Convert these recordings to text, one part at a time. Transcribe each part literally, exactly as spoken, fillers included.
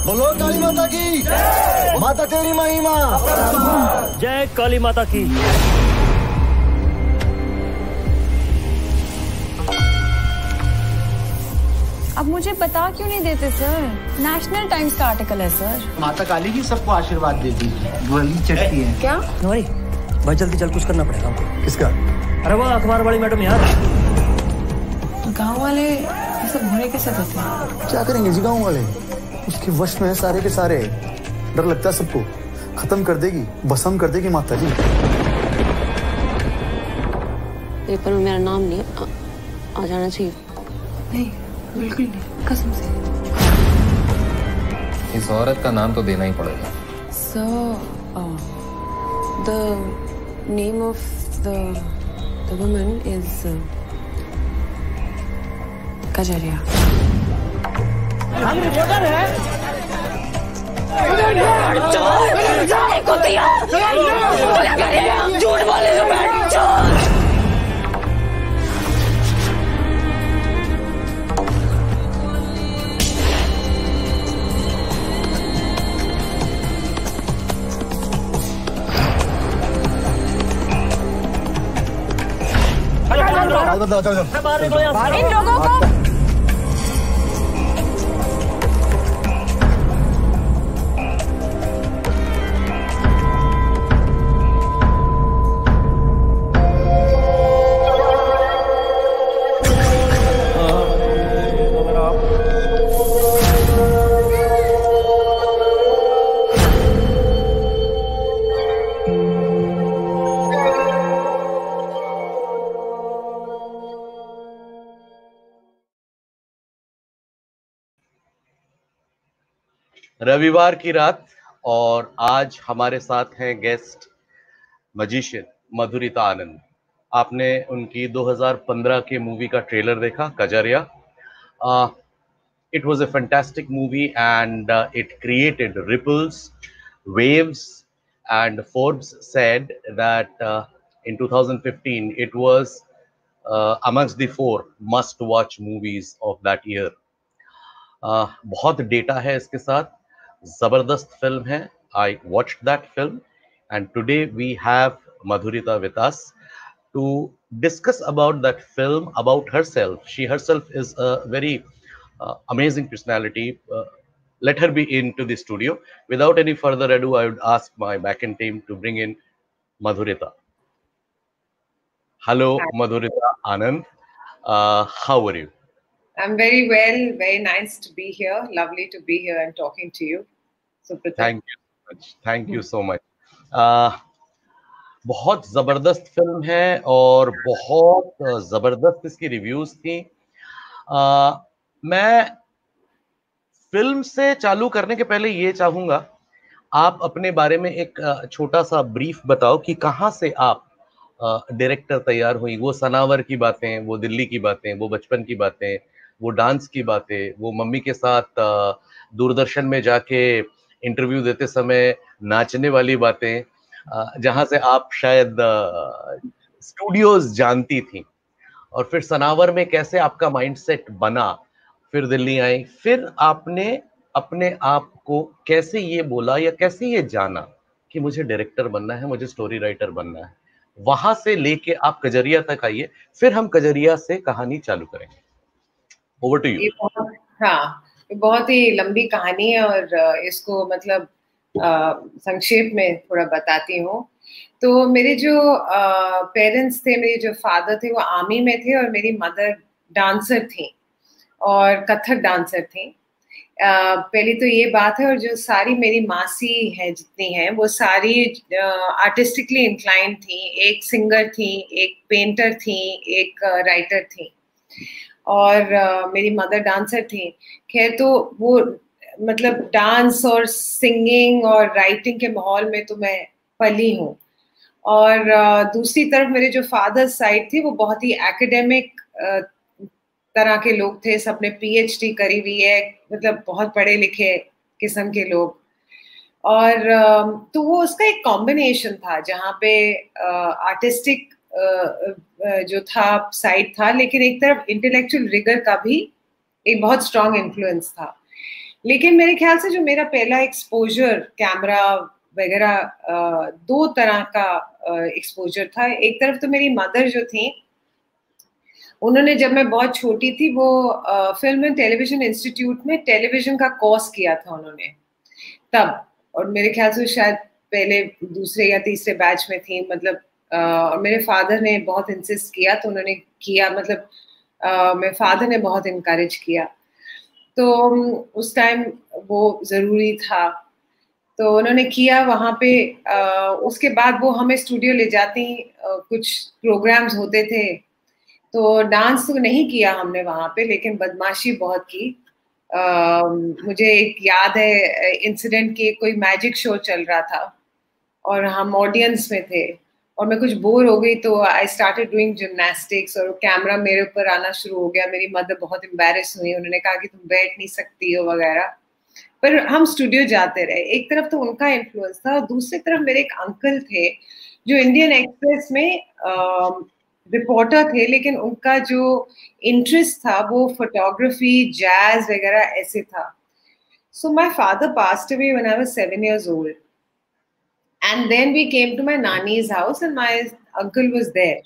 बोलो काली माता की जय। माता तेरी महिमा। जय काली माता की। अब मुझे बता क्यों नहीं देते सर? नेशनल टाइम्स का आर्टिकल है सर। माता काली जी सबको आशीर्वाद देती है, गोली चढ़ती है। क्या? भाई भाई जल्दी चल, कुछ करना पड़ेगा हमको। किसका? अरे वो अखबार वाली मैडम यार। गांव वाले ये सब होने के साथ होते हैं। क्या करेंगे जी गाँव वाले? उसके वश में है सारे के सारे। डर लगता है सबको, खत्म कर देगी, भस्म कर देगी माता जी। पेपर में मेरा नाम नहीं आ, आ जाना चाहिए। नहीं बिल्कुल नहीं, कसम से। इस औरत का नाम तो देना ही पड़ेगा। So, uh, the name of the the woman is uh, Kajaria. हम रिपोर्टर हैं। झूठ बोले बताओ, चलो चलो। इन लोगों को रविवार की रात और आज हमारे साथ हैं गेस्ट मजिशियन मधुरिता आनंद। आपने उनकी दो हज़ार पंद्रह के मूवी का ट्रेलर देखा, Kajaria. It was a fantastic movie and it created ripples, waves, and Forbes said that uh, in two thousand fifteen it was uh, amongst the four must-watch movies of that year. uh, बहुत data है इसके साथ, जबरदस्त film है। I watched that film and today we have Madhurita with us to discuss about that film, about herself. She herself is a very uh, amazing personality. Uh, let her be into the studio. Without any further ado, I would ask my backend team to bring in Madhurita. Hello, Madhurita Anand. Uh, how are you? I'm very well. Very nice to be here. Lovely to be here and talking to you. Suprita. Thank you so much. Thank you so much. Uh, बहुत जबरदस्त film है और बहुत जबरदस्त इसकी reviews थी। uh, मैं film से चालू करने के पहले ये चाहूंगा, आप अपने बारे में एक छोटा सा ब्रीफ बताओ कि कहाँ से आप डायरेक्टर तैयार हुई। वो सनावर की बातें, वो दिल्ली की बातें, वो बचपन की बातें, वो डांस की बातें, वो मम्मी के साथ दूरदर्शन में जाके इंटरव्यू देते समय नाचने वाली बातें, जहाँ से आप शायद स्टूडियोज जानती थी, और फिर सनावर में कैसे आपका माइंडसेट बना, फिर दिल्ली आई, फिर आपने अपने आप को कैसे ये बोला या कैसे ये जाना कि मुझे डायरेक्टर बनना है, मुझे स्टोरी राइटर बनना है। वहां से लेके आप कजरिया तक आइए, फिर हम कजरिया से कहानी चालू करेंगे। Over to you. हाँ, बहुत ही लंबी कहानी है और इसको मतलब संक्षेप में थोड़ा बताती हूँ। तो मेरे जो पेरेंट्स थे, मेरे जो फादर थे वो आर्मी में थे और मेरी मदर डांसर थी और कथक डांसर थी। Uh, पहली तो ये बात है। और जो सारी मेरी मासी है जितनी है वो सारी आर्टिस्टिकली uh, इंक्लाइंड थी। एक सिंगर थी, एक पेंटर थी, एक राइटर uh, थी और uh, मेरी मदर डांसर थी। खैर, तो वो मतलब डांस और सिंगिंग और राइटिंग के माहौल में तो मैं पली हूँ। और uh, दूसरी तरफ मेरे जो फादर साइड थी वो बहुत ही एकेडमिक uh, तरह के लोग थे। सबने पीएचडी करी हुई है, मतलब बहुत पढ़े लिखे किस्म के लोग। और तो वो उसका एक कॉम्बिनेशन था जहाँ पे आर्टिस्टिक जो था साइड था, लेकिन एक तरफ इंटेलेक्चुअल रिगर का भी एक बहुत स्ट्रॉन्ग इन्फ्लुएंस था। लेकिन मेरे ख्याल से जो मेरा पहला एक्सपोजर कैमरा वगैरह दो तरह का एक्सपोजर था। एक तरफ तो मेरी मदर जो थी, उन्होंने जब मैं बहुत छोटी थी वो फिल्म एंड टेलीविजन इंस्टीट्यूट में टेलीविजन का कोर्स किया था उन्होंने तब, और मेरे ख्याल से शायद पहले दूसरे या तीसरे बैच में थी, मतलब और मेरे फादर ने बहुत इंसिस्ट किया तो उन्होंने किया, मतलब uh, मेरे फादर ने बहुत इनकरेज किया, तो उस टाइम वो ज़रूरी था तो उन्होंने किया वहाँ पे। uh, उसके बाद वो हमें स्टूडियो ले जाती, uh, कुछ प्रोग्राम्स होते थे, तो डांस तो नहीं किया हमने वहाँ पे, लेकिन बदमाशी बहुत की। uh, मुझे एक याद है इंसिडेंट की, कोई मैजिक शो चल रहा था और हम ऑडियंस में थे और मैं कुछ बोर हो गई तो आई स्टार्टेड डूइंग जिम्नास्टिक्स और कैमरा मेरे ऊपर आना शुरू हो गया। मेरी मदर बहुत एम्बैरेस हुई, उन्होंने कहा कि तुम बैठ नहीं सकती हो वगैरह, पर हम स्टूडियो जाते रहे। एक तरफ तो उनका इन्फ्लुएंस था और दूसरी तरफ मेरे एक अंकल थे जो इंडियन एक्सप्रेस में रिपोर्टर थे, लेकिन उनका जो इंटरेस्ट था वो फोटोग्राफी, जैज वगैरह ऐसे था। So my father passed away when I was seven years old. And then we came to my nani's house and my uncle was there.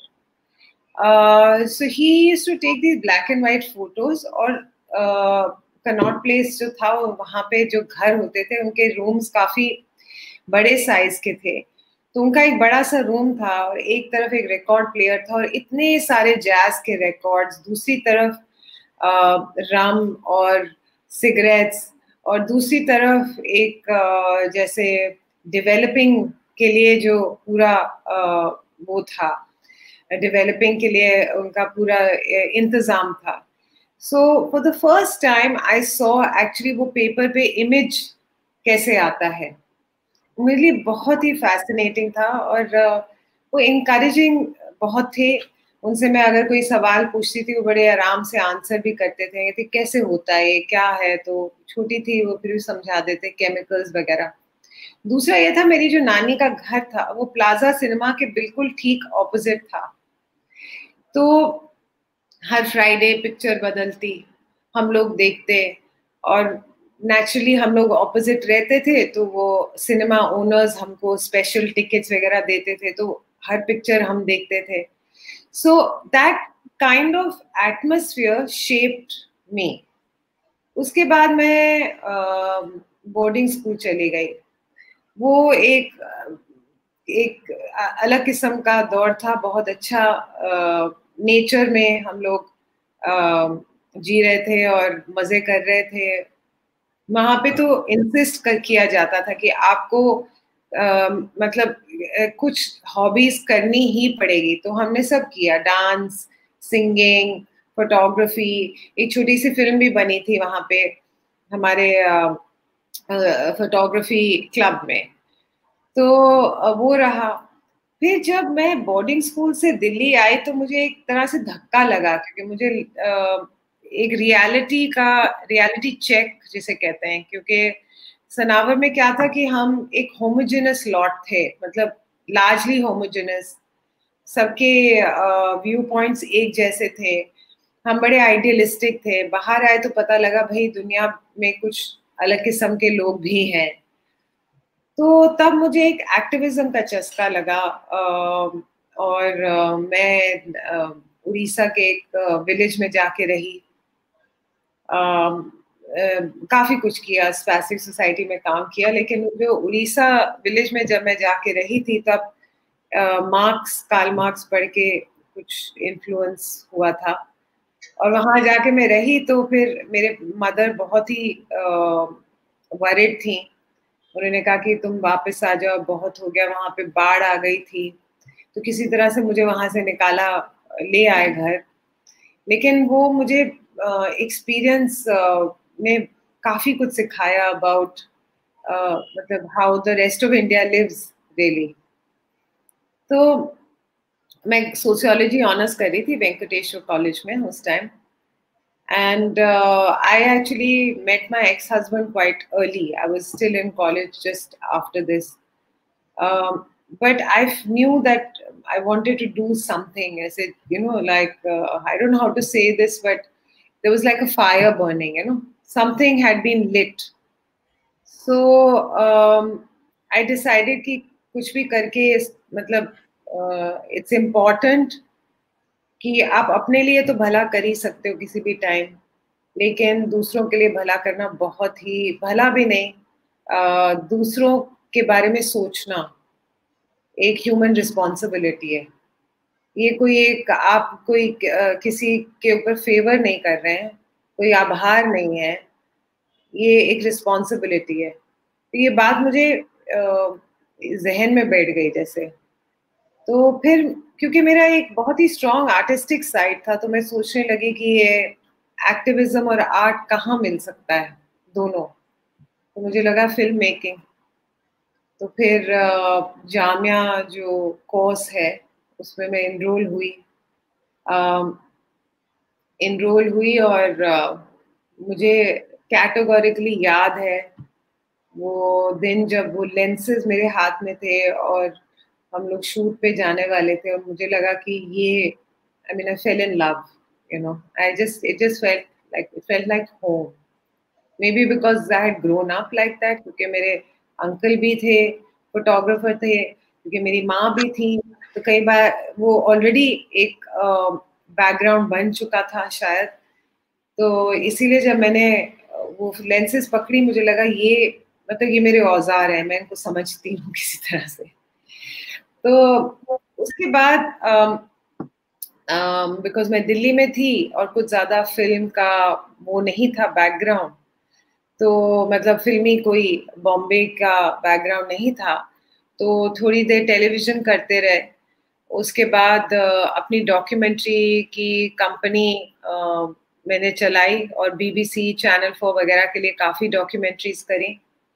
Uh, so he used to take these black and white photos और uh, Connaught Place जो था वहाँ पे जो घर होते थे उनके रूम्स काफ़ी बड़े साइज के थे, तो उनका एक बड़ा सा रूम था और एक तरफ एक रिकॉर्ड प्लेयर था और इतने सारे जैज के रिकॉर्ड्स, दूसरी तरफ uh, रम और सिगरेट्स, और दूसरी तरफ एक uh, जैसे डेवलपिंग के लिए जो पूरा uh, वो था, डेवलपिंग के लिए उनका पूरा इंतजाम था। So for the first time I saw actually वो पेपर पे इमेज कैसे आता है, मेरे लिए बहुत ही फैसिनेटिंग था और uh, वो इनकरेजिंग बहुत थे। उनसे मैं अगर कोई सवाल पूछती थी वो बड़े आराम से आंसर भी करते थे, कहते कैसे होता है, क्या है, तो छोटी थी वो फिर भी समझा देते केमिकल्स वगैरह। दूसरा ये था, मेरी जो नानी का घर था वो प्लाजा सिनेमा के बिल्कुल ठीक ऑपोजिट था, तो हर फ्राइडे पिक्चर बदलती, हम लोग देखते और नेचुरली हम लोग ऑपोजिट रहते थे, तो वो सिनेमा ओनर्स हमको स्पेशल टिकट्स वगैरह देते थे, तो हर पिक्चर हम देखते थे। So that kind of atmosphere shaped me. उसके बाद मैं बोर्डिंग uh, स्कूल चली गई। वो एक एक अलग किस्म का दौर था, बहुत अच्छा नेचर uh, में हम लोग uh, जी रहे थे और मजे कर रहे थे। वहाँ पे तो इंसिस्ट कर किया जाता था कि आपको uh, मतलब uh, कुछ हॉबीज करनी ही पड़ेगी, तो हमने सब किया, डांस, सिंगिंग, फोटोग्राफी। एक छोटी सी फिल्म भी बनी थी वहाँ पे हमारे uh, फोटोग्राफी क्लब में, तो वो रहा। फिर जब मैं बोर्डिंग स्कूल से दिल्ली आई तो मुझे एक तरह से धक्का लगा, क्योंकि मुझे एक रियलिटी का रियलिटी चेक जिसे कहते हैं, क्योंकि सनावर में क्या था कि हम एक होमोजेनस लॉट थे, मतलब लार्जली होमोजेनस, सबके व्यू पॉइंट्स एक जैसे थे, हम बड़े आइडियलिस्टिक थे। बाहर आए तो पता लगा भाई दुनिया में कुछ अलग किस्म के लोग भी हैं, तो तब मुझे एक एक्टिविज्म का चस्का लगा और मैं उड़ीसा के एक विलेज में जाके रही, काफ़ी कुछ किया, स्पैसिक सोसाइटी में काम किया। लेकिन जो उड़ीसा विलेज में जब मैं जाके रही थी तब मार्क्स कार्ल मार्क्स पढ़ के कुछ इन्फ्लुएंस हुआ था, और वहाँ जाके मैं रही तो फिर मेरे मदर बहुत ही वरिड थी। उन्होंने कहा कि तुम वापस आ जाओ, बहुत हो गया, वहाँ पे बाढ़ आ गई थी, तो किसी तरह से मुझे वहाँ से निकाला, ले आए घर। लेकिन वो मुझे एक्सपीरियंस uh, ने काफ़ी कुछ सिखाया अबाउट uh, मतलब how the rest of India lives really. तो मैं सोशियोलॉजी ऑनर्स कर रही थी वेंकटेश्वर कॉलेज में उस time, and uh, I actually met my ex-husband quite early. I was still in college just after this, um, but I knew that I wanted to do something. I said, you know, like uh, I don't know how to say this, but there was like a fire burning, you know, something had been lit. So um, I decided कि कुछ भी करके मतलब it's important कि आप अपने लिए तो भला कर ही सकते हो किसी भी टाइम, लेकिन दूसरों के लिए भला करना बहुत ही, भला भी नहीं, आ, दूसरों के बारे में सोचना एक ह्यूमन रिस्पॉन्सिबिलिटी है। ये कोई एक आप कोई आ, किसी के ऊपर फेवर नहीं कर रहे हैं, कोई आभार नहीं है, ये एक रिस्पॉन्सिबिलिटी है। तो ये बात मुझे जहन में बैठ गई जैसे। तो फिर क्योंकि मेरा एक बहुत ही स्ट्रॉन्ग आर्टिस्टिक साइड था, तो मैं सोचने लगी कि ये एक्टिविज्म और आर्ट कहाँ मिल सकता है दोनों। तो मुझे लगा फिल्म मेकिंग। तो फिर जामिया जो कोर्स है उसमें मैं इनरोल हुई इनरोल हुई और मुझे कैटेगोरिकली याद है वो दिन जब वो लेंसेज मेरे हाथ में थे और हम लोग शूट पे जाने वाले थे, और मुझे लगा कि ये I mean I fell in love, you know, I just it just felt like it felt like home, maybe because I had grown up like that, क्योंकि मेरे अंकल भी थे फोटोग्राफर थे, क्योंकि मेरी माँ भी थी, तो कई बार वो ऑलरेडी एक बैकग्राउंड uh, बन चुका था शायद। तो इसीलिए जब मैंने वो लेंसेज पकड़ी मुझे लगा ये मतलब ये मेरे औजार हैं, मैं इनको समझती हूँ किसी तरह से। तो उसके बाद बिकॉज um, मैं दिल्ली में थी और कुछ ज़्यादा फिल्म का वो नहीं था बैकग्राउंड, तो मतलब फिल्मी कोई बॉम्बे का बैकग्राउंड नहीं था, तो थोड़ी देर टेलीविज़न करते रहे। उसके बाद uh, अपनी डॉक्यूमेंट्री की कंपनी uh, मैंने चलाई और बीबीसी चैनल फोर वगैरह के लिए काफ़ी डॉक्यूमेंट्रीज करी।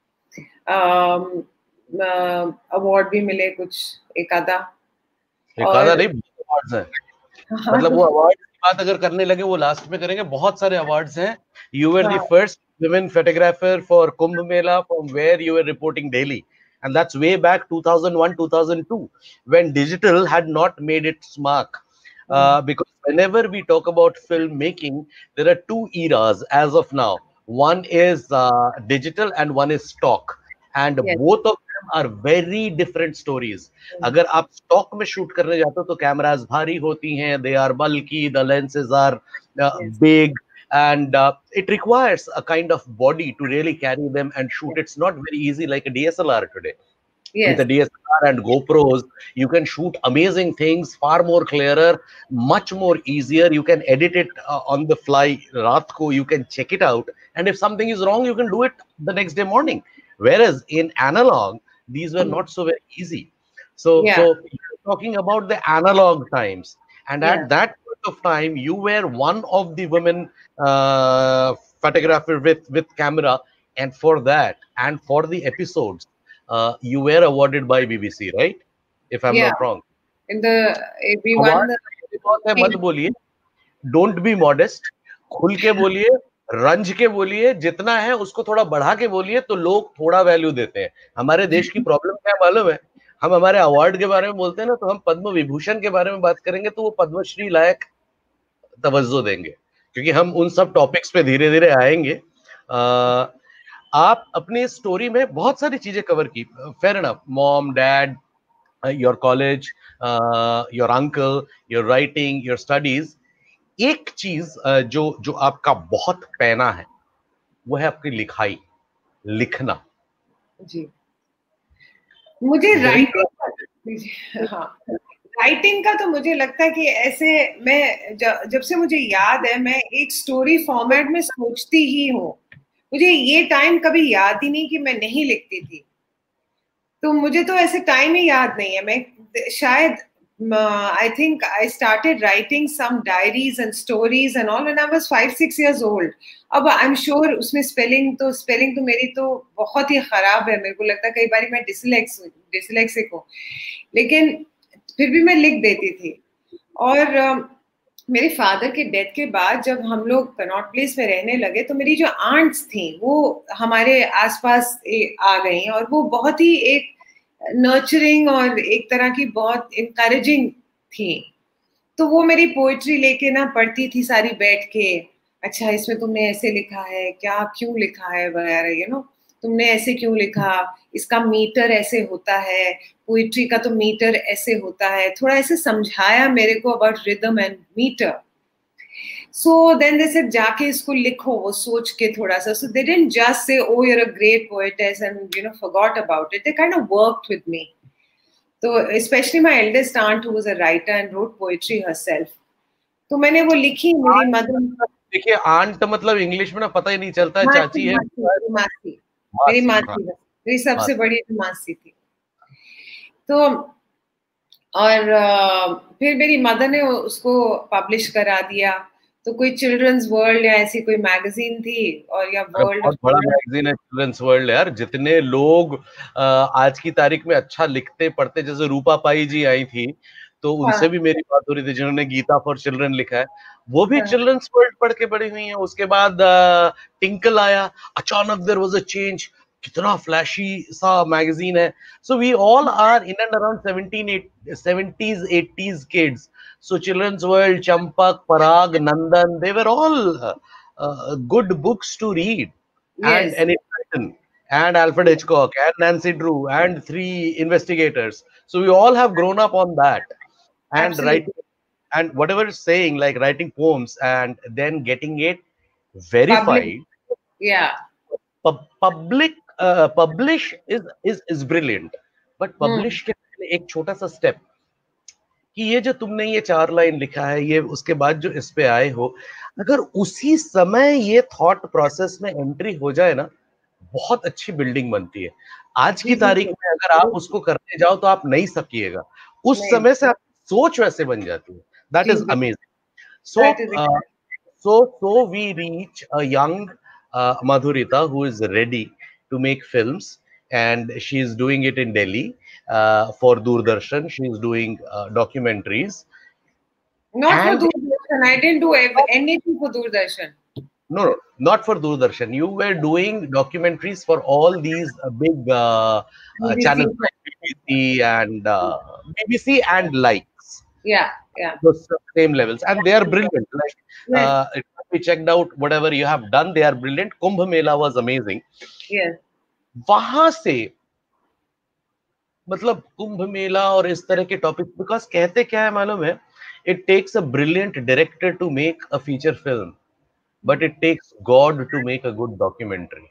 अवार्ड um, uh, भी मिले कुछ, एक आधा एक आधा नहीं, अवार्ड्स हैं। मतलब वो अवार्ड की बात अगर करने लगे वो लास्ट में करेंगे, बहुत सारे अवार्ड्स हैं। You were the first women photographer for Kumbh Mela from where you were reporting daily, and that's way back two thousand one two thousand two when digital had not made its mark. Uh, because whenever we talk about filmmaking, there are two eras as of now. One is uh, digital and one is stock, and yes. both of them are very different stories. अगर आप stock में shoot करने जाते हो तो cameras भारी होती हैं, they are bulky, the lenses are uh, yes. big, and uh, it requires a kind of body to really carry them and shoot. Yes. It's not very easy like a D S L R today. Yes. With a D S L R and GoPros, you can shoot amazing things, far more clearer, much more easier. You can edit it uh, on the fly. Raat ko you can check it out, and if something is wrong, you can do it the next day morning. Whereas in analog, these were not so very easy. So, yeah. so you're talking about the analog times, and yeah. at that point of time, you were one of the women uh, photographer with with camera, and for that, and for the episodes. Uh, you were awarded by B B C, right? If I'm yeah. not wrong. In the if we won the मत बोलिए, don't be modest, खुल के बोलिए, रंज के बोलिए, जितना है उसको थोड़ा बढ़ा के बोलिए तो लोग थोड़ा वैल्यू देते हैं। हमारे देश की प्रॉब्लम क्या मालूम है? हम हमारे अवार्ड के बारे में बोलते हैं ना, तो हम पद्म विभूषण के बारे में बात करेंगे तो वो पद्मश्री लायक तवज्जो देंगे, क्योंकि हम उन सब टॉपिक्स पे धीरे धीरे आएंगे। आ, आप अपनी स्टोरी में बहुत सारी चीजें कवर की, fair enough, mom, dad, your college, your uncle, your writing, your studies. एक चीज uh, जो जो आपका बहुत पैना है वो है आपकी लिखाई, लिखना। जी, मुझे राइटिंग हाँ राइटिंग का तो मुझे लगता है कि ऐसे मैं ज, जब से मुझे याद है मैं एक स्टोरी फॉर्मेट में सोचती ही हूँ। मुझे ये टाइम कभी याद ही नहीं कि मैं नहीं लिखती थी, तो मुझे तो ऐसे टाइम ही याद नहीं है। मैं शायद I think I started writing some diaries and stories and all when I was five six years old. अब आई एम श्योर उसमें स्पेलिंग तो स्पेलिंग तो मेरी तो बहुत ही खराब है, मेरे को लगता है कई बार मैं डिसलेक्स डिसलेक्सिक हूँ, लेकिन फिर भी मैं लिख देती थी। और uh, मेरे फादर के डेथ के बाद जब हम लोग कनॉट प्लेस में रहने लगे तो मेरी जो आंट्स थी वो हमारे आसपास आ गई, और वो बहुत ही एक नर्चरिंग और एक तरह की बहुत इनकरेजिंग थी। तो वो मेरी पोइट्री लेके ना पढ़ती थी सारी बैठ के, अच्छा इसमें तुमने ऐसे लिखा है क्या, क्यों लिखा है वगैरह, यू नो तुमने ऐसे क्यों लिखा, इसका मीटर ऐसे होता है, पोइट्री का तो मीटर ऐसे होता है, थोड़ा ऐसे समझाया मेरे को about rhythm and metre. So then they said जाके इसको लिखो, वो सोच के थोड़ा सा. So they didn't just say oh you're a great poetess and you know forgot about it. They kind of worked with me. So especially my eldest aunt who was a writer and wrote poetry herself. तो मैंने वो लिखी. मेरी mother, देखिए aunt मतलब English में ना पता ही नहीं चलता है, चाची है. मासी, मेरी मासी, मेरी सबसे बड़ी मासी थी. तो और फिर मेरी मदर ने उसको पब्लिश करा दिया. तो कोई चिल्ड्रंस वर्ल्ड या ऐसी कोई मैगजीन थी, और या वर्ल्ड, बहुत बड़ा मैगजीन है चिल्ड्रंस वर्ल्ड यार. जितने लोग आज की तारीख में अच्छा लिखते पढ़ते, जैसे रूपा पाई जी आई थी, तो उनसे हाँ. भी मेरी बात हो रही थी, जिन्होंने गीता फॉर चिल्ड्रन लिखा है, वो भी हाँ. चिल्ड्रंस वर्ल्ड पढ़ के बड़ी हुई है. उसके बाद टिंकल आया, अचानक देयर वाज अ चेंज, कितना फ्लैशी सा मैगजीन है. So we all are in and around seventies eighties kids. So Children's World, Champak, Parag, Nandan, they were all uh, uh, good books to read. Yes. And Enid Blyton, and Alfred Hitchcock, and Nancy Drew, and Three Investigators. So we all have grown up on that. And Absolutely. Writing, and whatever is saying, like writing poems and then getting it verified. Public. Yeah. Pu- public, uh, publish is, is, is brilliant. But publish hmm. के एक छोटा सा step. कि ये जो तुमने ये चार लाइन लिखा है, ये उसके बाद जो इस पे आए हो, अगर उसी समय ये थॉट प्रोसेस में एंट्री हो जाए ना, बहुत अच्छी बिल्डिंग बनती है. आज की तारीख में अगर आप उसको करने जाओ तो आप नहीं सकिएगा. उस समय से आप सोच वैसे बन जाती है. That is amazing. So so so we reach a young Madhurita who is ready to make films, and she is doing it in Delhi uh, for Doordarshan. She is doing uh, documentaries. Not and for Doordarshan. I didn't do anything for Doordarshan. No, no, not for Doordarshan. You were doing documentaries for all these uh, big uh, uh, channels like B B C and uh, B B C and likes. Yeah, yeah. Those same levels, and they are brilliant. Like uh, we checked out whatever you have done, they are brilliant. Kumbh Mela was amazing. Yes. वहां से मतलब कुंभ मेला और इस तरह के topic, because कहते क्या है मालूम है, it takes a brilliant director to make a feature film, but it takes God to make a good documentary.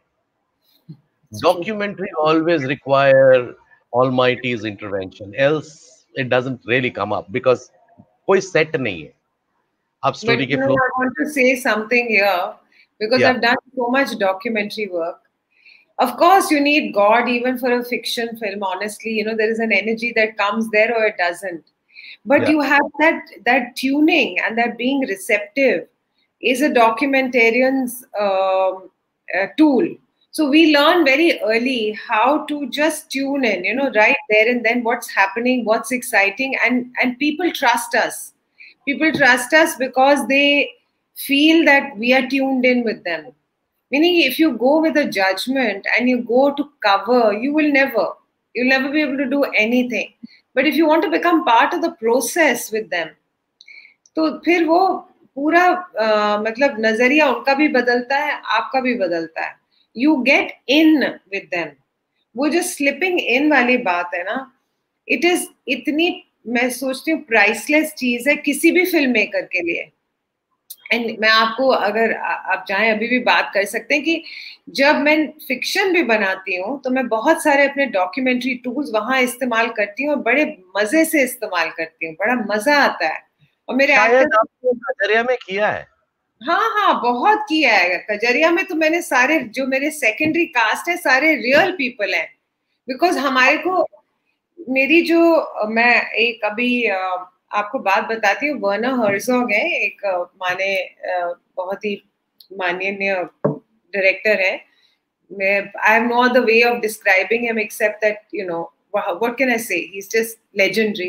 Documentary always require Almighty's intervention, else it doesn't really come up because कोई set नहीं है. आप story के flow. I want to say something here because yeah. I've done so much documentary work. Of course, you need God even for a fiction film. Honestly, you know, there is an energy that comes there or it doesn't. But yeah. you have that that tuning and that being receptive is a documentarian's um, uh, tool. So we learn very early how to just tune in, you know, right there and then what's happening, what's exciting, and, and people trust us. People trust us because they feel that we are tuned in with them. Meaning, if you go with a judgment and you go to cover, you will never, you'll never be able to do anything. But if you want to become part of the process with them, तो फिर वो पूरा uh, मतलब नजरिया उनका भी बदलता है, आपका भी बदलता है. You get in with them. वो जो slipping in वाली बात है ना, it is इतनी, मैं सोचती हूँ priceless चीज है किसी भी फिल्म मेकर के लिए. एंड मैं आपको अगर आप चाहें अभी भी बात कर सकते हैं कि जब मैं फिक्शन भी बनाती हूँ तो मैं बहुत सारे अपने डॉक्यूमेंट्री टूल्स वहां इस्तेमाल करती हूँ और बड़े मजे से इस्तेमाल करती हूँ. बड़ा मजा आता है. और मेरे कजरिया में किया है. हाँ हाँ बहुत किया है. कजरिया में तो मैंने सारे जो मेरे सेकेंडरी कास्ट है सारे रियल पीपल हैं. बिकॉज हमारे को मेरी जो मैं एक अभी आपको बात बताती हूँ, वर्नर हर्जोग है एक माने बहुत ही माननीय डायरेक्टर है. मैं I have no other way of describing him except that you know what can I say, he is just legendary.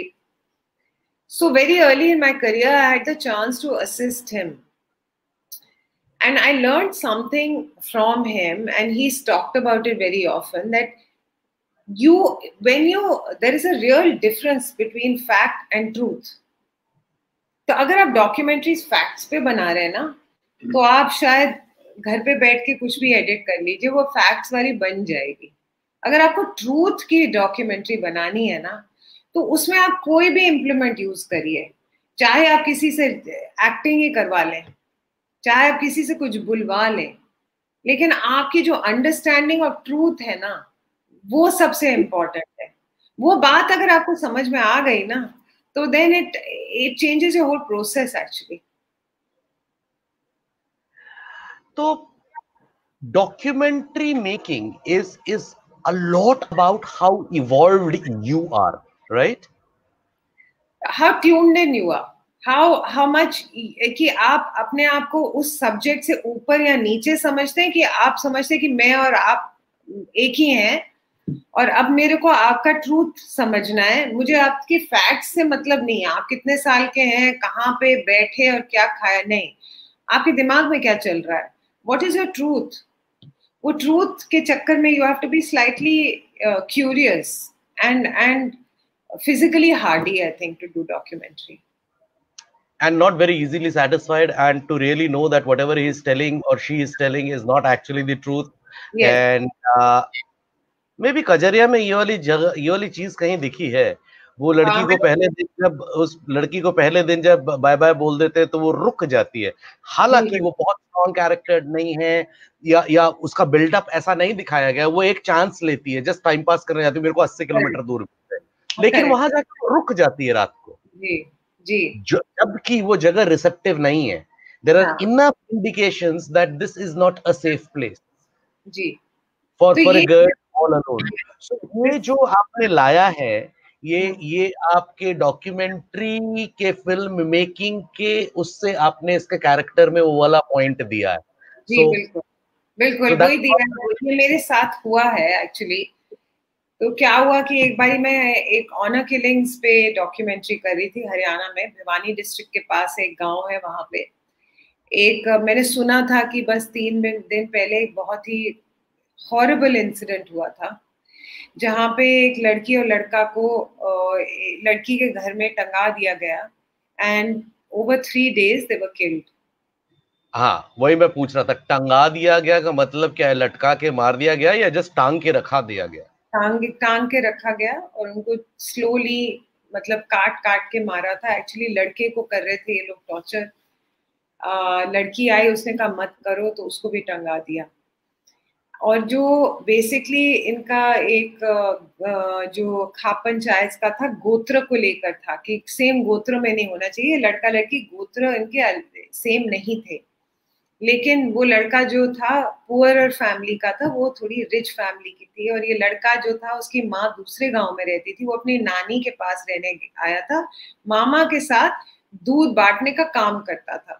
So very early in my career, I had the chance to assist him. And I learned something from him, and he's talked about it very often, that you, when you, there is a real difference between fact and truth. So agar aap documentaries facts pe bana rahe na, तो आप शायद घर पे बैठ के कुछ भी edit कर लीजिए, वो फैक्ट्स वाली बन जाएगी। अगर आपको ट्रूथ की डॉक्यूमेंट्री बनानी है ना, तो उसमें आप कोई भी इम्प्लीमेंट यूज करिए, चाहे आप किसी से एक्टिंग ही करवा लें, चाहे आप किसी से कुछ बुलवा लें, लेकिन आपकी जो अंडरस्टैंडिंग ऑफ ट्रूथ है ना, वो सबसे इम्पोर्टेंट है। वो बात अगर आपको समझ में आ गई ना, तो then it it changes your whole process actually. तो documentary making is is a lot about how evolved you are, right? How tuned in you are, how how much कि आप अपने आप को उस सब्जेक्ट से ऊपर या नीचे समझते हैं, कि आप समझते हैं कि मैं और आप एक ही हैं, और अब मेरे को आपका ट्रूथ समझना है, मुझे आपके फैक्ट्स से मतलब नहीं है, आप कितने साल के हैं, कहाँ पे बैठे और क्या खाया, नहीं, आपके दिमाग में क्या चल रहा है, व्हाट इज योर ट्रूथ। वो ट्रूथ के चक्कर में you have to be slightly curious and and physically hardy, I think, to do documentary, and not very easily satisfied, and to really know that whatever he is telling or she is telling is not actually the truth. yes. And uh, maybe Kajaria में ये वाली जगह, ये वाली चीज कहीं दिखी है, वो लड़की को पहले दिन जब उस लड़की को पहले दिन जब बाय बाय बोल देते हैं तो वो रुक जाती है, हालांकि वो बहुत स्ट्रॉन्ग कैरेक्टर नहीं है, या या उसका बिल्डअप ऐसा नहीं दिखाया गया, वो एक चांस लेती है, जस्ट टाइम पास करने जाती है, मेरे को अस्सी किलोमीटर दूर, लेकिन वहां जाकर रुक जाती है रात को। जी जी, जबकि वो जगह रिसेप्टिव नहीं है। There are enough indications that this is not a safe place जी for for a girl all alone. सो ये जो आपने लाया है, ये ये आपके डॉक्यूमेंट्री के फिल्म मेकिंग के उससे आपने इसके कैरेक्टर में वो वाला पॉइंट दिया है। जी so, बिल्कुल बिल्कुल वही दिया है, ये मेरे साथ हुआ है एक्चुअली। तो क्या हुआ कि एक बारी मैं एक ऑनर किलिंग्स पे डॉक्यूमेंट्री कर रही थी हरियाणा में, भिवानी डिस्ट्रिक्ट के पास एक गांव है, वहां पे एक मैंने सुना था कि बस तीन दिन पहले एक बहुत ही हॉरिबल इंसिडेंट हुआ था, जहाँ पे एक लड़की और लड़का को लड़की के घर में टंगा दिया गया, and over three days they were killed. हाँ, वही मैं पूछ रहा था, टंगा दिया गया का मतलब क्या है? लटका के मार दिया गया या जस्ट टांग के रखा दिया गया? टांग टांग के रखा गया और उनको स्लोली मतलब काट काट के मारा था। एक्चुअली लड़के को कर रहे थे ये लोग टॉर्चर, लड़की आई, उसने कहा मत करो, तो उसको भी टंगा दिया। और जो बेसिकली इनका एक जो खाप पंचायत का था, गोत्र को लेकर था कि सेम गोत्र में नहीं होना चाहिए, लड़का लड़की गोत्र इनके सेम नहीं थे, लेकिन वो लड़का जो था पुअर फैमिली का था, वो थोड़ी रिच फैमिली की थी, और ये लड़का जो था उसकी माँ दूसरे गांव में रहती थी, वो अपनी नानी के पास रहने आया था, मामा के साथ दूध बांटने का काम करता था,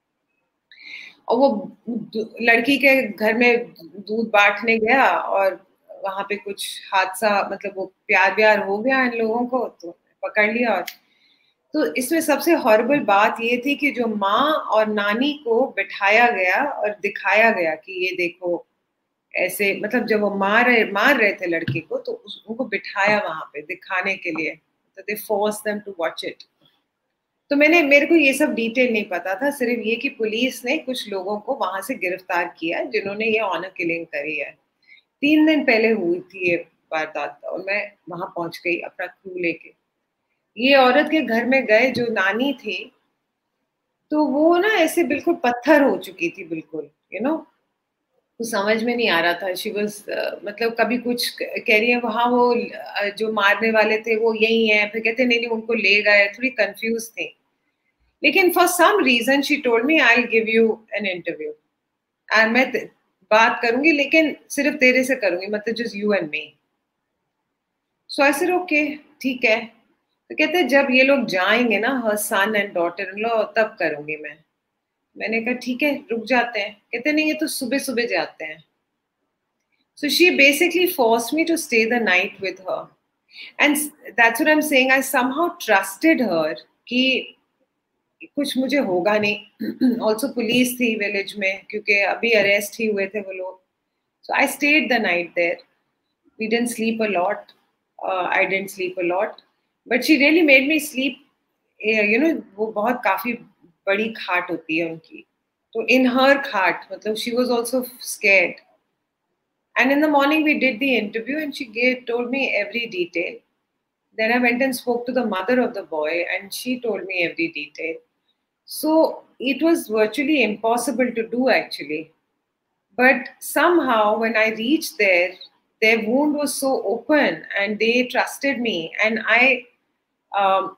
और वो लड़की के घर में दूध बांटने गया और वहां पे कुछ हादसा, मतलब वो प्यार व्यार हो गया इन लोगों को, तो पकड़ लिया। और तो इसमें सबसे हॉरिबल बात ये थी कि जो माँ और नानी को बिठाया गया और दिखाया गया कि ये देखो ऐसे, मतलब जब वो मार रहे मार रहे थे लड़के को, तो उस, उनको बिठाया वहां पे दिखाने के लिए, तो they force them to watch it. तो मैंने मेरे को ये सब डिटेल नहीं पता था, सिर्फ ये कि पुलिस ने कुछ लोगों को वहां से गिरफ्तार किया जिन्होंने ये ऑनर किलिंग करी है। तीन दिन पहले हुई थी ये वारदात, और मैं वहां पहुंच गई अपना क्रू लेके। ये औरत के घर में गए, जो नानी थी, तो वो ना ऐसे बिल्कुल पत्थर हो चुकी थी, बिल्कुल यू नो कुछ समझ में नहीं आ रहा था। शी वाज मतलब कभी कुछ कह रही है वहाँ वो जो मारने वाले थे वो यही है, फिर कहते नहीं नहीं उनको ले गए, थोड़ी कंफ्यूज थे। लेकिन for some reason she told me I will give you an interview and मैं बात करूंगी, लेकिन सिर्फ तेरे से करूंगी, मतलब just you and me. So I said okay ठीक है। तो कहते हैं जब ये लोग जाएंगे ना, her son and daughter in law, तब करूंगी मैं। मैंने कहा ठीक है, रुक जाते हैं। कहते नहीं, ये तो सुबह सुबह जाते हैं। So she basically forced me to stay the night with her, and that's what I am saying, I somehow trusted her कि कुछ मुझे होगा नहीं। ऑल्सो पुलिस थी विलेज में, क्योंकि अभी अरेस्ट ही हुए थे वो लोग। So I stayed the night there. We didn't sleep a lot, I didn't sleep a lot, but she really made me sleep. You know वो बहुत काफी बड़ी खाट होती है उनकी, तो in her heart, मतलब she was also scared. And in the morning we did the interview and she gave, told me every detail. Then I went and spoke to the mother of the boy and she told me every detail. So it was virtually impossible to do actually. But somehow when I reached there, their wound was so open and they trusted me, and I um,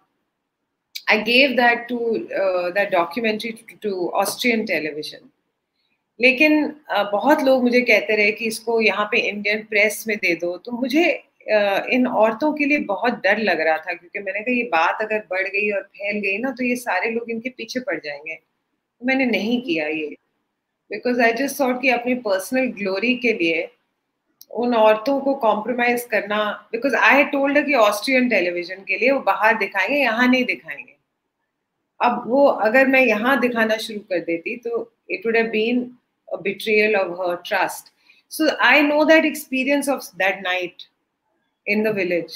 I gave that to uh, that documentary to, to Austrian television. लेकिन uh, बहुत लोग मुझे कहते रहे कि इसको यहाँ पे इंडियन प्रेस में दे दो, तो मुझे uh, इन औरतों के लिए बहुत डर लग रहा था, क्योंकि मैंने कहा ये बात अगर बढ़ गई और फैल गई ना तो ये सारे लोग इनके पीछे पड़ जाएंगे. तो मैंने नहीं किया ये, बिकॉज आई जस्ट थॉट कि अपनी पर्सनल ग्लोरी के लिए उन औरतों को कॉम्प्रोमाइज करना, बिकॉज आई टोल्ड कि ऑस्ट्रियन टेलीविजन के लिए वो बाहर दिखाएंगे, यहाँ नहीं दिखाएंगे. अब वो अगर मैं यहाँ दिखाना शुरू कर देती तो it would have been a betrayal of her trust. So I know that experience of that night in the village.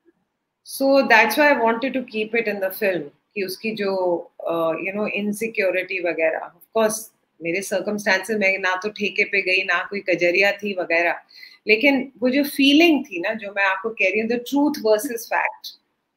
So that's why I wanted to keep it in the film. कि उसकी जो uh, you know insecurity वगैरह, of course मेरे circumstances में ना तो ठेके पे गई, ना कोई कजरिया थी वगैरह, लेकिन वो जो feeling थी ना, जो मैं आपको कह रही हूँ, the truth versus fact.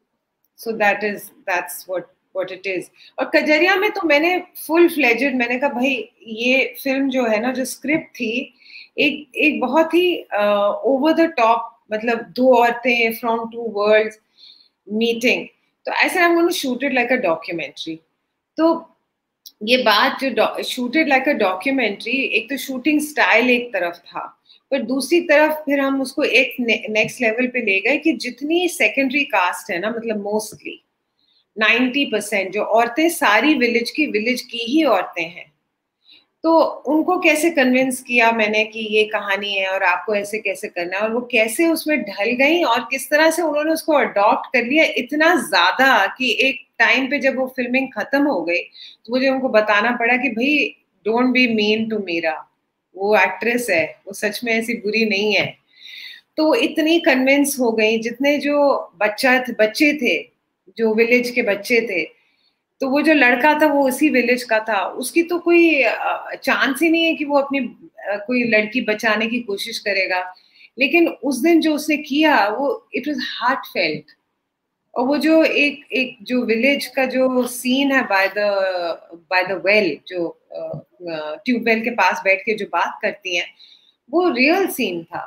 So that is that's what what it is. और कजरिया में तो मैंने full fledged मैंने कहा भाई ये फिल्म जो है ना, जो स्क्रिप्ट थी, एक एक बहुत ही ओवर द टॉप, मतलब दो औरतें फ्रॉम टू वर्ल्ड्स मीटिंग, तो ऐसे I am going to shoot it like a documentary. तो ये बात जो शूटेड लाइक अ डॉक्यूमेंट्री, एक तो शूटिंग स्टाइल एक तरफ था, पर दूसरी तरफ फिर हम उसको एक नेक्स्ट लेवल पे ले गए कि जितनी सेकेंडरी कास्ट है ना, मतलब मोस्टली नाइन्टी परसेंट जो औरतें सारी विलेज की विलेज की ही औरतें हैं. तो उनको कैसे कन्विंस किया मैंने कि ये कहानी है और आपको ऐसे कैसे करना है, और वो कैसे उसमें ढल गई और किस तरह से उन्होंने उसको अडॉप्ट कर लिया इतना ज्यादा कि एक टाइम पे जब वो फिल्मिंग खत्म हो गई तो मुझे उनको बताना पड़ा कि भाई don't be mean to Meera, वो एक्ट्रेस है, वो सच में ऐसी बुरी नहीं है. तो इतनी कन्विंस हो गई, जितने जो बच्चा थे बच्चे थे जो विलेज के बच्चे थे, तो वो जो लड़का था वो उसी विलेज का था, उसकी तो कोई चांस ही नहीं है कि वो अपनी कोई लड़की बचाने की कोशिश करेगा. लेकिन उस दिन जो उसने किया वो इट वाज हार्ट फेल्ट. और वो जो एक एक जो विलेज का जो सीन है by the by the well, जो ट्यूबवेल के पास बैठ के जो बात करती हैं, वो रियल सीन था.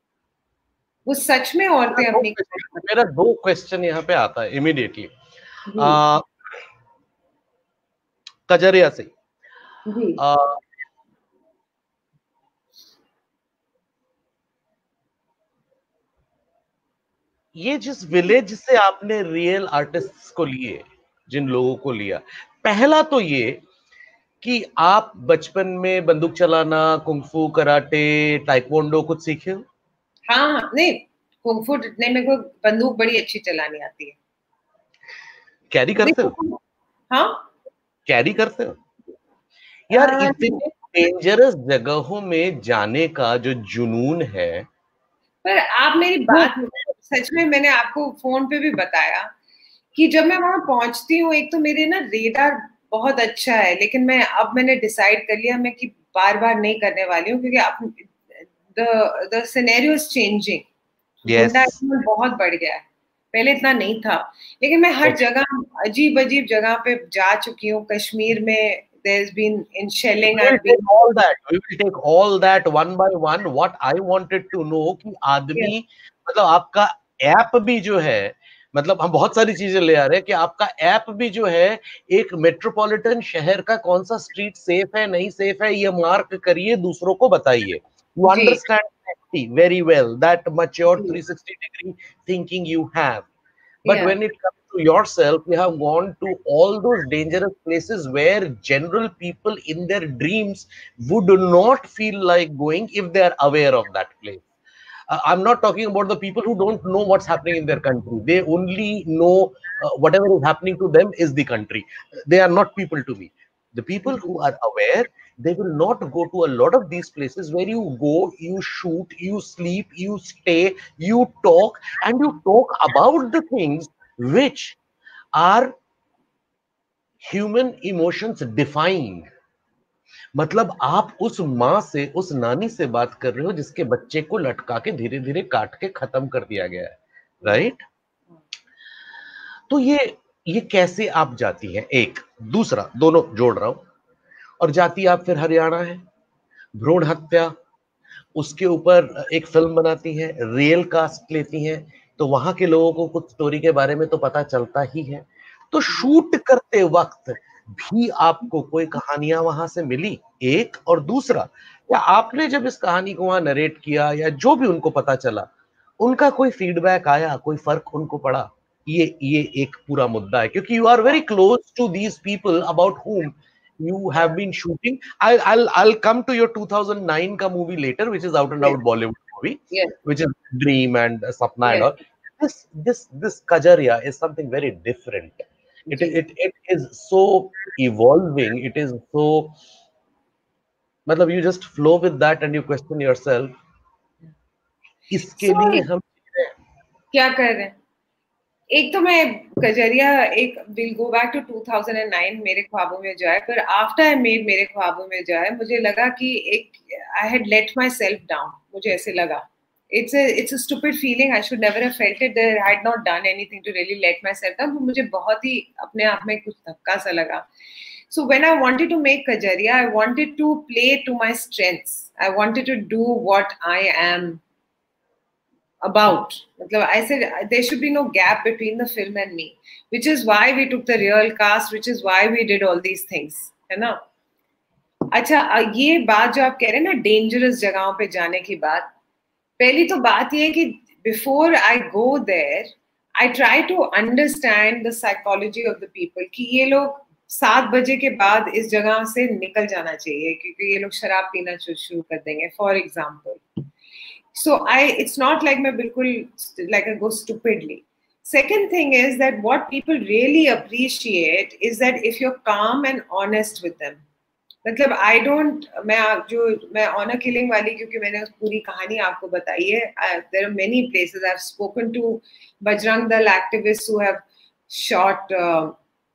वो सच में औरतें अपनी. मेरा दो क्वेश्चन यहाँ पे आता है इमीडिएटली कजरिया से. जी. आ, ये जिस विलेज से आपने रियल आर्टिस्ट्स को लिए, जिन लोगों को लिया, पहला तो ये कि आप बचपन में बंदूक चलाना, कुंफू, कराटे, ताइक्वांडो कुछ सीखे हो? हाँ हाँ, नहीं कुंफू नहीं, मेरे को बंदूक बड़ी अच्छी चलानी आती है. कैरी करते हो? हाँ, कैरी करते हो यार. इतनी डेंजरस जगहों में जाने का जो जुनून है. पर आप मेरी बात, सच में मैंने आपको फोन पे भी बताया कि जब मैं वहां पहुंचती हूँ, एक तो मेरे ना रेडार बहुत अच्छा है, लेकिन मैं अब मैंने डिसाइड कर लिया मैं कि बार बार नहीं करने वाली हूँ, क्योंकि आप the the scenario is changing. बहुत बढ़ गया है, पहले इतना नहीं था. लेकिन मैं हर जगह अजीब अजीब जगह पे जा चुकी हूँ. कश्मीर में there's been in shelling. We will take all that. We will take all that one by one. What I wanted to know कि आदमी yes. मतलब आपका ऐप भी जो है, मतलब हम बहुत सारी चीजें ले आ रहे हैं कि आपका ऐप भी जो है एक मेट्रोपॉलिटन शहर का कौन सा स्ट्रीट सेफ है नहीं सेफ है ये मार्क करिए, दूसरों को बताइए. You understand safety very well. That mature three sixty degree thinking you have. But yeah. when it comes to yourself, you have gone to all those dangerous places where general people in their dreams would not feel like going if they are aware of that place. Uh, I'm not talking about the people who don't know what's happening in their country. They only know uh, whatever is happening to them is the country. They are not people to me. The people who are aware, they will not go to a lot of these places where you go, you shoot, you sleep, you stay, you talk, and you talk about the things which are human emotions defying. मतलब आप उस माँ से, उस नानी से बात कर रहे हो जिसके बच्चे को लटका के धीरे धीरे काट के खत्म कर दिया गया है, राइट? तो ये ये कैसे आप जाती हैं? एक दूसरा, दोनों जोड़ रहा हूं, और जाती आप फिर हरियाणा है, भ्रूण हत्या, उसके ऊपर एक फिल्म बनाती हैं, रियल कास्ट लेती हैं, तो वहां के लोगों को कुछ स्टोरी के बारे में तो पता चलता ही है। तो शूट करते वक्त भी आपको कोई कहानियां वहां से मिली? एक, और दूसरा, या आपने जब इस कहानी को वहां नरेट किया या जो भी उनको पता चला, उनका कोई फीडबैक आया, कोई फर्क उनको पड़ा? ये ये एक पूरा मुद्दा है, क्योंकि you are very close to these people about whom you have been shooting. I'll I'll I'll come to your two thousand nine ka movie later, which is out and out Bollywood movie, Yes. which is Dream and uh, Sapna and Yes. all. This this this Kajaria is something very different. It it it is so evolving. It is so. मतलब you just flow with that and you question yourself. इसके So, लिए हम क्या कर रहे हैं? एक तो मैं कजरिया एक will go back to two thousand nine मेरे ख्वाबों में जाए, पर आफ्टर आई मेड मेरे ख्वाबों में जाए मुझे लगा कि एक I had let myself down. मुझे ऐसे लगा it's it's a stupid feeling. I should never have felt it. There I had not done anything to really let myself down. मुझे बहुत ही अपने आप में कुछ धक्का सा लगा. So when I wanted to make Kajaria, I wanted to play to my strengths. I wanted to do what I am about. I said there should be no gap between the film and me, which is why we took the real cast, which is why we did all these things, है ना? अच्छा, ये बात जो आप कह रहे हैं ना डेंजरस जगहों पे जाने की बात, पहली तो बात ये है कि before I go there, I try to understand the psychology of the people कि ये लोग सात बजे के बाद इस जगह से निकल जाना चाहिए क्योंकि ये लोग शराब पीना शुरू कर देंगे, for example. So I, it's not like मैं बिल्कुल like I go stupidly. Second thing is that what people really appreciate is that if you're calm and honest with them. मतलब I don't, मैं जो मैं honor killing वाली, क्योंकि मैंने पूरी कहानी आपको बताई है. There are many places I've spoken to Bajrang Dal activists who have shot uh,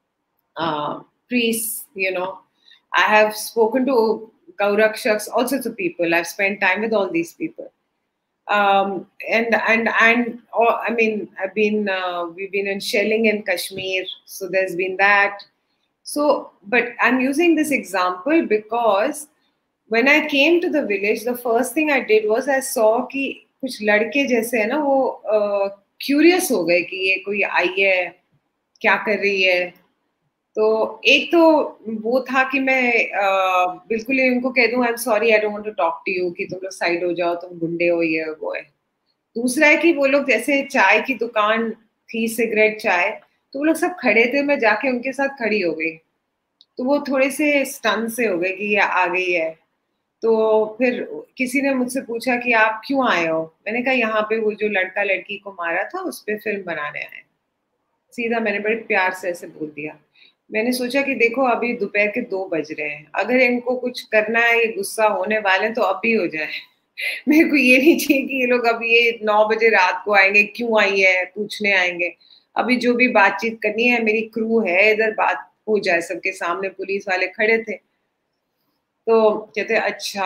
uh, priests. You know, I have spoken to Gaurakshaks, all sorts of people. I've spent time with all these people. Um, and and and oh, I mean, I've been uh, we've been in shelling in Kashmir, so there's been that. So, but I'm using this example because when I came to the village, the first thing I did was I saw कि कुछ लड़के जैसे है ना वो uh, curious हो गए कि ये कोई आई है, क्या कर रही है. तो एक तो वो था कि मैं uh, बिल्कुल ही उनको कह दूं I am sorry I don't want to talk to you, कि तुम लोग साइड हो जाओ, तुम गुंडे हो, ये वो है. दूसरा है कि वो लोग जैसे चाय की दुकान थी, सिगरेट चाय, तो वो लोग सब खड़े थे, मैं जाके उनके साथ खड़ी हो गई. तो वो थोड़े से स्टन से हो गए कि ये आ गई है. तो फिर किसी ने मुझसे पूछा कि आप क्यों आए हो. मैंने कहा यहाँ पे वो जो लड़का लड़की को मारा था उस पर फिल्म बनाने आए. सीधा मैंने बड़े प्यार से ऐसे बोल दिया. मैंने सोचा कि देखो अभी दोपहर के दो बज रहे हैं, अगर इनको कुछ करना है, ये गुस्सा होने वाले हैं तो अभी हो जाए. मेरे को ये नहीं चाहिए कि ये लोग अभी ये नौ बजे रात को आएंगे, क्यों आई है पूछने आएंगे. अभी जो भी बातचीत करनी है, मेरी क्रू है इधर, बात हो जाए सबके सामने. पुलिस वाले खड़े थे तो कहते अच्छा,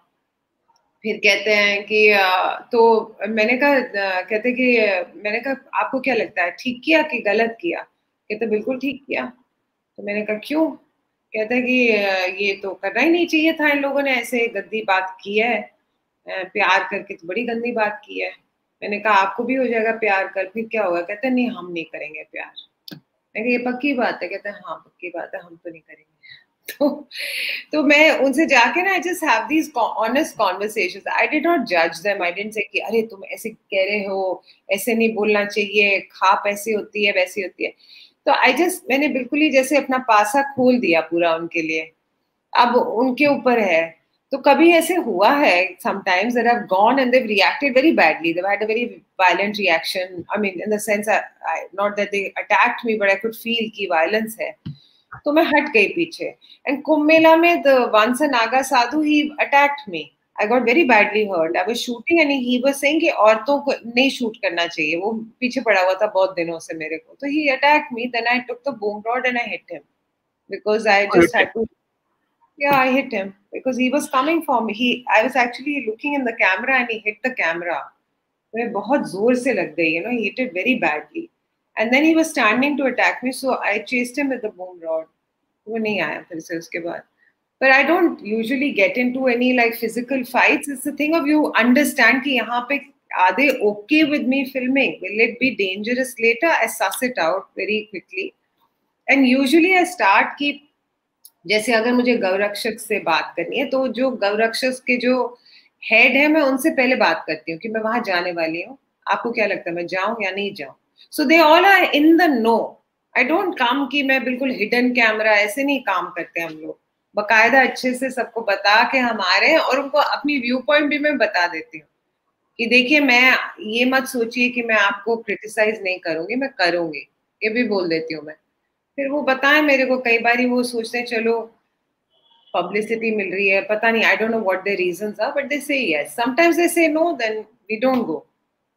फिर कहते हैं कि तो मैंने कहा, कहते कि मैंने कहा आपको क्या लगता है ठीक किया कि गलत किया. कहते बिल्कुल ठीक किया. तो मैंने कहा क्यों. कहते हैं कि ये तो करना ही नहीं चाहिए था, इन लोगों ने ऐसे गंदी बात की है, प्यार करके तो बड़ी गंदी बात की है. मैंने कहा आपको भी हो जाएगा प्यार कर, फिर क्या होगा. कहते नहीं हम नहीं करेंगे प्यार. मैं कहा ये पक्की बात है. कहते हैं हाँ पक्की बात है, हम तो नहीं करेंगे. तो तो मैं उनसे जाके ना I just have these honest conversations. I did not जज देम. आई डिडंट से कि अरे तुम ऐसे कह रहे हो, ऐसे नहीं बोलना चाहिए, खाप ऐसी होती है वैसी होती है. तो आई जस्ट मैंने बिल्कुल ही जैसे अपना पासा खोल दिया पूरा उनके लिए. अब उनके ऊपर है. तो कभी ऐसे हुआ है sometimes that I've gone and they've reacted very badly. They've had a very violent reaction. I mean, in the sense, I, I, not that they attacked me, but I could feel कि violence है. तो मैं हट गई पीछे. And Kumbh Mela में the once a Naga sadhu, he attacked me. I got very badly hurt. I was shooting and he was saying कि औरतों को नहीं shoot करना चाहिए. वो पीछे पड़ा हुआ था बहुत दिनों से मेरे को. तो he attacked me. Then I took the boom rod and I hit him because I just had to. Yeah, I hit him because he was coming for me. He, I was actually looking in the camera and he hit the camera. मैं बहुत जोर से लग गई, you know, he hit it very badly. And then he was standing to attack me, so I chased him with the boom rod. वो नहीं आया फिर से उसके बाद. But I don't usually get into any like physical fights. It's the thing of you understand कि यहाँ पे are they okay with me filming? Will it be dangerous later? I suss it out very quickly. And usually I start कि जैसे अगर मुझे गौरक्षक से बात करनी है तो जो गौरक्षक के जो हेड है मैं उनसे पहले बात करती हूँ कि मैं वहां जाने वाली हूँ, आपको क्या लगता है मैं जाऊं या नहीं जाऊं. So they all are in the know. I don't come कि मैं बिल्कुल हिडन कैमरा, ऐसे नहीं काम करते हम लोग. बकायदा अच्छे से सबको बता के हम आ रहे हैं और उनको अपनी व्यू पॉइंट भी मैं बता देती हूँ कि देखिए मैं ये मत सोचिए कि मैं आपको क्रिटिसाइज नहीं करूंगी, मैं करूंगी, ये भी बोल देती हूँ मैं. फिर वो बताएं मेरे को. कई बार वो सोचते हैं चलो पब्लिसिटी मिल रही है, पता नहीं, I don't know what the reasons are, but they say yes. Sometimes they say no, then we don't go.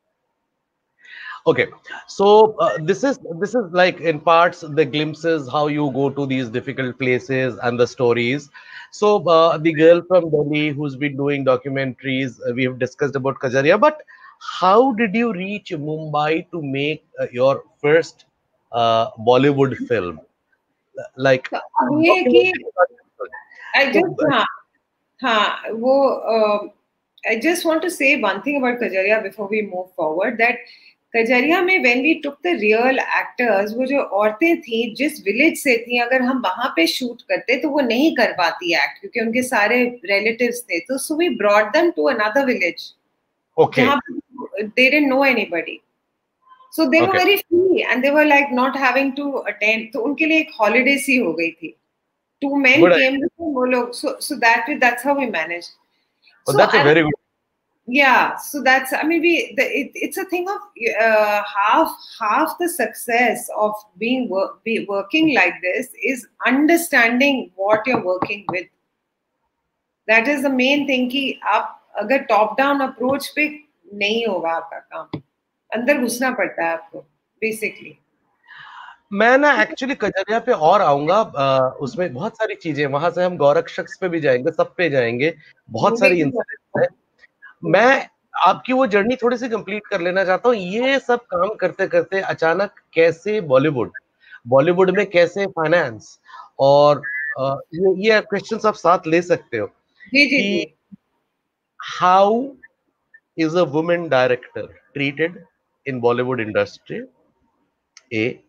Okay, so uh, this is this is like in parts the glimpses how you go to these difficult places and the stories. So uh, the girl from Delhi who's been doing documentaries, uh, we have discussed about Kajaria, but how did you reach Mumbai to make uh, your first uh, Bollywood film? Like अब ये कि I just हाँ हाँ वो uh, I just want to say one thing about Kajaria before we move forward, that Kajaria में when we took the real actors, वो जो औरतें थी जिस विलेज से थी, अगर हम वहां पे शूट करते तो वो नहीं कर पाती एक्ट क्योंकि उनके सारे रिलेटिव्स थे. तो so we brought them to another village. Okay. They didn't know anybody. So they were Okay. very free and they were like not having to attend. तो उनके लिए एक holiday सी हो गई थी. Two men Good came with them, वो लोग. So so that way, that's how we managed. Oh, So that's a I- very good. Yeah, so that's, I mean, we the, it, it's a thing of uh, half half the success of being work, be working like this is understanding what you're working with. That is the main thing कि आप अगर top down approach पे नहीं होगा आपका काम, अंदर घुसना पड़ता है आपको basically. मैं ना एक्चुअली कजरिया पे और आऊंगा. उसमें बहुत सारी चीजें, वहां से हम गौरक्षक पे भी जाएंगे, सब पे जाएंगे, बहुत सारी इंसिडेंट्स है. मैं आपकी वो जर्नी थोड़ी सी कंप्लीट कर लेना चाहता हूँ. ये सब काम करते करते अचानक कैसे बॉलीवुड बॉलीवुड में कैसे फाइनेंस और uh, ये ये क्वेश्चंस आप साथ ले सकते हो जी जी जी. कि how is a women director treated in Bollywood industry. ए,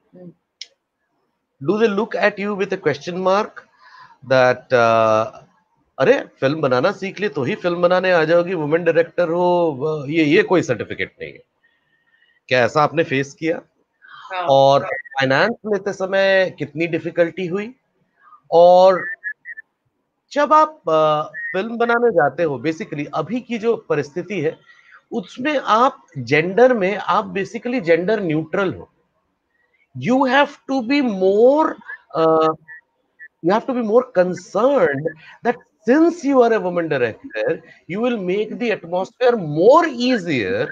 do they look at you with a question mark that uh, अरे फिल्म बनाना सीख ले तो ही फिल्म बनाने आ जाओगी, वुमेन डायरेक्टर हो, ये ये कोई सर्टिफिकेट नहीं है. क्या ऐसा आपने फेस किया? हाँ. और फाइनेंस लेते समय कितनी डिफिकल्टी हुई? और जब आप फिल्म बनाने जाते हो, बेसिकली अभी की जो परिस्थिति है उसमें आप जेंडर में आप बेसिकली जेंडर न्यूट्रल हो. You have to be more uh, you have to be more concerned that since you are a woman director, you will make the atmosphere more easier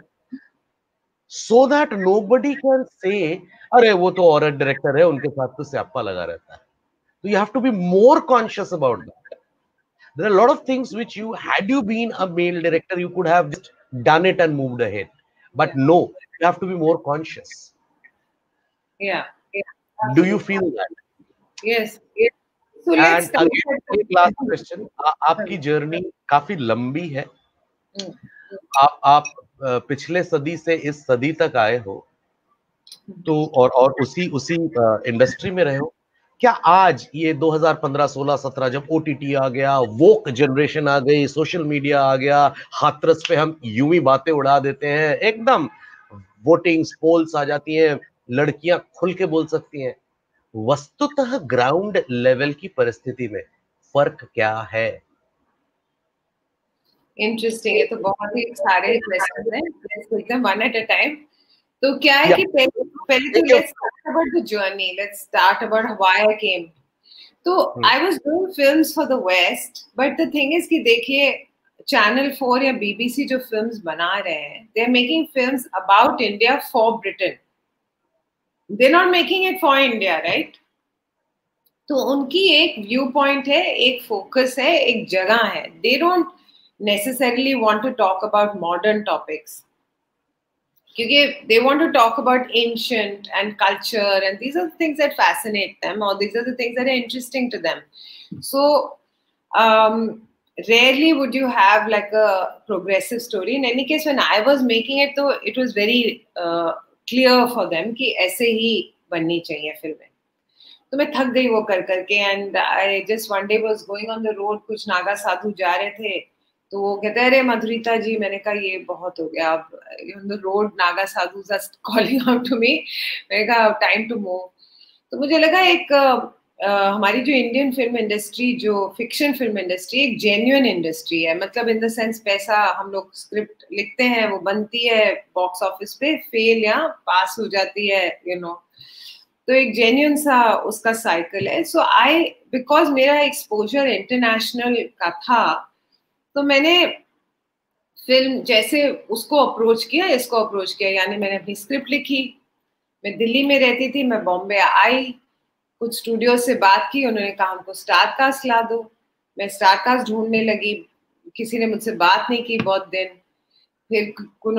so that nobody can say, अरे वो तो औरत director है, उनके साथ तो स्यापा लगा रहता है. So you have to be more conscious about that. There are a lot of things which you, had you been a male director, you could have just done it and moved ahead. But no, you have to be more conscious. Yeah. Yeah. Do you feel that? Yes. Yes. So let's And again, एक last question. आ, आपकी journey काफी लंबी है. आप आप पिछले सदी से इस सदी तक आए हो, तो और और उसी उसी इंडस्ट्री में रहे हो. क्या आज ये दो हज़ार पंद्रह, सोलह, सत्रह जब ओटीटी आ गया, वोक जनरेशन आ गई, सोशल मीडिया आ गया, हाथरस पे हम यूं ही बातें उड़ा देते हैं, एकदम वोटिंग्स पोल्स आ जाती हैं, लड़कियां खुल के बोल सकती हैं, वस्तुतः ग्राउंड लेवल की परिस्थिति में फर्क क्या है? इंटरेस्टिंग है. तो बहुत ही सारे क्वेश्चंस हैं, let's take them one at a time. तो क्या है कि पहले पहले तो let's talk about the journey. Let's start about why I came. तो I was doing films for the west, but the thing is कि देखिए चैनल फोर या बीबीसी जो फिल्म्स बना रहे हैं, they are making films about India for Britain. They're not making it for India, right? तो उनकी एक व्यू पॉइंट है, एक फोकस है, एक जगह है. They don't necessarily want to talk about modern topics, क्योंकि they want to talk about ancient and culture, and these are the things that fascinate them, or these are the things that are interesting to them. So um, rarely would you have like a progressive story. In any case, when I was making it, though, it was very uh, clear for them कि ऐसे ही बननी चाहिए फिल्में. तो मैं थक गई वो कर करके, and I just one day was going on the road, कुछ नागा साधु जा रहे थे, तो वो कहते हैं अरे मधुरिता जी, मैंने कहा ये बहुत हो गया, अब on the road Naga sadhu just calling out to me, मैंने कहा टाइम टू मूव. तो मुझे लगा एक uh, हमारी जो इंडियन फिल्म इंडस्ट्री, जो फिक्शन फिल्म इंडस्ट्री, एक जेन्युइन इंडस्ट्री है. मतलब इन द सेंस पैसा, हम लोग स्क्रिप्ट लिखते हैं, वो बनती है बॉक्स ऑफिस पे, फेल या पास हो जाती है, यू नो. तो एक जेन्युइन सा उसका साइकिल है. सो आई, बिकॉज मेरा एक्सपोजर इंटरनेशनल का था, तो मैंने फिल्म जैसे उसको अप्रोच किया, इसको अप्रोच किया. यानी मैंने अपनी स्क्रिप्ट लिखी, मैं दिल्ली में रहती थी, मैं बॉम्बे आई, कुछ स्टूडियो से बात की, उन्होंने कहा हमको स्टार कास्ट ला दो. मैं स्टार कास्ट ढूंढने लगी, किसी ने मुझसे बात नहीं की बहुत दिन. फिर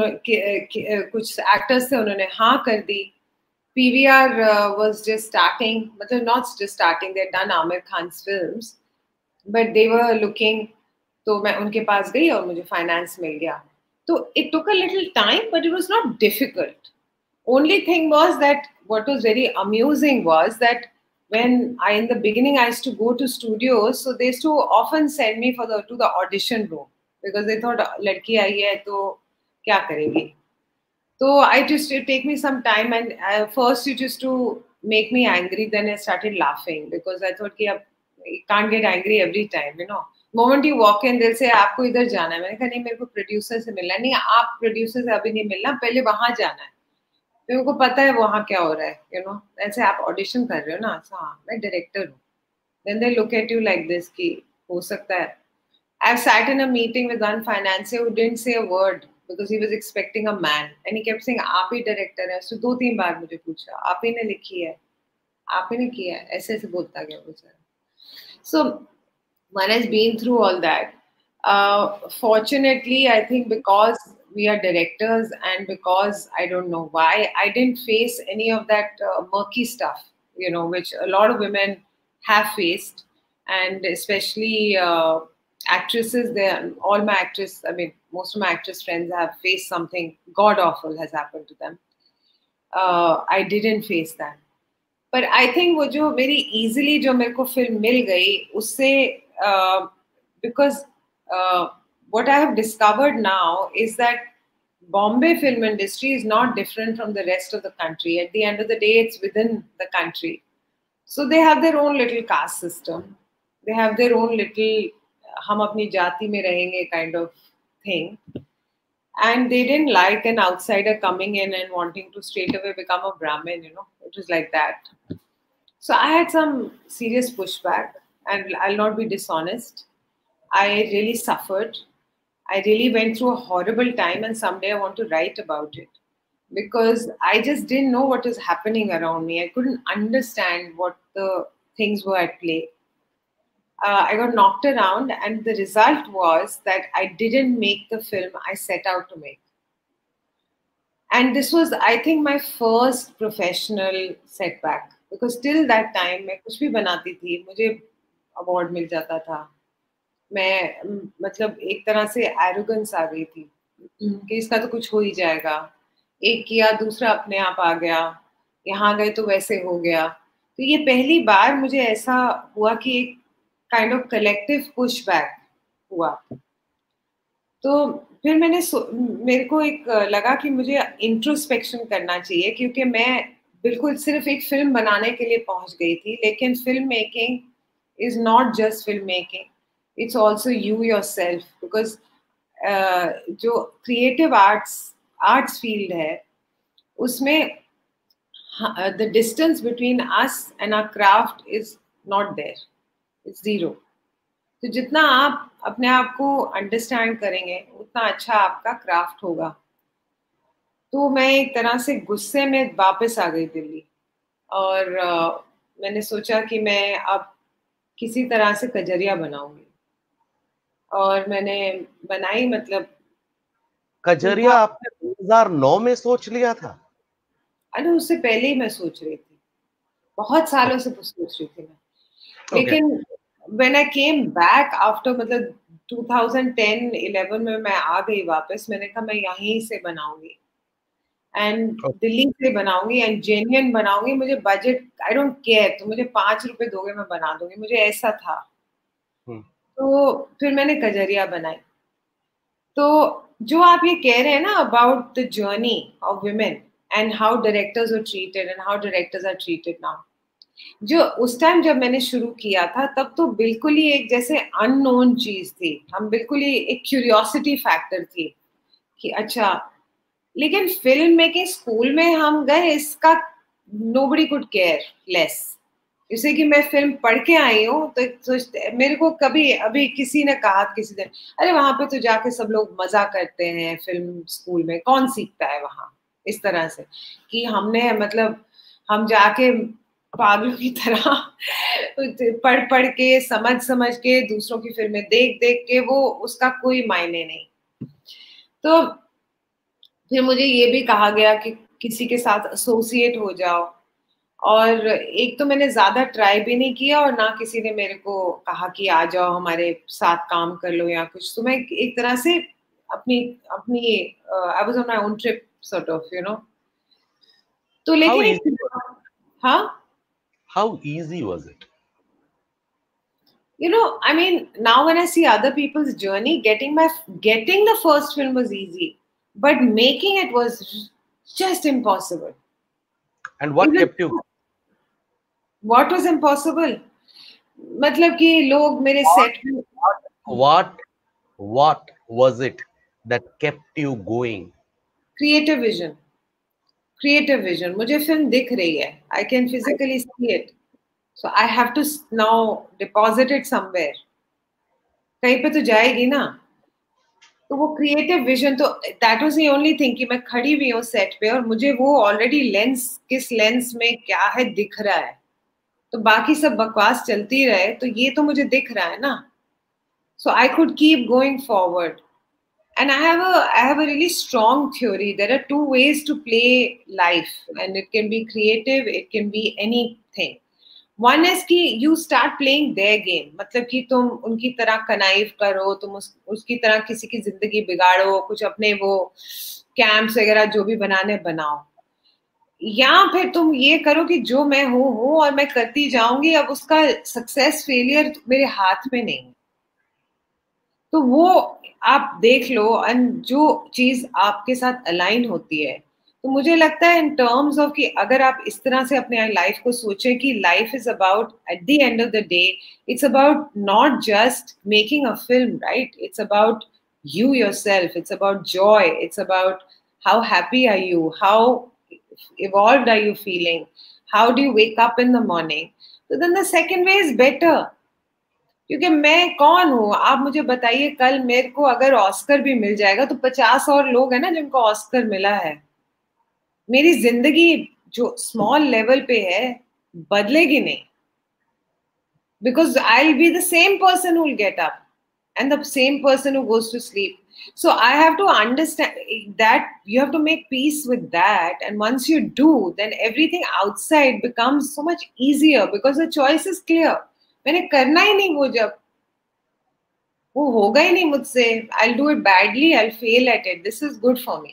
कुछ एक्टर्स थे, उन्होंने हाँ कर दी. पीवीआर वाज जस्ट स्टार्टिंग, मतलब not just starting, they had done Aamir Khan's films, but they were looking. तो मैं उनके पास गई और मुझे फाइनेंस मिल गया. तो it took a little time, but it was not difficult. Only thing was that what was very amusing was that when I in the beginning I used to go to studios, so they used to often send me for the to the audition room because they thought ladki aayi hai to kya karegi. So I just it take me some time, and uh, first it used to make me angry, then I started laughing because I thought ki ab you can't get angry every time, you know. Moment you walk in, they'll say आपको इधर जाना है. मैंने कहा नहीं, मेरे को producer से मिलना नहीं. आप प्रोड्यूसर से अभी नहीं मिलना, पहले वहां जाना है, मेरे को पता है वहां क्या हो रहा है, यू नो. ऐसे आप ऑडिशन कर रहे हो ना, अच्छा हाँ मैं डायरेक्टर हूँ. Then they look at you like this कि हो सकता है. I sat in a meeting with one financier who didn't say a word because he was expecting a man, and he kept saying आप ही director है. उसने दो तीन बार मुझे पूछा, आप ही ने लिखी है, आप ही ने किया है, ऐसे ऐसे बोलता गया बेचारा. सो one has been through all that. Uh, fortunately, I think because we are directors and because I don't know why, I didn't face any of that uh, murky stuff, you know, which a lot of women have faced, and especially uh, actresses. They, all my actress, I mean, most of my actress friends have faced something god awful has happened to them. Uh, I didn't face that. पर I think वो जो मेरी easily जो मेरे को film मिल गई, उससे because what I have discovered now is that Bombay film industry is not different from the rest of the country. At the end of the day it's within the country. So they have their own little caste system, they have their own little हम अपनी जाति में रहेंगे kind of thing. And they didn't like an outsider coming in and wanting to straight away become a Brahmin, you know. It was like that. So I had some serious pushback, and I'll not be dishonest. I really suffered. I really went through a horrible time, and someday I want to write about it. Because I just didn't know what was happening around me. I couldn't understand what the things were at play. Uh, I got knocked around, and the result was that I didn't make the film I set out to make. And this was, I think, my first professional setback. Because till that time, मैं कुछ भी बनाती थी, मुझे award मिल जाता था. मैं मतलब एक तरह से arrogance आ गई थी कि इसका तो कुछ हो ही जाएगा. एक किया, दूसरा अपने आप आ गया. यहाँ गए तो वैसे हो गया. तो ये पहली बार मुझे ऐसा हुआ कि एक काइंड ऑफ कलेक्टिव पुशबैक हुआ. तो फिर मैंने मेरे को एक लगा कि मुझे इंट्रोस्पेक्शन करना चाहिए, क्योंकि मैं बिल्कुल सिर्फ एक फिल्म बनाने के लिए पहुंच गई थी. लेकिन film making is not just film making, it's also you yourself. Because जो क्रिएटिव आर्ट्स आर्ट्स फील्ड है, उसमें the distance between us and our craft is not there, it's zero. तो जितना आप अपने आप को अंडरस्टैंड करेंगे, उतना अच्छा आपका क्राफ्ट होगा. तो मैं एक तरह से गुस्से में वापस आ गई दिल्ली, और मैंने सोचा कि मैं अब किसी तरह से कजरिया बनाऊंगी, और मैंने बनाई। मतलब कजरिया आपने दो हज़ार नौ में सोच लिया था? अरे उससे पहले ही मैं सोच रही थी, बहुत सालों से सोच रही थी मैं, लेकिन when I came back after, मतलब टू थाउज़ेंड टेन इलेवन में मैं आ गई वापस, मैंने कहा मैं यहीं से बनाऊंगी एंड दिल्ली से बनाऊंगी एंड जेन्युइन बनाऊंगी। मुझे बजट, आई डोंट केयर, तो मुझे पांच रुपए दोगे मैं बना दूंगी, मुझे ऐसा था। तो फिर मैंने कजरिया बनाई। तो जो आप ये कह रहे हैं ना about the journey of women and how directors are treated and how directors are treated now, जो उस टाइम जब मैंने शुरू किया था तब तो बिल्कुल ही एक जैसे अननोन चीज थी, हम बिल्कुल ही एक क्यूरियोसिटी फैक्टर थी कि अच्छा, लेकिन फिल्म मेकिंग स्कूल में हम गए, इसका नोबडी कुड केयर लेस। जैसे कि मैं फिल्म पढ़ के आई हूँ तो, तो मेरे को कभी अभी किसी ने कहा किसी ने, अरे वहां पे तो जाके सब लोग मजा करते हैं फिल्म स्कूल में, कौन सीखता है वहां, इस तरह से कि हमने मतलब हम जाके पागलों की तरह पढ़ पढ़ के समझ समझ के दूसरों की फिल्में देख देख के, वो उसका कोई मायने नहीं। तो फिर मुझे ये भी कहा गया कि किसी के साथ एसोसिएट हो जाओ, और एक तो मैंने ज्यादा ट्राई भी नहीं किया और ना किसी ने मेरे को कहा कि आ जाओ हमारे साथ काम कर लो या कुछ। तो मैं एक तरह से अपनी अपनी I was on my own trip sort of, you know. तो लेकिन हाँ, how easy was it? You know, I mean, now when I see other people's journey, getting my getting the first film was easy, but making it was just impossible. And what Even, kept you? What was impossible? मतलब कि लोग मेरे set में what what was it that kept you going? Creative vision. Creative vision. मुझे film दिख रही है. I can physically see it. So I have to now deposit it somewhere. कहीं पे तो जाएगी ना. तो वो क्रिएटिव विजन, तो that was the only thing कि मैं खड़ी हुई हूँ सेट पे और मुझे वो ऑलरेडी लेंस, किस लेंस में क्या है दिख रहा है, तो बाकी सब बकवास चलती रहे, तो ये तो मुझे दिख रहा है ना. So I could keep going forward. And I have a I have a really strong theory. There are two ways to play life, and it can be creative, it can be anything. One is कि you start playing their game. मतलब कि तुम उनकी तरह कनाइव करो, तुम उस, उसकी तरह किसी की जिंदगी बिगाड़ो, कुछ अपने वो कैंप्स वगैरह जो भी बनाने बनाओ, या फिर तुम ये करो कि जो मैं हूँ हूँ और मैं करती जाऊंगी, अब उसका सक्सेस फेलियर मेरे हाथ में नहीं. तो वो आप देख लो, एंड जो चीज आपके साथ अलाइन होती है, तो मुझे लगता है इन टर्म्स ऑफ कि अगर आप इस तरह से अपने लाइफ को सोचें कि life is about, at the end of the day it's about not just making a film, right? It's about you yourself, it's about joy, it's about how happy are you, how evolved are you feeling, how do you wake up in the morning. So then the second way is better. क्योंकि मैं कौन हूँ, आप मुझे बताइए, कल मेरे को अगर ऑस्कर भी मिल जाएगा तो पचास और लोग हैं ना जिनको ऑस्कर मिला है. मेरी जिंदगी जो स्मॉल लेवल पे है बदलेगी नहीं, because I will be the same person who will get up and the same person who goes to sleep. So I have to understand that you have to make peace with that, and once you do, then everything outside becomes so much easier because the choice is clear. मैंने करना ही नहीं, वो जब वो होगा ही नहीं मुझसे, I'll do it badly, I'll fail at it, this is good for me.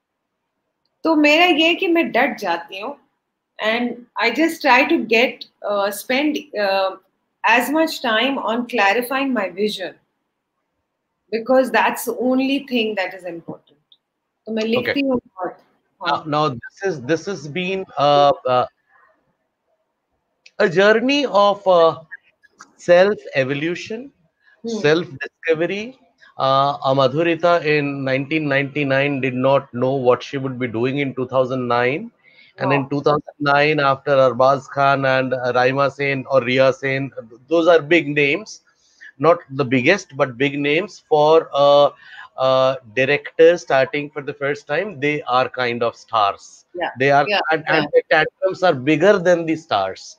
तो मेरा ये कि मैं डट जाती हूँ, and I just try to get uh, spend uh, as much time on clarifying my vision, because that's the only thing that is important. तो मैं लिखती हूँ बहुत. Now, now this is this has been a, a, a journey of uh, self evolution, hmm. self discovery. Uh, Madhurita in nineteen ninety-nine did not know what she would be doing in two thousand nine, and wow. in two thousand nine, after Arbaz Khan and Raima Sen or Riya Sen, those are big names. Not the biggest, but big names for a uh, uh, director starting for the first time. They are kind of stars. Yeah. They are, yeah. and, and yeah. the tantrums are bigger than the stars.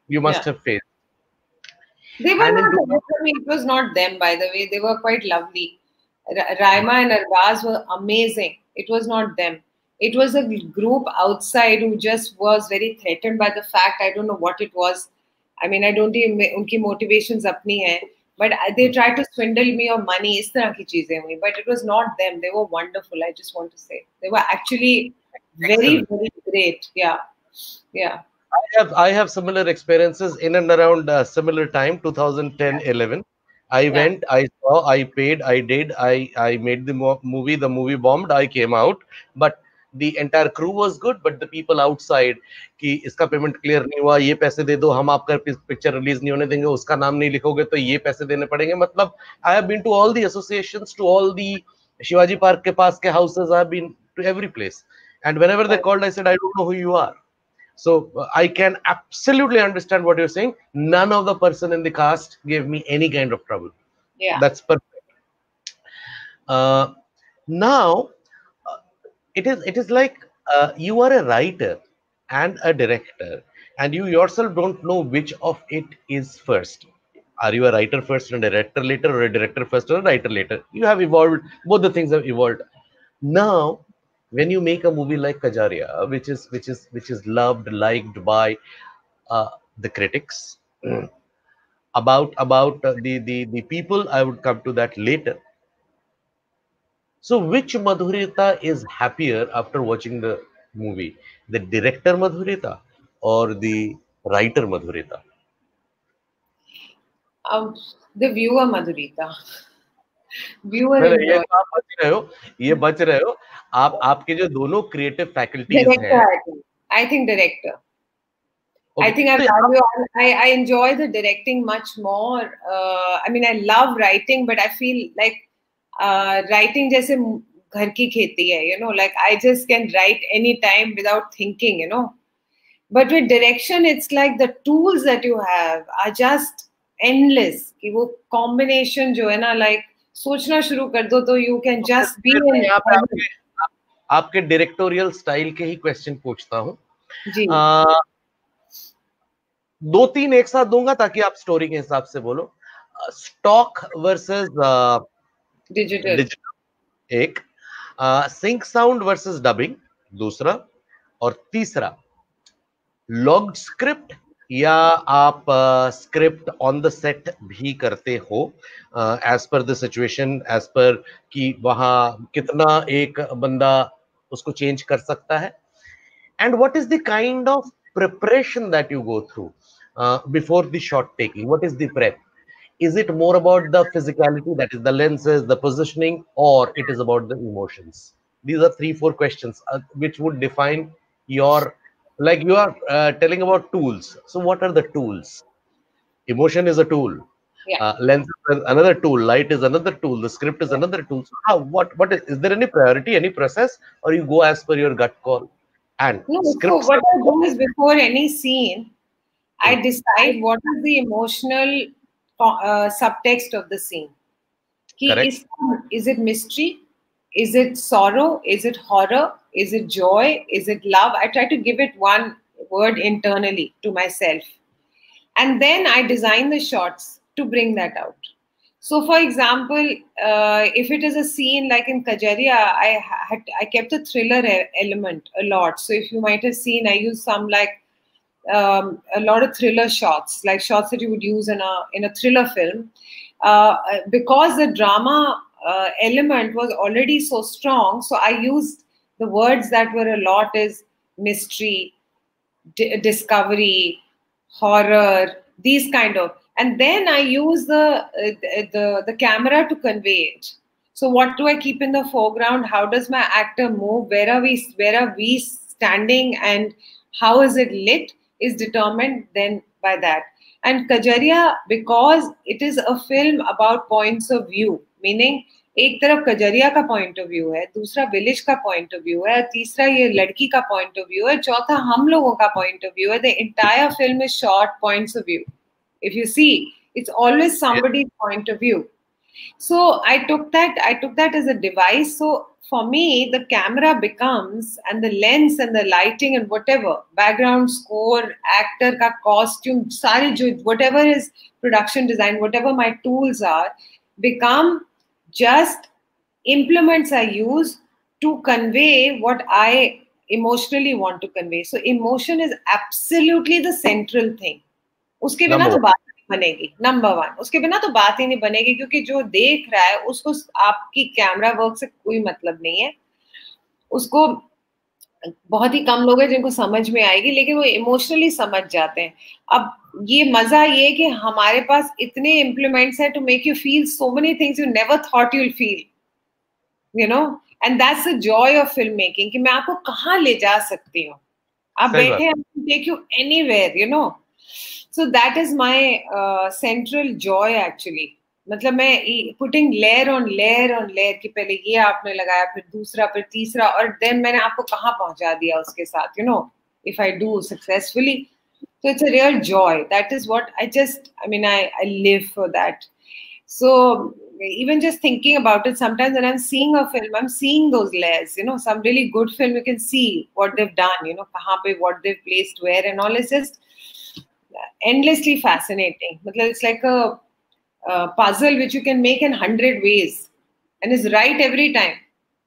you must Yeah. have faced. They were And not, into- I mean, it was not them, by the way. They were quite lovely. Ra- Raima and Arbaz were amazing. It was not them. It was a group outside who just was very threatened by the fact, I don't know what it was. I mean, I don't even, unki motivations apni hai, but they tried to swindle me of money. Is tarah ki cheezein hui. But it was not them. They were wonderful, I just want to say. They were actually very, Excellent. very great. Yeah. Yeah. I have I have similar experiences in and around uh, similar time, twenty ten eleven. I Yeah. went, I saw, I paid, I did, I I made the mo- movie. The movie bombed. I came out, but the entire crew was good. But the people outside, कि इसका payment clear नहीं हुआ, ये पैसे दे दो, हम आपका picture release नहीं होने देंगे, उसका नाम नहीं लिखोगे तो ये पैसे देने पड़ेंगे. मतलब I have been to all the associations, to all the Shivaji Park के पास के houses. I have been to every place, and whenever they called, I said, I don't know who you are. So uh, I can absolutely understand what you're saying. None of the person in the cast gave me any kind of trouble. Yeah. That's perfect. Uh, now, uh, it is it is like uh, you are a writer and a director, and you yourself don't know which of it is first. Are you a writer first and a director later, or a director first or a writer later? You have evolved. Both the things have evolved. Now, when you make a movie like Kajaria, which is which is which is loved, liked by uh, the critics, about about uh, the the the people, I would come to that later. So, which Madhurita is happier after watching the movie, the director Madhurita or the writer Madhurita? Um, the viewer Madhurita. Viewer नहीं, नहीं, ये enjoy. तो आप बच रहे हो, ये बच रहे हो. आप आपके जो दोनों क्रिएटिव फैकल्टीज Director, हैं. I think. I think director. I Okay, think I so आप- value. I, I enjoy the directing much more. Uh, I mean, I love writing, but I feel like uh, writing जैसे घर की खेती है. You know, like I just can write anytime without thinking. You know, but with direction, it's like the tools that you have are just endless. कि वो combination जो है ना, like सोचना शुरू कर दो तो you can just be फिर मैं in. यहाँ पे आपके आप- आपके डायरेक्टोरियल स्टाइल के ही क्वेश्चन पूछता हूँ. जी. आ, दो तीन एक साथ दूंगा ताकि आप स्टोरी के हिसाब से बोलो. Stock versus Digital. डिजिटल एक, सिंक साउंड वर्सेस डबिंग दूसरा, और तीसरा लॉग्ड स्क्रिप्ट या आप स्क्रिप्ट ऑन द सेट भी करते हो as per the situation, as per कि वहां कितना एक बंदा उसको चेंज कर सकता है. And what is the kind of preparation that you go through uh, before the shot taking? What is the prep? Is it more about the physicality, that is the lenses, the positioning, or it is about the emotions? These are three four questions uh, which would define your, like you are uh, telling about tools. So what are the tools? Emotion is a tool. Yeah. Uh, lens is another tool. Light is another tool. The script is another tool. So how, what what is, is there any priority, any process, or you go as per your gut call? And No, so scripts what I do is before any scene, I decide what is the emotional uh, subtext of the scene. Ki Correct. Is, is it mystery? Is it sorrow? Is it horror? Is it joy? Is it love? I try to give it one word internally to myself. And then I design the shots to bring that out. So, for example, uh, if it is a scene like in Kajaria, I had I kept a thriller e- element a lot. So, if you might have seen, I used some like um, a lot of thriller shots, like shots that you would use in a in a thriller film, uh, because the drama uh, element was already so strong. So, I used the words that were a lot is mystery, d- discovery, horror, these kind of. And then I use the, uh, the the camera to convey it. So what do I keep in the foreground? How does my actor move? Where are we? Where are we standing? And how is it lit? Is determined then by that. And Kajaria, because it is a film about points of view, meaning एक तरफ कजरिया का point of view है, दूसरा village का point of view है, तीसरा ये लड़की का पॉइंट ऑफ व्यू है, चौथा हम लोगों का पॉइंट ऑफ व्यू है. The entire film is short points of view. If you see, it's always somebody's point of view. So I took that, I took that as a device. So for me, the camera becomes, and the lens and the lighting and whatever, background score, actor ka costume, sari jo, whatever is production design, whatever my tools are, become just implements I use to convey what I emotionally want to convey. So emotion is absolutely the central thing. उसके बिना तो बात नहीं बनेगी, number one. उसके बिना तो बात ही नहीं बनेगी, क्योंकि जो देख रहा है उसको आपकी कैमरा वर्क से कोई मतलब नहीं है. उसको बहुत ही कम लोग हैं जिनको समझ में आएगी, लेकिन वो इमोशनली समझ जाते हैं. अब ये मजा ये कि हमारे पास इतने इम्प्लीमेंट्स हैं to make you feel so many things you never thought you will feel, you know. And that's the joy of film making, कि मैं आपको कहाँ ले जा सकती हूँ. आप बैठे हैं, take you anywhere, you know. So that is my uh, central joy actually. मतलब मैं putting layer on layer on layer, कि पहले ये आपने लगाया, फिर दूसरा, फिर तीसरा, और then मैंने आपको कहाँ पहुँचा दिया उसके साथ, you know, if I do successfully. So it's a real joy. That is what I just, I mean, I, I live for that. So even just thinking about it, sometimes when I'm seeing a film, I'm seeing those layers, you know, some really good film, you can see what they've done, you know, kahan pe, what they've placed where, and all. Is just endlessly fascinating. It's like a, a puzzle which you can make in hundred ways and is right every time.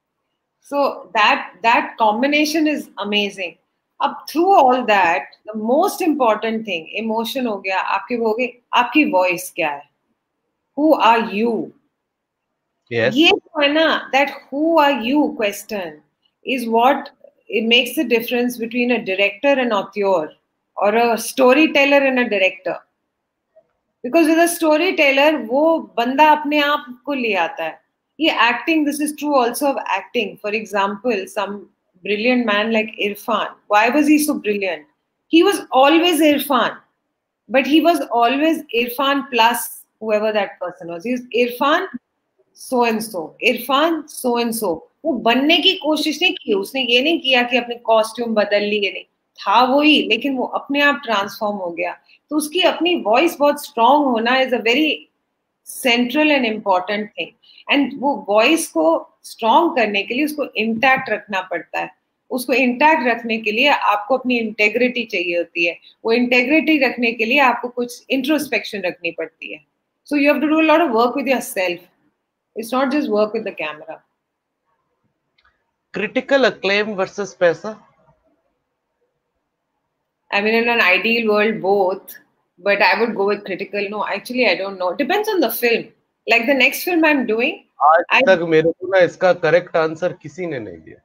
So that that combination is amazing. Up through all that, the most important thing, emotion ho gaya, aapke ho gaye, aapki voice kya hai? Who are you? Yes. Ye to hai na, that who are you question is what it makes the difference between a director and auteur, or a storyteller and a director. Because with a storyteller, wo banda apne aap ko le aata hai. Ye acting, this is true also of acting. For example, some brilliant man like Irfan. Why was he so brilliant? He was always Irfan. But he was always Irfan plus whoever that person was. He was Irfan so and so. Irfan so and so. वो बनने की कोशिश नहीं की. उसने ये नहीं किया कि अपने कॉस्ट्यूम बदल लिए, नहीं था वही, लेकिन वो अपने आप ट्रांसफॉर्म हो गया. तो उसकी अपनी वॉइस बहुत स्ट्रांग होना is a very central and important thing. And वो वॉइस को स्ट्रांग करने के लिए उसको इंटैक्ट रखना पड़ता है. उसको इंटैक्ट रखने के लिए आपको अपनी इंटेग्रिटी चाहिए होती है. वो इंटेग्रिटी रखने के लिए आपको कुछ इंट्रोस्पेक्शन रखनी पड़ती है. So you have to do a lot of work with yourself. It's not just work with the camera. Critical acclaim versus paisa? I mean, in an ideal world, both. But I would go with critical. No, actually, I don't know. Depends on the film. Like the next film I'm doing. आज तक मेरे को ना इसका correct answer किसी ने नहीं दिया.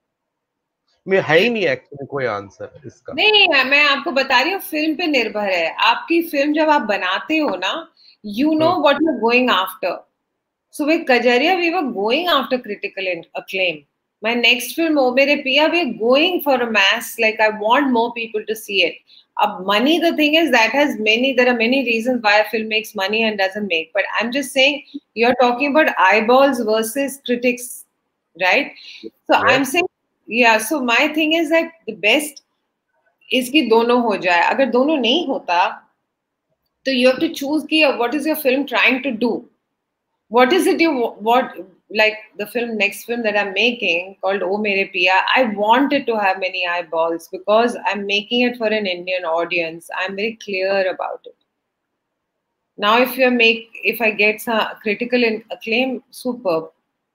मैं है ही नहीं एक्चुअली कोई आंसर इसका. नहीं, मैं आपको बता रही हूँ, फिल्म पे निर्भर है. आपकी फिल्म जब आप बनाते हो ना, you know what you're going after. So with Kajaria, we were going after critical acclaim. My next film, Oh Mere Piya, we're going for a mass. Like, I want more people to see it. Ab money, the thing is, that has many, there are many reasons why a film makes money and doesn't make. But I'm just saying, you're talking about eyeballs versus critics, right? So yeah. I'm saying, yeah, so my thing is that the best is ki dono ho jaye. Agar dono nahi hota, so you have to choose ki what is your film trying to do. What is it you, what, like the film, next film that I'm making called Oh Mere Piya, I want it to have many eyeballs because I'm making it for an Indian audience. I'm very clear about it. Now, if you make, if I get some critical acclaim, superb.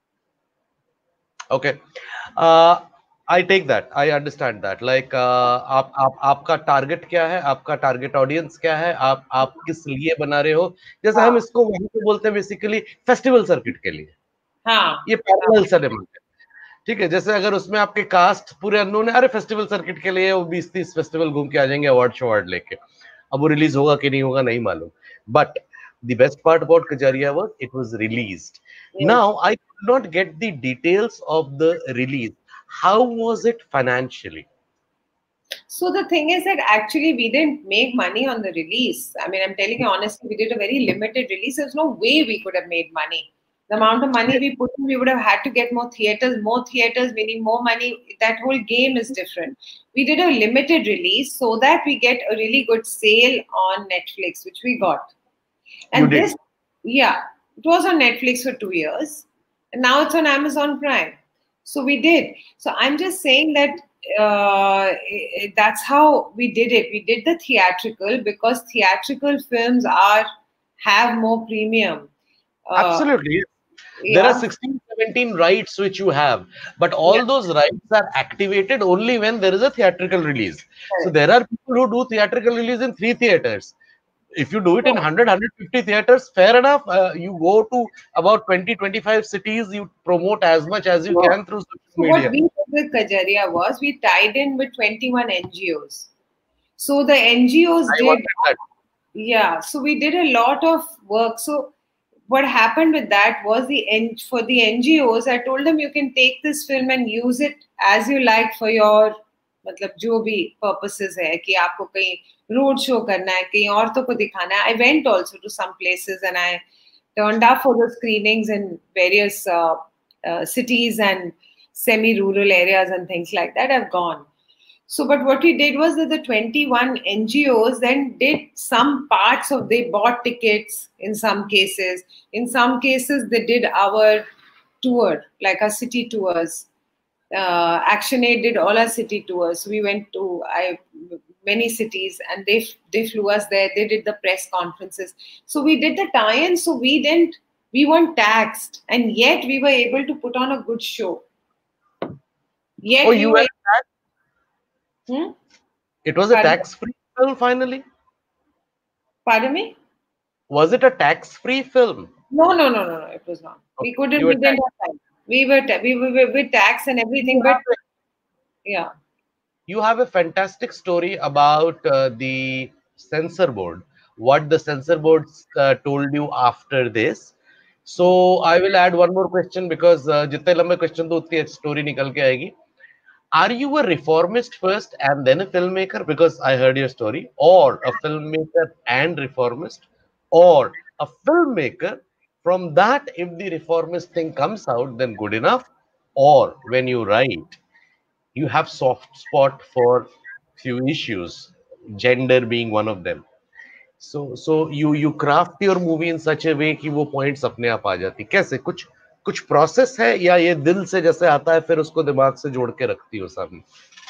Okay, uh, I take that. I understand that. Like, uh, आप आप आपका target क्या है? आपका target audience क्या है? आप आप किस लिए बना रहे हो? जैसे हम इसको वहीं पे बोलते हैं बेसिकली फेस्टिवल सर्किट के लिए. हाँ, ये पैरेलल सिनेमा है. ठीक है, जैसे अगर उसमें आपके कास्ट पूरे अननोन है, अरे फेस्टिवल सर्किट के लिए वो बीस तीस फेस्टिवल घूम के आ जाएंगे अवार्ड शवार्ड लेके. अब वो रिलीज होगा कि नहीं होगा नहीं मालूम. But the best part about Kajaria was it was released. Yes. Now I could not get the details of the release. How was it financially? So the thing is that actually we didn't make money on the release. I mean, I'm telling you honestly, we did a very limited release. There's no way we could have made money. The amount of money we put in, we would have had to get more theaters, more theaters, meaning more money. That whole game is different. We did a limited release so that we get a really good sale on Netflix, which we got. And this, yeah, it was on Netflix for two years. And now it's on Amazon Prime. So we did. So I'm just saying that uh, that's how we did it. We did the theatrical because theatrical films are have more premium. Uh, Absolutely. yeah. There are sixteen, seventeen rights which you have, but all Yeah. those rights are activated only when there is a theatrical release. Correct. So there are people who do theatrical release in three theaters. If you do it in one hundred, one hundred fifty theaters, fair enough. Uh, you go to about twenty, twenty-five cities, you promote as much as you So- can through social So media. what we did with Kajaria was we tied in with twenty-one N G Os. So the N G Os I did, wanted that. yeah. So we did a lot of work. So what happened with that was the N, for the N G Os, I told them you can take this film and use it as you like for your, मतलब जो भी purposes है कि आपको कहीं road show करना है, कहीं औरतों को दिखाना है. I went also to some places and I turned up for the screenings in various uh, uh, cities and semi-rural areas and things like that. I've gone. So, but what we did was that the twenty-one N G Os then did some parts of, they bought tickets in some cases. In some cases, they did our tour, like our city tours. Uh, ActionAid did all our city tours. We went to I, many cities and they, they flew us there. They did the press conferences. So we did the tie-in. So we didn't, we weren't taxed. And yet we were able to put on a good show. Yet Oh, we you were were taxed? Hmm? It was a Pardon? tax-free film finally? Pardon me? Was it a tax-free film? No, no, no, no, no. It was not. We Okay, couldn't. you We were didn't have time. We were ta- we were with with tax and everything, You but have a- yeah. You have a fantastic story about uh, the censor board, what the censor board uh, told you after this. So I will add one more question because uh, जितने लंबे question तो उतनी story निकल के आएगी. Are you a reformist first and then a filmmaker? Because I heard your story, or a filmmaker and reformist, or a filmmaker. From that, if the reformist thing comes out, then good enough. Or when you write, you have soft spot for few issues, gender being one of them. So so you you craft your movie in such a way कि वो points अपने आप आ जाती. कैसे कुछ कुछ process है या ये दिल से जैसे आता है फिर उसको दिमाग से जोड़ के रखती हो सामने?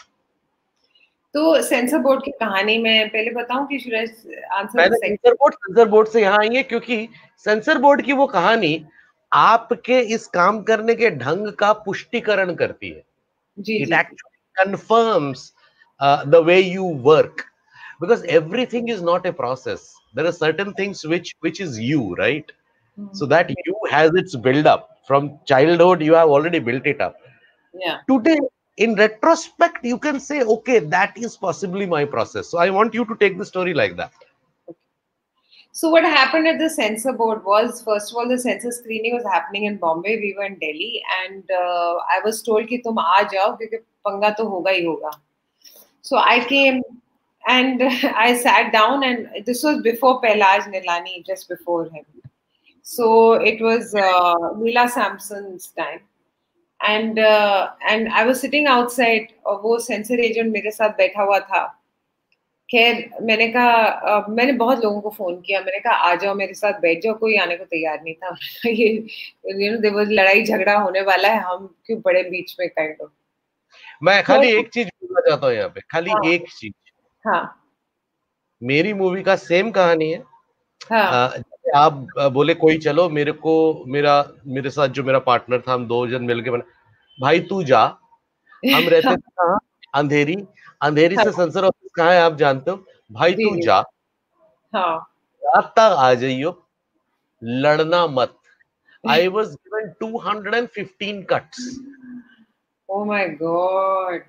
तो सेंसर बोर्ड की कहानी में पहले बताऊं कि should I answer मैंने the second? Censor board censor board से यहाँ आई है क्योंकि सेंसर बोर्ड की वो कहानी आपके इस काम करने के ढंग का पुष्टिकरण करती है. जी It ji. actually confirms uh, the way you work, because everything is not a process. There are certain things which which is you, right? So that you has its build up from childhood. You have already built it up. Yeah. Today, in retrospect, you can say, okay, that is possibly my process. So I want you to take the story like that. So what happened at the censor board was, first of all, the censor screening was happening in Bombay. We were in Delhi, and uh, I was told कि तुम आ जाओ क्योंकि पंगा तो होगा ही होगा. So I came and I sat down, and this was before Pehlaj Nilani, just before him. So it was uh, Leela Sampson's time, and uh, and I was sitting outside. और वो censor agent मेरे साथ बैठा हुआ था. खैर मैंने कहा uh, मैंने बहुत लोगों को फोन किया. मैंने कहा आ जाओ मेरे साथ बैठ जाओ. कोई आने को तैयार नहीं था. ये you know, there was लड़ाई झगड़ा होने वाला है. हम क्यों बड़े बीच में kind of. मैं खाली एक चीज बोलना चाहता हूँ यहाँ पे, खाली हाँ. एक चीज. हाँ. मेरी मूवी का सेम कहानी है. हाँ. uh, आप बोले कोई चलो, मेरे को मेरा मेरे साथ जो मेरा पार्टनर था, हम दो जन मिलके बना, भाई तू जा. हम रहते थे कहाँ? अंधेरी. अंधेरी से सेंसर ऑफिस कहाँ है आप जानते हो? भाई तू जा. हाँ. रात तक आ जाइयो, लड़ना मत. I was given two hundred fifteen cuts. Oh my God.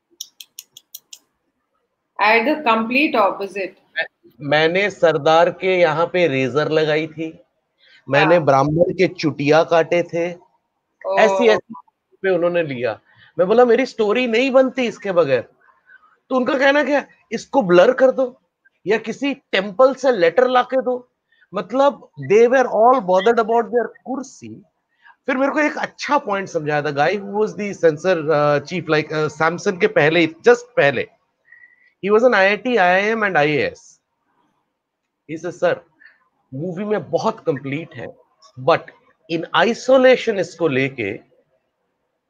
I had the complete opposite. मैंने सरदार के यहाँ पे रेजर लगाई थी. मैंने ब्राह्मण के चुटिया काटे थे. Oh. ऐसी ऐसी पे उन्होंने लिया. मैं बोला मेरी स्टोरी नहीं बनती इसके बगैर. तो उनका कहना क्या, इसको ब्लर कर दो या किसी टेम्पल से लेटर लाके दो. मतलब they were all bothered about their कुर्सी. फिर मेरे को एक अच्छा पॉइंट समझाया था guy who was the censor chief, like Samson के पहले, जस्ट पहले. He was an IIT, IIM and IAS. He said sir movie में बहुत कंप्लीट है, बट इन आइसोलेशन इसको लेके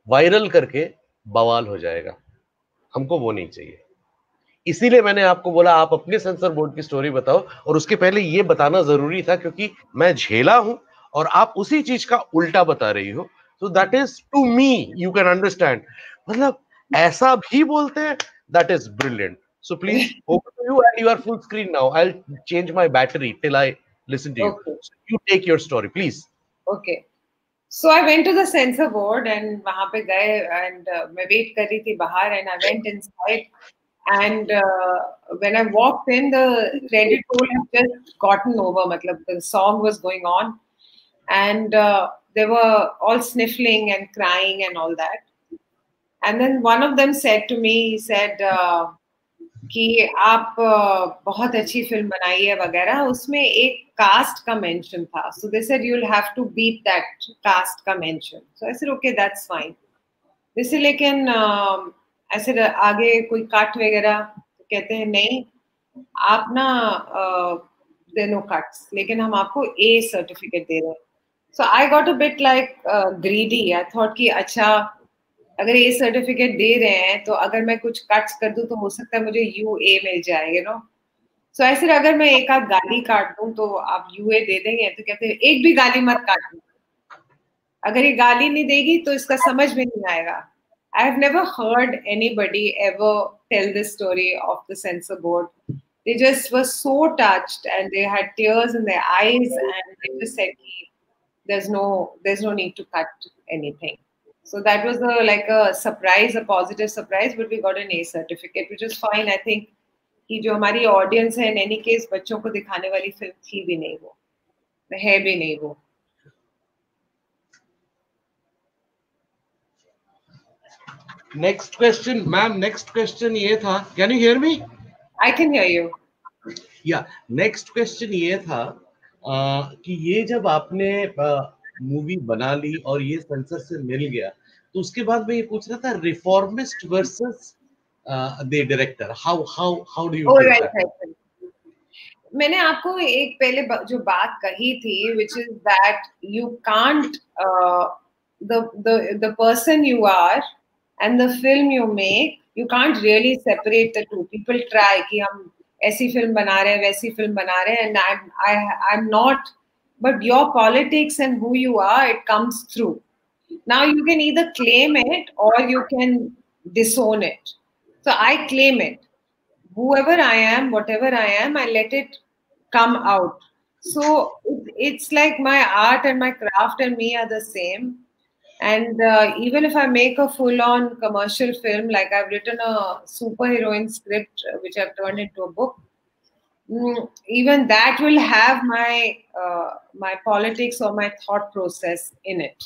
वायरल करके बवाल हो जाएगा, हमको वो नहीं चाहिए। इसीलिए मैंने आपको बोला आप अपने सेंसर बोर्ड की स्टोरी बताओ, और उसके पहले ये बताना जरूरी था क्योंकि मैं झेला हूं और आप उसी चीज का उल्टा बता रही हो, so that is to me you can understand, मतलब ऐसा भी बोलते हैं, that is brilliant. So please, over to you, and you are full screen now. I'll change my battery till I listen to you. Okay. So you take your story, please. Okay. So I went to the censor board and वहाँ पे गए and uh, मैं wait कर रही थी बाहर and I went inside and uh, when I walked in, the credit roll had just gotten over. मतलब the song was going on and uh, they were all sniffling and crying and all that. And then one of them said to me, he said uh, कि आप uh, बहुत अच्छी film बनाई है वगैरह, उसमें एक कास्ट का मेंशन था. So they said you'll have to beat that caste का mention. So I said okay, that's fine. They said लेकिन uh, ऐसे आगे कोई कट वगैरह, तो कहते हैं नहीं, आप ना दे नो कट्स, लेकिन हम आपको ए सर्टिफिकेट दे रहे हैं. So I got a bit like uh, greedy. I thought कि अच्छा अगर ए सर्टिफिकेट दे रहे हैं तो अगर मैं कुछ कट्स कर दूं तो हो सकता है मुझे यू ए मिल जाए, यू नो. सो ऐसे अगर मैं एक आध गाली काट दूं तो आप यू ए दे देंगे. तो कहते हैं एक भी गाली मत काटना, अगर ये गाली नहीं देगी तो इसका समझ में नहीं आएगा. I have never heard anybody ever tell this story of the censor board. They just were so touched and they had tears in their eyes and they just said, "There's no, there's no need to cut anything." So that was a, like a surprise, a positive surprise. But we got an A certificate, which is fine. I think कि जो हमारी audience है, in any case, बच्चों को दिखाने वाली film थी भी नहीं वो, है भी नहीं वो. Next question, ma'am. Next question ये था. Can you hear me? I can hear you. Yeah. Next question ये था uh, कि ये जब आपने मूवी uh, बना ली और ये सेंसर से मिल गया, तो उसके बाद मैं ये पूछ रहा था reformist versus the director. How how how do you take that? मैंने आपको एक पहले जो बात कही थी, which is that you can't uh, the the the person you are and the film you make, you can't really separate the two. People try कि हम ऐसी फिल्म बना रहे हैं, वैसी फिल्म बना रहे हैं, and I'm I I'm not. But your politics and who you are, it comes through. Now you can either claim it or you can disown it. So I claim it. Whoever I am, whatever I am, I let it come out. So it, it's like my art and my craft and me are the same. And uh, even if I make a full-on commercial film, like I've written a superheroine script, uh, which I've turned into a book, mm, even that will have my uh, my politics or my thought process in it.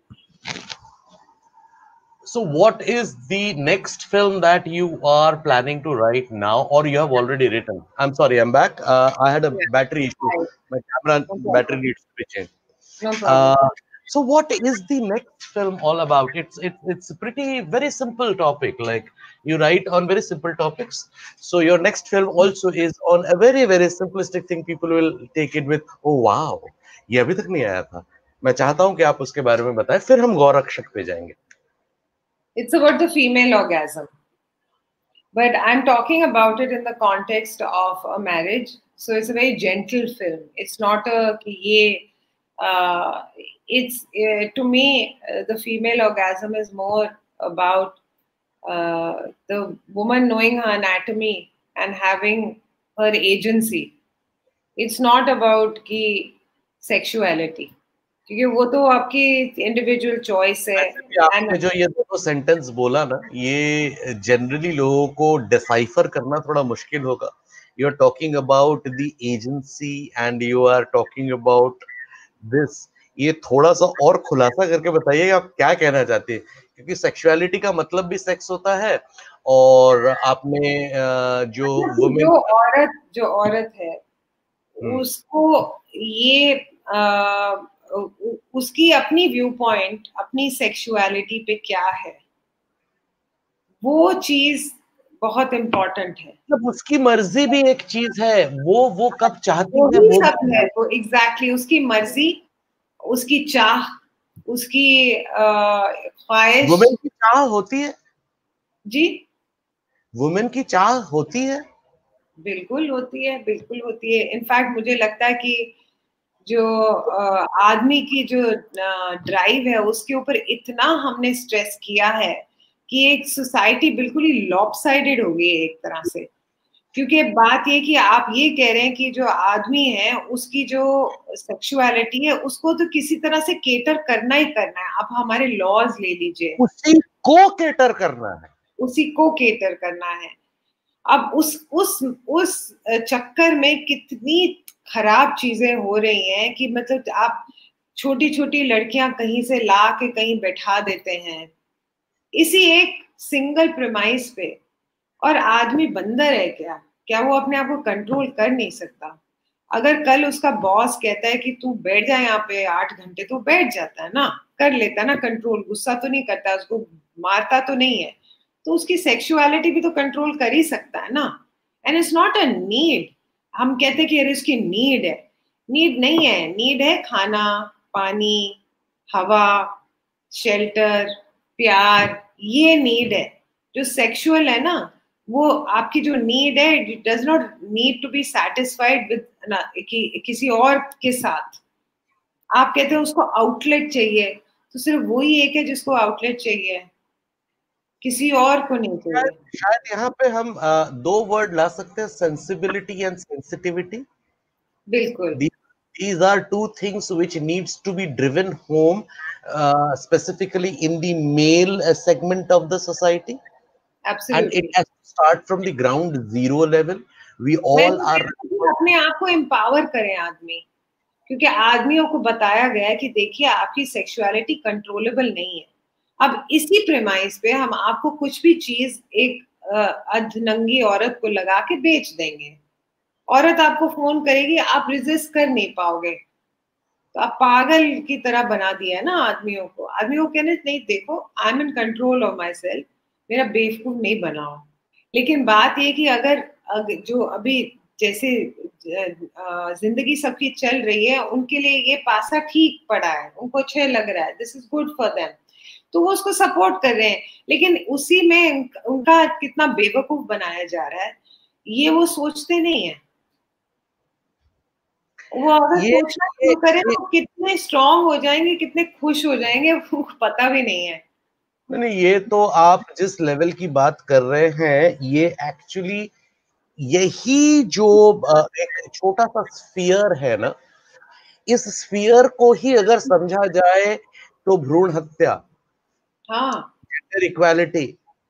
So what is the next film that you are planning to write now, or you have already written? I'm sorry, I'm back. Uh, I had a yeah. battery issue. Right. My camera no battery needs to be changed. No problem. Uh, so what is the next film all about? It's it's it's a pretty very simple topic. Like you write on very simple topics. So your next film also is on a very very simplistic thing. People will take it with, oh wow, ये अभी तक नहीं आया था. मैं चाहता हूँ कि आप उसके बारे में बताएं, फिर हम गौरक्षक पे जाएंगे. It's about the female orgasm, but I'm talking about it in the context of a marriage. So it's a very gentle film. It's not a ye. Uh, it's uh, to me uh, the female orgasm is more about uh, the woman knowing her anatomy and having her agency. It's not about ki sexuality. क्योंकि वो तो आपकी individual choice है. आपने जो ये दो sentence बोला ना, ये जनरली लोगों को डिसाइफर करना थोड़ा मुश्किल होगा. You are talking about the agency and you are talking about this. ये थोड़ा सा और खुलासा करके बताइए आप क्या कहना चाहते हैं, क्योंकि सेक्सुअलिटी का मतलब भी सेक्स होता है, और आपने जो वुमेन जो औरत जो औरत है उसको ये आ, उसकी अपनी व्यू पॉइंट, अपनी सेक्सुअलिटी पे क्या है, वो चीज बहुत इम्पोर्टेंट है. मतलब उसकी मर्जी भी एक चीज है, वो वो कब चाहती वो है, भी वो सब है. वो एग्जैक्टली उसकी मर्जी, उसकी चाह, उसकी ख्वाहिश। वुमेन की चाह होती है जी, वुमेन की चाह होती है। बिल्कुल होती है, बिल्कुल होती है। इनफैक्ट मुझे लगता है कि जो आदमी की जो ड्राइव है उसके ऊपर इतना हमने स्ट्रेस किया है कि एक सोसाइटी बिल्कुल ही लॉपसाइडेड हो गई है एक तरह से। क्योंकि बात ये कि आप ये कह रहे हैं कि जो आदमी है उसकी जो सेक्सुअलिटी है उसको तो किसी तरह से केटर करना ही करना है। आप हमारे लॉज ले लीजिए, उसी को केटर करना है, उसी को केटर करना है। अब उस उस उस चक्कर में कितनी खराब चीजें हो रही हैं कि मतलब आप छोटी छोटी लड़कियां कहीं से ला के कहीं बैठा देते हैं इसी एक सिंगल प्रेमाइस पे। और आदमी बंदर है क्या? क्या वो अपने आप को कंट्रोल कर नहीं सकता? अगर कल उसका बॉस कहता है कि तू बैठ जा यहाँ पे आठ घंटे, तो बैठ जाता है ना, कर लेता है ना कंट्रोल, गुस्सा तो नहीं करता, उसको मारता तो नहीं है, तो उसकी सेक्सुअलिटी भी तो कंट्रोल कर ही सकता है ना। And it's not a need. हम कहते हैं कि अरे उसकी नीड है, नीड नहीं है। नीड है खाना, पानी, हवा, शेल्टर, प्यार, ये नीड है। जो सेक्सुअल है ना, वो आपकी जो नीड है, it does not need to be satisfied with कि, किसी और के साथ। आप कहते हैं उसको आउटलेट चाहिए, तो सिर्फ वही एक है जिसको आउटलेट चाहिए, किसी और को नहीं चाहिए। शायद यहाँ पे हम आ, दो वर्ड ला सकते हैं, सेंसिबिलिटी एंड सेंसिटिविटी। बिल्कुल। These are two things which needs to be driven home, uh, specifically in the male uh, segment of the society. Absolutely. And it has to start from the ground zero level. We all are अपने आप को empower करें आदमी, क्योंकि आदमियों को बताया गया है कि देखिए आपकी सेक्सुअलिटी कंट्रोलेबल नहीं है। अब इसी प्रेमाइस पे हम आपको कुछ भी चीज एक अधनंगी औरत को लगा के बेच देंगे। औरत आपको फोन करेगी, आप रेजिस्ट कर नहीं पाओगे, तो आप पागल की तरह बना दिया है ना आदमियों को। आदमियों को कहने नहीं, देखो I am in control of myself, मेरा बेवकूफ नहीं बनाओ। लेकिन बात ये कि अगर, अगर जो अभी जैसे जिंदगी सबकी चल रही है, उनके लिए ये पासा ठीक पड़ा है, उनको अच्छा लग रहा है, this is good for them, तो वो उसको सपोर्ट कर रहे हैं। लेकिन उसी में उनका कितना बेवकूफ बनाया जा रहा है, ये वो सोचते नहीं है। वो अगर सोचना शुरू करें तो कितने स्ट्रांग हो जाएंगे, कितने खुश हो जाएंगे, वो पता भी नहीं है। नहीं, ये तो आप जिस लेवल की बात कर रहे हैं, ये एक्चुअली यही जो एक छोटा सा स्फीयर है ना, इस स्फीयर को ही अगर समझा जाए तो भ्रूण हत्या, हाँ, gender equality,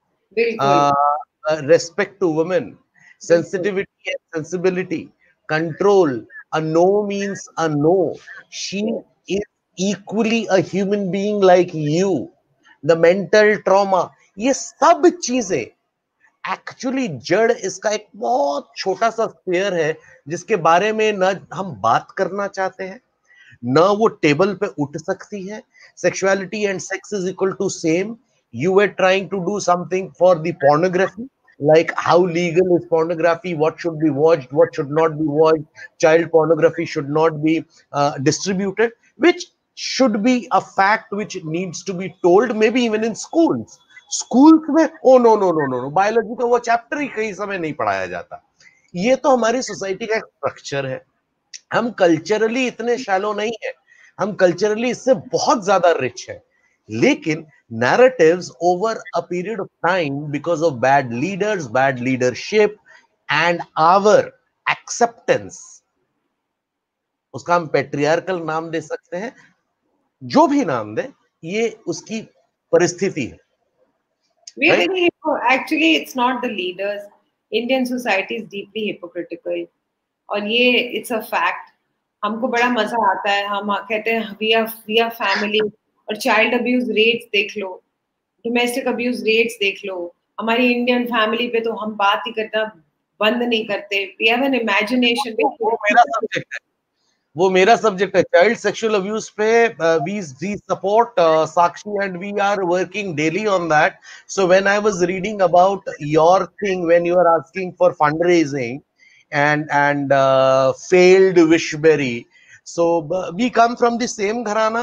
respect to women, sensitivity and sensibility, control, a no means a no, she is equally a human being like you, the mental trauma, ये सब चीजें एक्चुअली जड़ इसका एक बहुत छोटा सा स्फीयर है जिसके बारे में न हम बात करना चाहते हैं, न वो टेबल पे उठ सकती है। Sexuality and sex is equal to same. You were trying to do something for the pornography, like how legal is pornography, what should be watched, what should not be watched, child pornography should not be uh, distributed, which should be a fact which needs to be told, maybe even in schools. schools में oh no no no no no biology का वो chapter ही कई समय नहीं पढ़ाया जाता। ये तो हमारी सोसाइटी का एक स्ट्रक्चर है। हम कल्चरली इतने शैलो नहीं है, हम कल्चरली इससे बहुत ज्यादा रिच है, लेकिन narratives over a period of time, because of bad leaders, bad leadership and our acceptance, उसका हम पेट्रियार्कल नाम दे सकते हैं, जो भी नाम दे, ये उसकी परिस्थिति है। Really, actually it's not the leaders. Indian society is deeply hypocritical, और ये it's a fact। हमको बड़ा मजा आता है, हम कहते हैं we are we are family, और चाइल्ड अब्यूज रेट्स देख लो, डोमेस्टिक अब्यूज रेट्स देख लो। हमारी इंडियन फैमिली पे तो हम बात ही करना बंद नहीं करते। We have an imagination. वो मेरा सब्जेक्ट है, वो मेरा सब्जेक्ट है। चाइल्ड सेक्सुअल अब्यूज पे we we support Sakshi and we are working daily on that. So when I was reading about your thing, when you are asking for fund raising and and failed Wishberry, so we come from the same gharana.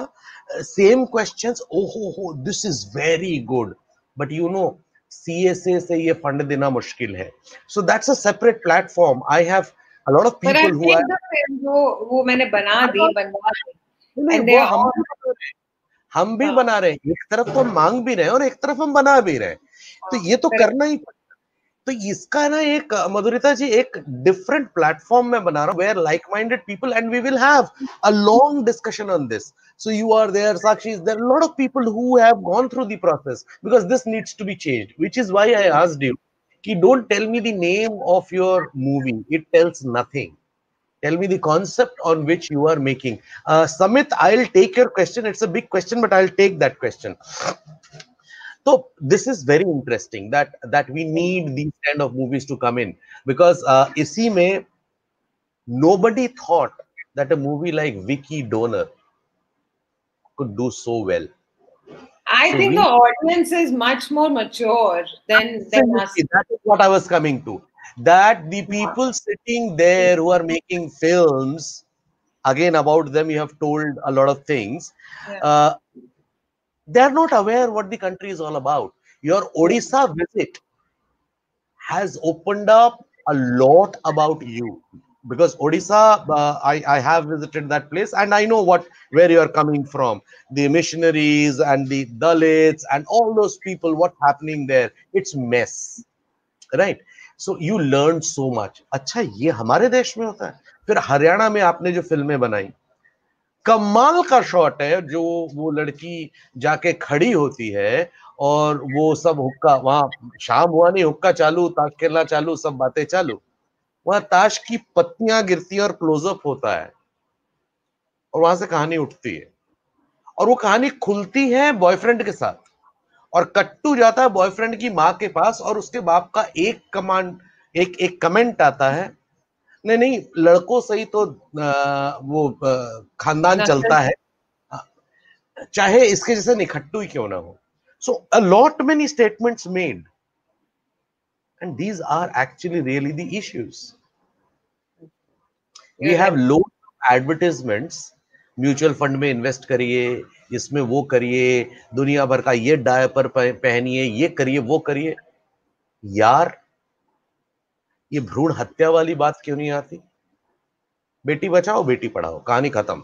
same questions. Oh, oh, oh, this is very good. But you know, C S A से ये fund देना मुश्किल है. So that's a separate platform. I have a lot of But people I who are. think the film वो वो मैंने बना दी बनवा दी. नहीं, And they वो are हम all- भी बना रहे हैं. हम भी हाँ. बना रहे हैं. एक तरफ तो हम मांग भी रहे हैं और एक तरफ हम बना भी रहे हैं. तो ये तो correct. करना ही पड़ेगा. तो इसका ना एक मधुरिता जी एक डिफरेंट प्लेटफॉर्म में बना रहा हूं where like minded people and we will have a long discussion on this. So you are there, Sakshi is there, lot of people who have gone through the process because this needs to be changed, which is why I asked you कि don't tell me the name of your movie, it tells nothing. Tell me the concept on which you are making. Uh, Samit, I'll take your question. It's a big question, but I'll take that question. So this is very interesting that that we need these kind of movies to come in because uh, इसी में nobody thought that a movie like Vicky Donor could do so well. I So think we- the audience is much more mature than than us. Absolutely, that is what I was coming to. That the people sitting there who are making films, again about them you have told a lot of things. Yeah. Uh, they are not aware what the country is all about. Your Odisha visit has opened up a lot about you because Odisha, uh, I, I have visited that place and I know what where you are coming from. The missionaries and the Dalits and all those people, what's happening there, it's mess, right? So you learned so much. अच्छा ये हमारे देश में होता है. फिर हरियाणा में आपने जो फिल्में बनाई, कमाल का शॉट है जो वो लड़की जाके खड़ी होती है और वो सब हुक्का, वहां शाम हुआ नहीं, हुक्का चालू, ताश खेलना चालू, सब बातें चालू, वहां ताश की पत्तियां गिरती है और क्लोजअप होता है और वहां से कहानी उठती है और वो कहानी खुलती है बॉयफ्रेंड के साथ और कट्टू जाता है बॉयफ्रेंड की माँ के पास और उसके बाप का एक कमांड एक एक कमेंट आता है, नहीं नहीं लड़कों से ही तो आ, वो आ, खानदान चलता है, चाहे इसके जैसे निखट्टू ही क्यों ना हो. So a lot many statements made and these are actually really the issues. We have load of advertisements, mutual fund में इन्वेस्ट करिए, इसमें वो करिए, दुनिया भर का ये डायपर पहनिए, ये करिए, वो करिए. यार ये भ्रूण हत्या वाली बात क्यों नहीं आती? बेटी बचाओ बेटी पढ़ाओ, कहानी खत्म.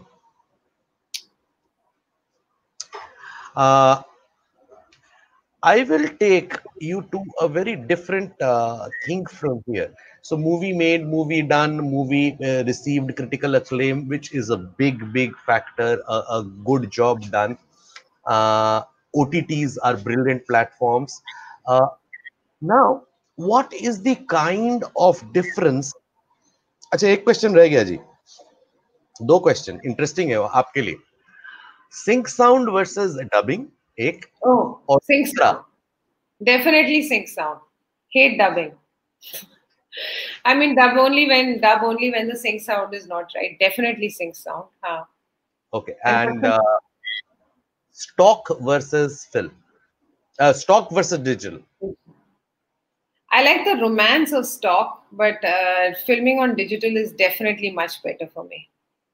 uh, I will take you to a very different uh, thing from here. So movie made, movie done, movie uh, received critical acclaim, which is a big, big factor, a, a good job done. Uh, O T Ts are brilliant platforms. Uh, now, what is the kind of difference? अच्छा, एक question रह गया जी. दो question interesting है आपके लिए. Sync sound versus dubbing एक. Oh, और sync दूसरा sound. Definitely sync sound. Hate dubbing. I mean dub only when dub only when the sync sound is not right. Definitely sync sound. Haan. okay, and uh, stock versus film, uh, stock versus digital. I like the romance of stock, but uh, filming on digital is definitely much better for me.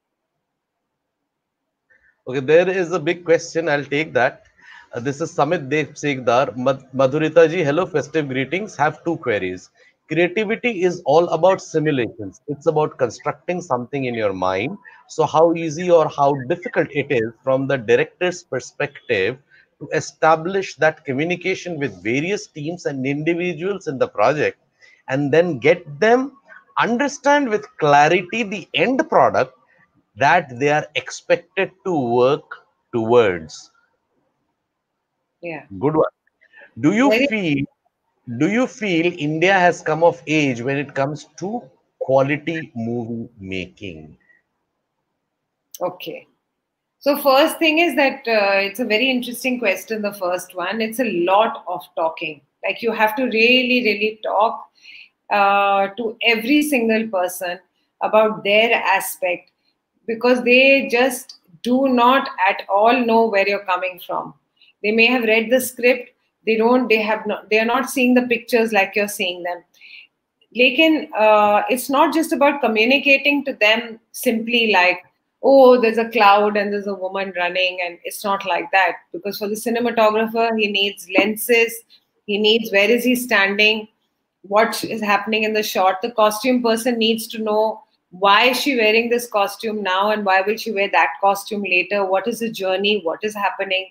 Okay, there is a big question. I'll take that. Uh, this is Samit Dev Sekdar. Mad- Madhurita ji, hello, festive greetings. Have two queries. Creativity is all about simulations. It's about constructing something in your mind. So how easy or how difficult it is from the director's perspective to establish that communication with various teams and individuals in the project and then get them understand with clarity the end product that they are expected to work towards. Yeah. Good one. Do you Very- feel do you feel India has come of age when it comes to quality movie making? Okay. So first thing is that uh, it's a very interesting question, the first one. It's a lot of talking. Like you have to really, really talk uh, to every single person about their aspect because they just do not at all know where you're coming from. They may have read the script. They don't, they have not, they are not seeing the pictures like you're seeing them. Lekin, uh, it's not just about communicating to them simply like, oh, there's a cloud and there's a woman running, and it's not like that. Because for the cinematographer, he needs lenses, he needs where is he standing, what is happening in the shot. The costume person needs to know why is she wearing this costume now and why will she wear that costume later, what is the journey, what is happening.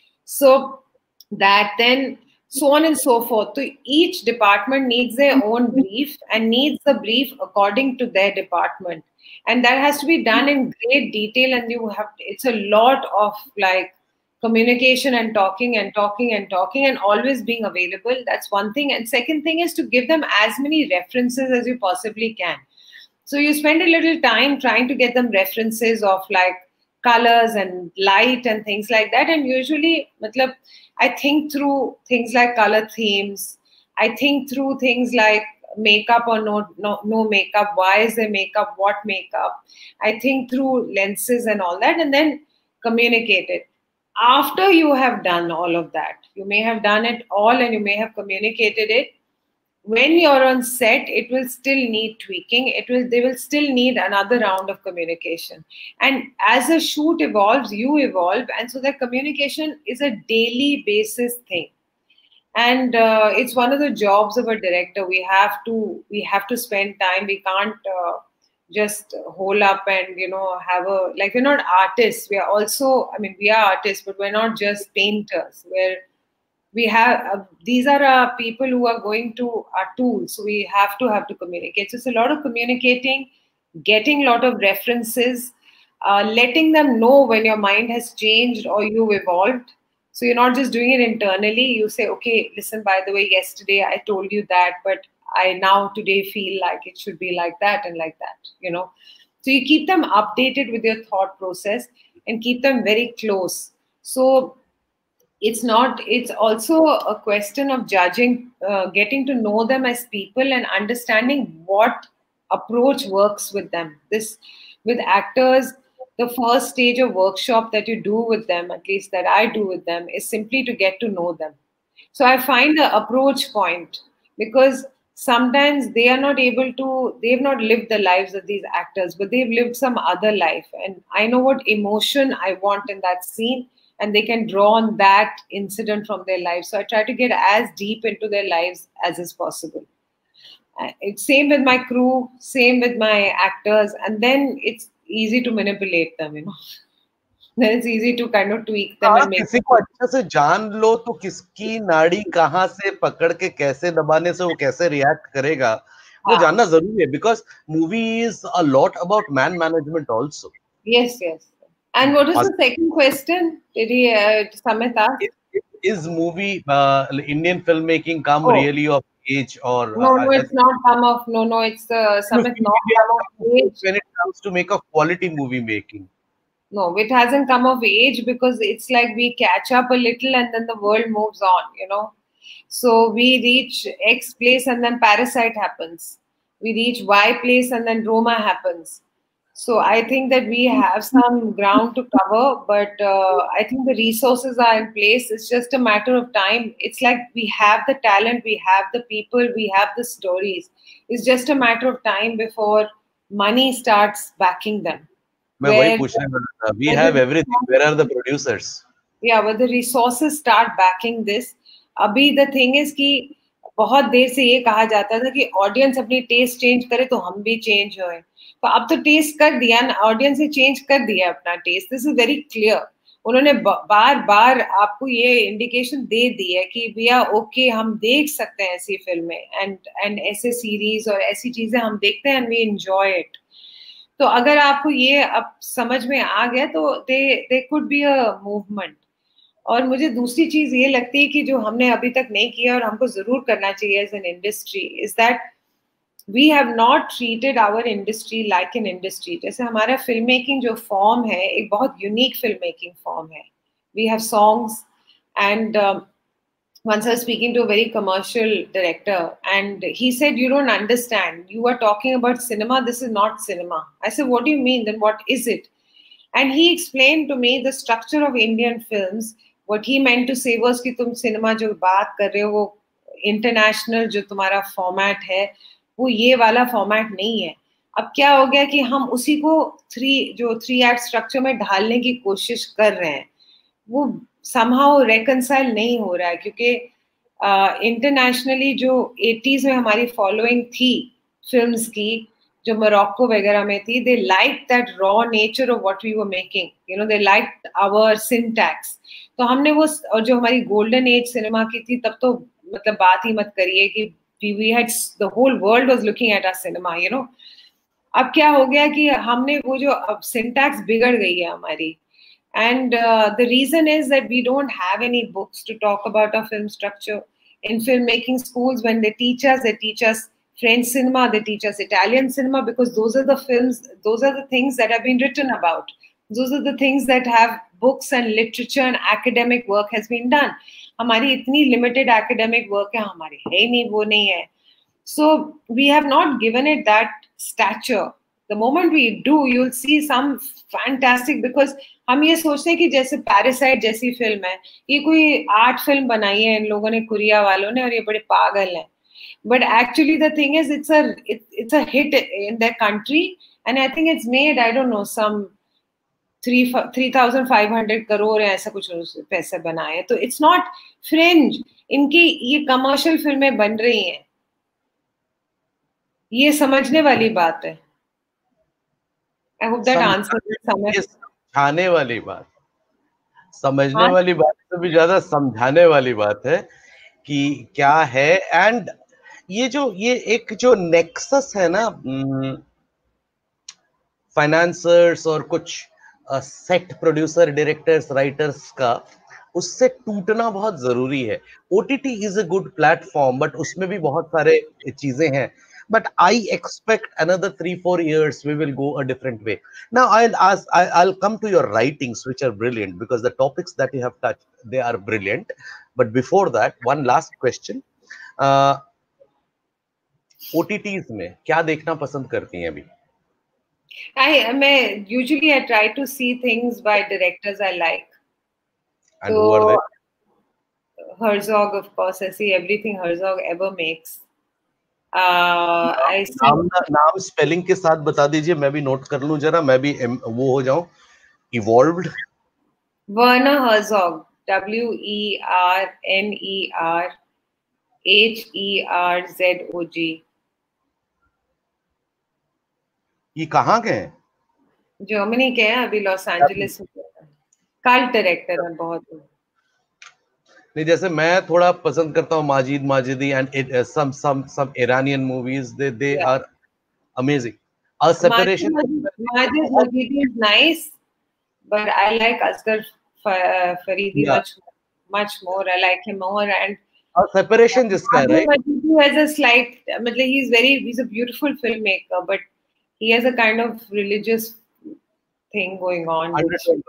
So that then so on and so forth. So each department needs their own brief and needs the brief according to their department. And that has to be done in great detail, and you have, it's a lot of like communication and talking and talking and talking and always being available. That's one thing. And second thing is to give them as many references as you possibly can. So you spend a little time trying to get them references of like colors and light and things like that. And usually, matlab, I think through things like color themes. I think through things like makeup or no, no, no makeup. Why is there makeup? What makeup? I think through lenses and all that, and then communicate it. After you have done all of that, you may have done it all and you may have communicated it. When you're on set, it will still need tweaking. It will, they will still need another round of communication. And as a shoot evolves, you evolve. And so that communication is a daily basis thing. And uh, it's one of the jobs of a director. We have to, we have to spend time. We can't uh, just hole up and, you know, have a, like, we're not artists. We are also, I mean, we are artists, but we're not just painters. We're, we have, uh, these are uh, people who are going to our tools. So we have to have to communicate. So it's a lot of communicating, getting a lot of references, uh, letting them know when your mind has changed or you've evolved. So you're not just doing it internally. You say, okay, listen, by the way, yesterday I told you that, but I now today feel like it should be like that and like that, you know. So you keep them updated with your thought process and keep them very close. So it's not, it's also a question of judging, uh, getting to know them as people and understanding what approach works with them. This, with actors, the first stage of workshop that you do with them, at least that I do with them, is simply to get to know them. So I find the approach point, because sometimes they are not able to, they've not lived the lives of these actors, but they've lived some other life. And I know what emotion I want in that scene, and they can draw on that incident from their lives. So I try to get as deep into their lives as is possible. It's same with my crew, same with my actors, and then it's easy to manipulate them, you know. Then it's easy to kind of tweak them and make किसी को अच्छे से जान लो तो किसकी नाड़ी कहाँ से पकड़ के कैसे दबाने से वो कैसे रिएक्ट करेगा वो जानना जरूरी है, because movie is a lot about man management also. Yes, yes. And what is the second question? Did he, uh, Samit ask? Is movie uh, Indian filmmaking come oh. really of age or? No, no, uh, it's not come of. No, no, it's uh, Samit not come of age. When it comes to make a quality movie making. No, it hasn't come of age, because it's like we catch up a little and then the world moves on, you know. So we reach X place and then Parasite happens. We reach Y place and then Roma happens. So I think that we have some ground to cover, but uh, I think the resources are in place. It's just a matter of time. It's like we have the talent, we have the people, we have the stories. It's just a matter of time before money starts backing them. Where, we have everything. Where are the producers? Yeah, but the resources start backing this. Abhi the thing is कि बहुत देर से ये कहा जाता था कि audience अपनी taste change करे तो हम भी चेंज होए. तो अब तो टेस्ट कर दिया ना, ऑडियंस ने चेंज कर दिया अपना test. This is very clear. उन्होंने बार बार आपको ये इंडिकेशन दे दी है कि भैया ओके हम देख सकते हैं ऐसी फिल्में एंड एंड ऐसे सीरीज और ऐसी चीजें हम देखते हैं एंड वी एंजॉय इट. तो अगर आपको ये अब समझ में आ गया तो they they could be a movement. और मुझे दूसरी चीज ये लगती है कि जो हमने अभी तक नहीं किया और हमको जरूर करना चाहिए as an industry is that we have not treated our industry like an industry. जैसे हमारा फिल्म मेकिंग जो फॉर्म है एक बहुत यूनिक फिल्म मेकिंग फॉर्म है. We have songs and once I was speaking to a very commercial director and he said, you don't understand. You are talking about cinema. This is not cinema. I said, what do you mean? Then what is it? And he explained to me the structure of Indian films. What he meant to say was कि तुम cinema जो बात कर रहे हो वो international जो तुम्हारा format है वो ये वाला format नहीं है. अब क्या हो गया कि हम उसी को थ्री जो थ्री एक्ट स्ट्रक्चर में ढालने की कोशिश कर रहे हैं, वो somehow reconcile नहीं हो रहा है, क्योंकि इंटरनेशनली uh, जो एटीज़ में हमारी फॉलोइंग थी फिल्म्स की, जो मोरक्को वगैरह में थी, they liked that raw nature of what we were making, you know, they liked our syntax. तो हमने वो, और जो हमारी गोल्डन एज सिनेमा की थी तब तो मतलब बात ही मत करिए कि we had the whole world was looking at our cinema, you know. अब क्या हो गया कि हमने वो जो अब सिंटैक्स बिगड़ गई है हमारी, and uh, the reason is that we don't have any books to talk about our film structure. In filmmaking schools, when they teach us, they teach us French cinema, they teach us Italian cinema, because those are the films, those are the things that have been written about. Those are the things that have books and literature and academic work has been done. हमारी इतनी limited academic work है, हमारी है ही नहीं, वो नहीं है. So we have not given it that stature. The moment we do, you'll see some fantastic, because हम ये सोचते हैं कि जैसे पैरासाइट जैसी फिल्म है, ये कोई आर्ट फिल्म बनाई है इन लोगों ने, कोरिया वालों ने, और ये बड़े पागल हैं. But actually the thing is, it's a it, it's a hit in their country, and I think it's made, I don't know, some three three thousand five hundred crore या ऐसा कुछ पैसे बनाए. तो it's not fringe. इनकी ये commercial फिल्में बन रही हैं, ये समझने वाली बात है. I hope that answers समझ समझाने वाली बात, समझने हाँ? वाली बात से भी ज्यादा समझाने वाली बात है कि क्या है. एंड ये जो ये एक जो नेक्सस है ना फाइनेंसर्स और कुछ सेट प्रोड्यूसर, डायरेक्टर्स, राइटर्स का, उससे टूटना बहुत जरूरी है. OTT is a good platform, but उसमें भी बहुत सारे चीजें हैं. But I expect another three, four years we will go a different way. Now I'll ask, I, I'll come to your writings, which are brilliant, because the topics that you have touched, they are brilliant. But before that, one last question. Uh, O T Ts में क्या देखना पसंद करती हैं अभी? I, मैं usually I try to see things by directors I like. And so, who are they? Herzog, of course. I see everything Herzog ever makes. Uh, I see. नाम नाम स्पेलिंग के साथ बता दीजिए, मैं भी नोट कर लूं जरा, मैं भी वो हो जाऊं evolved. Werner Herzog, W E R N E R H E R Z O G. ये कहाँ के हैं? जर्मनी के हैं, अभी Los Angeles. Cult director है बहुत. नहीं, जैसे मैं थोड़ा पसंद करता हूँ Majid Majidi and some some some Iranian movies, they they are amazing. A separation. Majid Majidi is nice, but I like Asghar Faridi yeah. much much more. I like him more. And A separation जिसका है, right? Majidi has a slight, मतलब he's very, he's a beautiful filmmaker, but he has a kind of religious thing going on.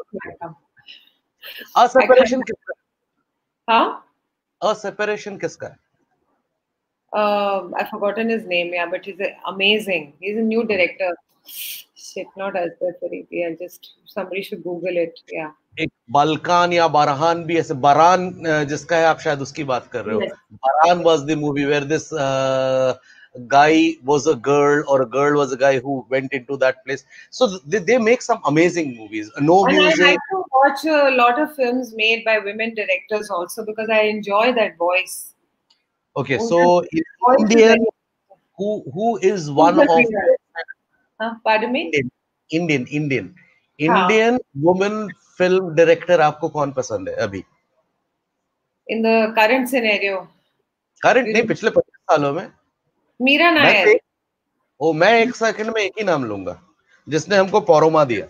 A separation किसका? Huh? A separation किसका है? Uh, I've forgotten his name, yeah, but he's amazing. He's a new director. Shit, not Asghar Faridi. I'll just, somebody should Google it. Yeah. एक बलकान या बरहान भी ऐसे, बरान जिसका है, आप शायद उसकी बात कर रहे हो. Yes. Baran was the movie where this uh, guy was a girl, or a girl was a guy who went into that place. So they, they make some amazing movies. No and music. I like to watch a lot of films made by women directors also, because I enjoy that voice. Okay, so in Indian, who who is one of huh? Pardon me? Indian Indian Indian हाँ. woman film director आपको कौन पसंद है अभी? In the current scenario. Current नहीं, पिछले पच्चीस सालों में. मीरा नायर. ओ, मैं एक सेकंड में एक ही नाम लूंगा, जिसने हमको पौरोमा दिया.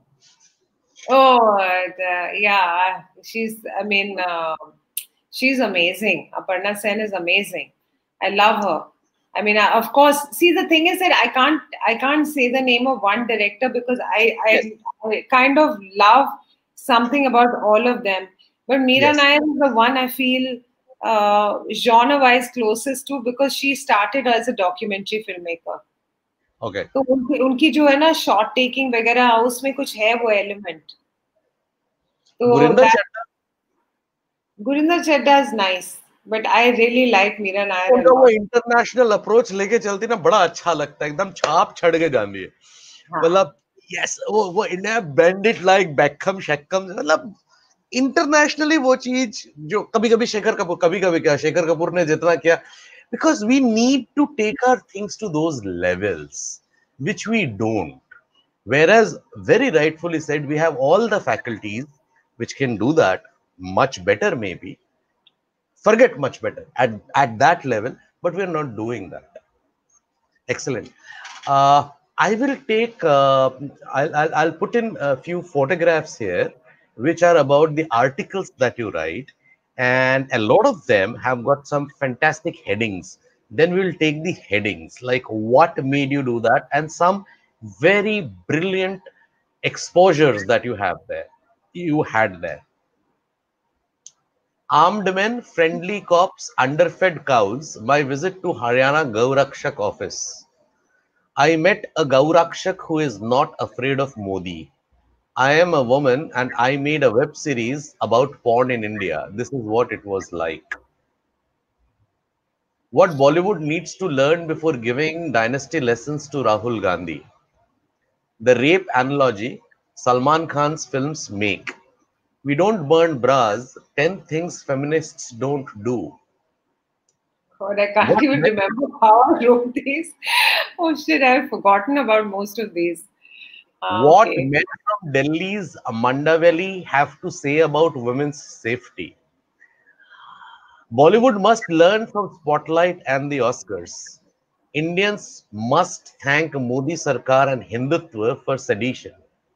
Oh, the, yeah, she's, I mean, uh, she's amazing. Aparna Sen is amazing. I love her. I mean, I, of course, see, the thing is that I can't, I can't say the name of one director, because I, I, yes. I kind of love something about all of them. But Meera yes. Nair is the one I feel uh, genre-wise closest to, because she started as a documentary filmmaker. Okay. तो उनकी उनकी जो है ना shot taking वगैरह, उसमें कुछ है वो एलिमेंट. तो Gurinder Chadha Gurinder Chadha is nice. but I really like Meera Nair a उनका वो lot. इंटरनेशनल अप्रोच लेके चलती ना, बड़ा अच्छा लगता है, एकदम छाप छड़ के गांधी है, मतलब यस वो वो इंडिया बैंडिट लाइक बैकम शक्कम, मतलब इंटरनेशनली वो चीज जो कभी कभी शेखर कपूर कभी कभी क्या शेखर कपूर ने जितना किया, because we need to take our things to those levels which we don't, whereas very rightfully said we have all the faculties which can do that much better, maybe forget much better at at that level, but we are not doing that. Excellent. uh, I will take uh, I'll, I'll I'll put in a few photographs here which are about the articles that you write, and a lot of them have got some fantastic headings. Then we will take the headings, like what made you do that, and some very brilliant exposures that you have there you had there. Armed men, friendly cops, underfed cows. My visit to Haryana Gaurakshak office. I met a Gaurakshak who is not afraid of Modi. I am a woman and I made a web series about porn in India. This is what it was like. What Bollywood needs to learn before giving dynasty lessons to Rahul Gandhi. The rape analogy Salman Khan's films make. We don't burn bras. ten things feminists don't do. God, I can't What even men- remember how I wrote these. Oh shit, I've forgotten about most of these. Ah, What okay. men from Delhi's Mandaveli have to say about women's safety. Bollywood must learn from Spotlight and the Oscars. Indians must thank Modi Sarkar and Hindutva for sedition.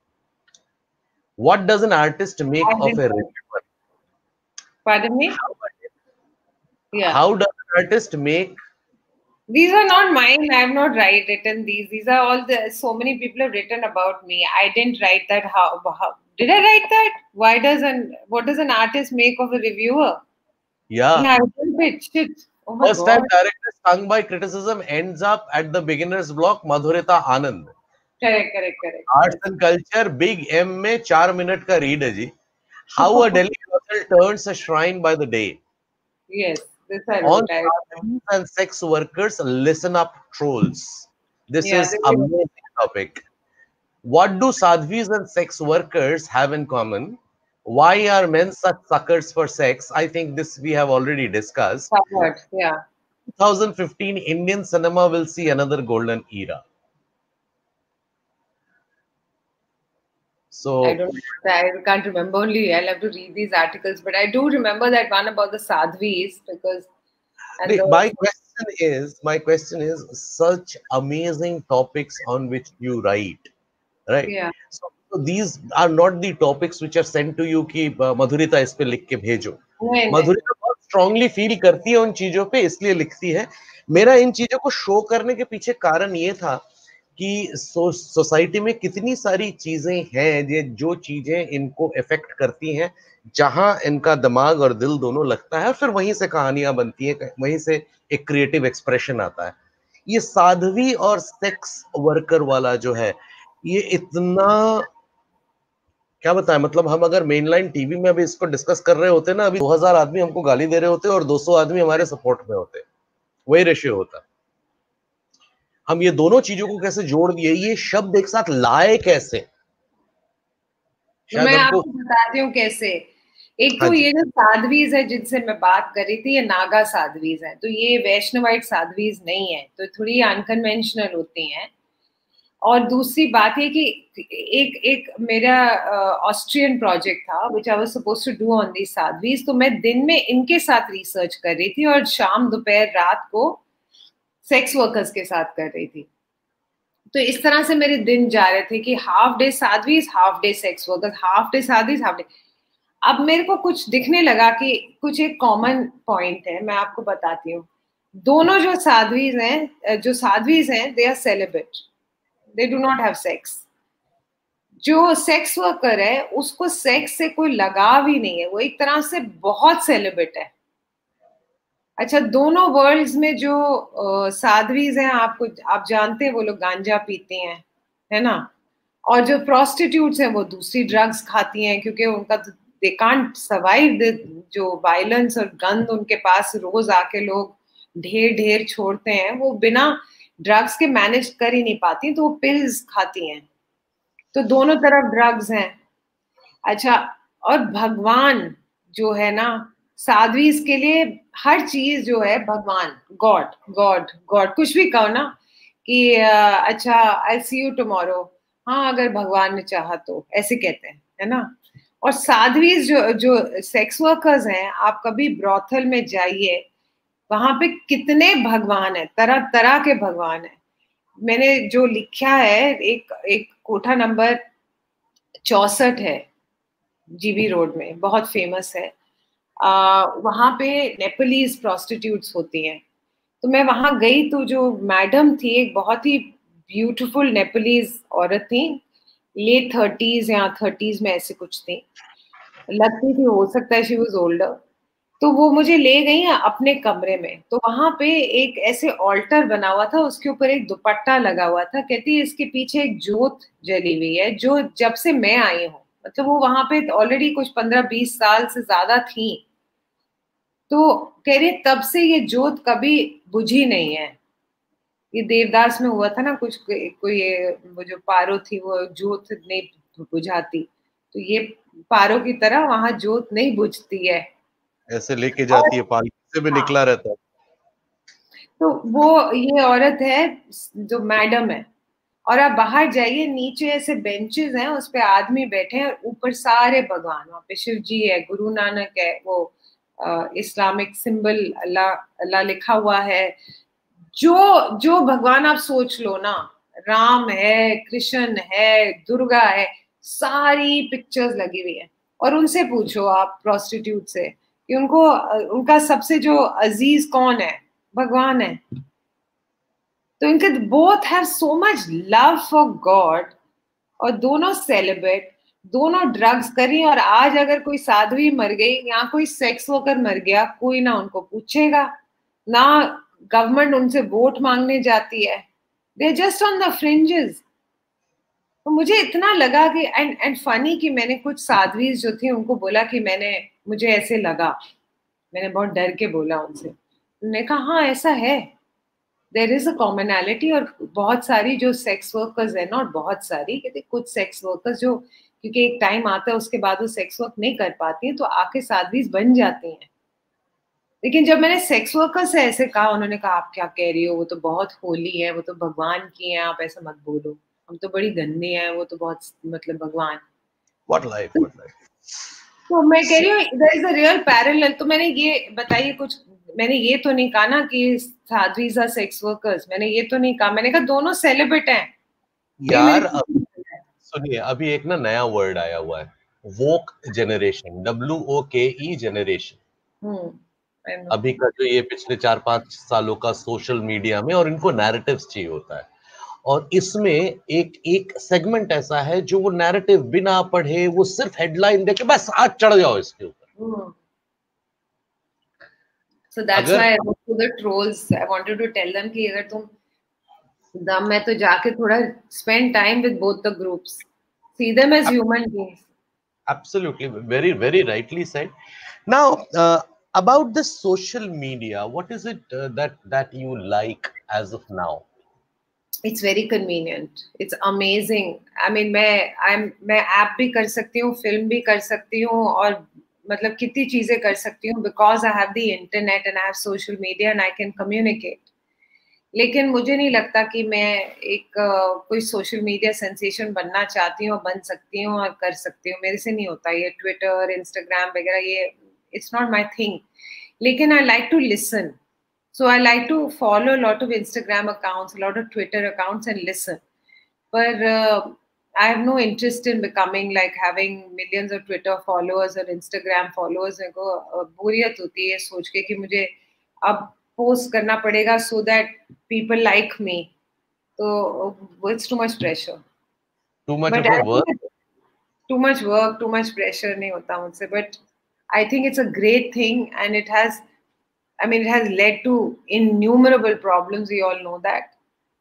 What does an artist make I of a didn't- reviewer? Pardon me? Yeah. How does an artist make? These are not mine. I have not write, written these. These are all the, so many people have written about me. I didn't write that. How, how did I write that? Why does an, what does an artist make of a reviewer? Yeah. Yeah, I did it. Shit. Oh my First God. time director stung by criticism ends up at the beginner's block. Madhurita Anand. Correct, correct, correct. Arts and culture. Big M में चार minute का read है जी. How a Delhi brothel turns a shrine by the day. Yes, this I On wrote. I, sadhvis and sex workers, listen up, trolls. This Yeah, is this is- amazing topic. What do sadhvis and sex workers have in common? Why are men such suckers for sex? I think this we have already discussed. covered. Yeah. twenty fifteen Indian cinema will see another golden era. So I don't. I can't remember. Only I'll have to read these articles, but I do remember that one about the sadhvis because. and the- those- my question is, my question is, such amazing topics on which you write, right? Yeah. So, so these are not the topics which are sent to you कि uh, मधुरिता इस पे लिख के भेजो. नहीं, नहीं. मधुरिता बहुत strongly feel करती है उन चीजों पे, इसलिए लिखती है. मेरा इन चीजों को शो करने के पीछे कारण ये था कि सो, सोसाइटी में कितनी सारी चीजें हैं ये जो चीजें इनको इफेक्ट करती हैं, जहां इनका दिमाग और दिल दोनों लगता है, और फिर वहीं से कहानियां बनती हैं, वहीं से एक क्रिएटिव एक्सप्रेशन आता है. ये साध्वी और सेक्स वर्कर वाला जो है, ये इतना क्या बताएं, मतलब हम अगर मेन लाइन टीवी में अभी इसको डिस्कस कर रहे होते ना, अभी दो हज़ार आदमी हमको गाली दे रहे होते और दो सौ आदमी हमारे सपोर्ट में होते, वही रेशियो होता. हम ये दोनों चीजों को कैसे जोड़ दिए, ये शब्द एक साथ लाए कैसे? मैं आपको बताती हूँ कैसे. एक तो हाँ जी. ये जो साध्वीज है जिनसे मैं बात कर रही थी, ये नागा साध्वीज है, तो ये वैष्णवाइट साध्वीज नहीं है, तो थोड़ी अनकन्वेंशनल होती हैं. और दूसरी बात है कि एक एक मेरा ऑस्ट्रियन प्रोजेक्ट था which I was supposed to do on the sadhvis, तो मैं दिन में इनके साथ रिसर्च कर रही थी और शाम दोपहर रात को सेक्स वर्कर्स के साथ कर रही थी. तो इस तरह से मेरे दिन जा रहे थे कि half day sadhvis, half day sex workers, half day sadhvis, half day. अब मेरे को कुछ दिखने लगा कि कुछ एक कॉमन पॉइंट है, मैं आपको बताती हूँ. दोनों जो साध्वीज हैं, जो साध्वीज हैं, they are celebrate, they do not have sex. जो सेक्स वर्कर है उसको सेक्स से कोई लगाव ही नहीं है, वो एक तरह से बहुत सेलिब्रेट है. अच्छा, दोनों वर्ल्ड्स में जो साध्वीज हैं, आपको आप जानते हैं वो लोग गांजा पीती हैं, है ना, और जो प्रोस्टिट्यूट्स हैं वो दूसरी ड्रग्स खाती हैं क्योंकि उनका दे कांट सर्वाइव द जो वायलेंस और गंद उनके पास रोज आके लोग ढेर ढेर छोड़ते हैं, वो बिना ड्रग्स के मैनेज कर ही नहीं पाती, तो वो पिल्स खाती हैं। तो दोनों तरफ ड्रग्स हैं। अच्छा, और भगवान जो है ना, साध्वीज के लिए हर चीज जो है भगवान, गॉड गॉड गॉड, कुछ भी कहो ना कि अच्छा आई सी यू टुमारो, हाँ अगर भगवान ने चाहा तो, ऐसे कहते हैं, है ना। और साध्वीज जो जो सेक्स वर्कर्स हैं, आप कभी ब्रॉथल में जाइए, वहां पे कितने भगवान है, तरह तरह के भगवान है। मैंने जो लिखा है, एक एक कोठा नंबर चौसठ है जीबी रोड में, बहुत फेमस है। आ, वहां पे नेपोलीज प्रोस्टिट्यूट्स होती हैं। तो मैं वहां गई, तो जो मैडम थी, एक बहुत ही ब्यूटीफुल नेपोलीज औरत थी, लेट थर्टीज या थर्टीज में ऐसे कुछ थी, लगती थी, हो सकता है शी वाज ओल्डर। तो वो मुझे ले गई अपने कमरे में। तो वहां पे एक ऐसे ऑल्टर बना हुआ था, उसके ऊपर एक दुपट्टा लगा हुआ था। कहती है इसके पीछे एक जोत जली हुई है, जो जब से मैं आई हूँ, मतलब वो वहां पे ऑलरेडी कुछ पंद्रह बीस साल से ज्यादा थी। तो कह रही तब से ये जोत कभी बुझी नहीं है। ये देवदास में हुआ था ना कुछ, कोई वो जो पारो थी वो जोत नहीं बुझाती, तो ये पारो की तरह वहां जोत नहीं बुझती है, ऐसे लेके जाती है, पालकी से भी निकला रहता है। तो वो ये औरत है जो मैडम है। और आप बाहर जाइए, नीचे ऐसे बेंचेस हैं, उस पे आदमी बैठे हैं, और ऊपर सारे भगवान, वहां पे शिव जी है, गुरु नानक है, वो इस्लामिक सिंबल अल्लाह अल्लाह लिखा हुआ है। जो जो भगवान आप सोच लो ना, राम है, कृष्ण है, दुर्गा है, सारी पिक्चर्स लगी हुई है। और उनसे पूछो आप प्रोस्टिट्यूट से कि उनको उनका सबसे जो अजीज कौन है, भगवान है। तो इनके both have so much love for God, और दोनों सेलिब्रेट, दोनों ड्रग्स करी। और आज अगर कोई साध्वी मर गई या कोई सेक्स वर्कर मर गया, कोई ना उनको पूछेगा, ना गवर्नमेंट उनसे वोट मांगने जाती है, they are just on the fringes. तो मुझे इतना लगा कि एंड एंड फनी कि मैंने कुछ साध्वीज जो थी उनको बोला कि मैंने मुझे ऐसे लगा, मैंने बहुत डर के बोला उनसे, उन्होंने कहा हाँ ऐसा है, देयर इज अ कॉमनैलिटी। और बहुत सारी जो सेक्स वर्कर्स है, नॉट बहुत सारी, कहते कुछ सेक्स वर्कर्स जो, क्योंकि एक टाइम आता है उसके बाद वो सेक्स वर्क नहीं कर पाती हैं, तो आके साध्वीज बन जाती हैं। लेकिन जब मैंने सेक्स वर्कर से ऐसे कहा, उन्होंने कहा आप क्या कह रही हो, वो तो बहुत होली है, वो तो भगवान की है, आप ऐसा मत बोलो, हम तो बड़ी गंदी हैं, वो तो बहुत मतलब भगवान। What life, what life? तो मैं कह रही हूँ there is a real parallel। तो मैंने ये बताइए कुछ, मैंने ये तो नहीं कहा ना कि साध्वीज आर सेक्स वर्कर्स, मैंने ये तो नहीं कहा, मैंने कहा दोनों सेलिब्रेट हैं यार। सुनिए, अभी एक ना नया वर्ड आया हुआ है, वोक जनरेशन, डब्ल्यू ओ के ई जनरेशन। अभी का जो ये पिछले चार पांच सालों का सोशल मीडिया में, और इनको नैरेटिव्स चाहिए होता है, और इसमें एक एक सेगमेंट ऐसा है जो वो नैरेटिव बिना पढ़े, वो सिर्फ हेडलाइन देख के बस आज चढ़ जाओ इसके ऊपर। So that's why I wrote to the trolls. I wanted to tell them कि अगर तुम दम है तो जाके थोड़ा spend time with both the groups, see them as human beings. Absolutely, very very rightly said. Now uh, about the social media, what is it uh, that that you like as of now? It's very convenient. It's amazing. I mean, मैं I'm मैं app भी कर सकती हूँ, film भी कर सकती हूँ, और मतलब कितनी चीजें कर सकती हूँ, because I have the internet and I have social media and I can communicate. लेकिन मुझे नहीं लगता कि मैं एक uh, कोई सोशल मीडिया सेंसेशन बनना चाहती हूँ, बन सकती हूँ और कर सकती हूँ। मेरे से नहीं होता ये ट्विटर, इंस्टाग्राम वगैरह, ये it's not my thing. लेकिन I like to listen. So I like to follow a lot of Instagram accounts, a lot of Twitter accounts and listen. But uh, I have no interest in becoming like having millions of Twitter followers or Instagram followers. मेरे को बोरियत होती है सोच के कि मुझे अब post करना पड़ेगा so that people like me. So it's too much pressure. Too much but of work. Too much work, too much pressure नहीं होता मुझसे. But I think it's a great thing, and it has, I mean, it has led to innumerable problems. We all know that.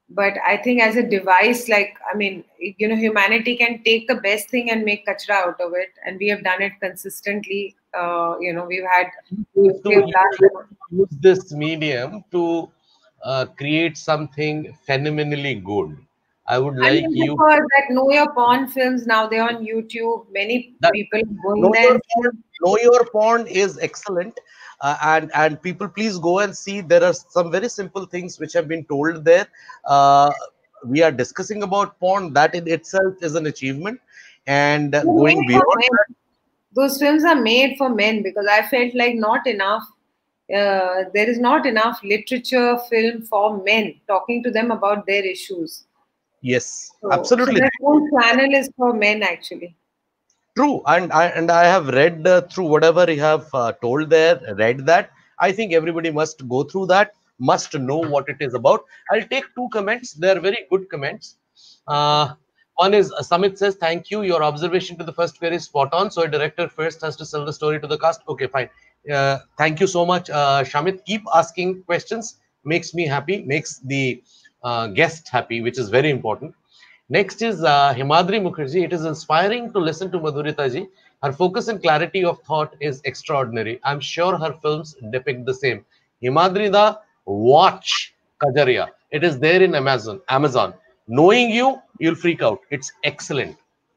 But I think as a device, like, I mean, you know, humanity can take the best thing and make kachra out of it. And we have done it consistently. Uh, you know, we've had... To we have done, use this medium to uh, create something phenomenally good. I would I like mean, you... because that Know Your Porn films, now they're on YouTube. Many That- people going Know there. Your Porn, Know Your Porn is excellent. Uh, and and people, please go and see. There are some very simple things which have been told there. Uh, we are discussing about porn. That in itself is an achievement. And uh, They're going made for beyond men. that, Those films are made for men, because I felt like not enough. Uh, there is not enough literature film for men, talking to them about their issues. yes, So, absolutely. So that whole channel is for men, actually. True, and I and I have read uh, through whatever you have uh, told there, read that. I think everybody must go through that, must know what it is about. I'll take two comments. They are very good comments. Uh, one is uh, Samit says, "Thank you. Your observation to the first query is spot on. So a director first has to sell the story to the cast." Okay, fine. Uh, thank you so much, uh, Shamit. Keep asking questions. Makes me happy. Makes the uh, guest happy, which is very important. Next is uh, Himadri Mukherjee. It is inspiring to listen to Madhurita ji. Her focus and clarity of thought is extraordinary. I'm sure her films depict the same. Himadri da, watch Kajaria. It is there in Amazon. Amazon. Knowing you, you'll freak out. It's excellent.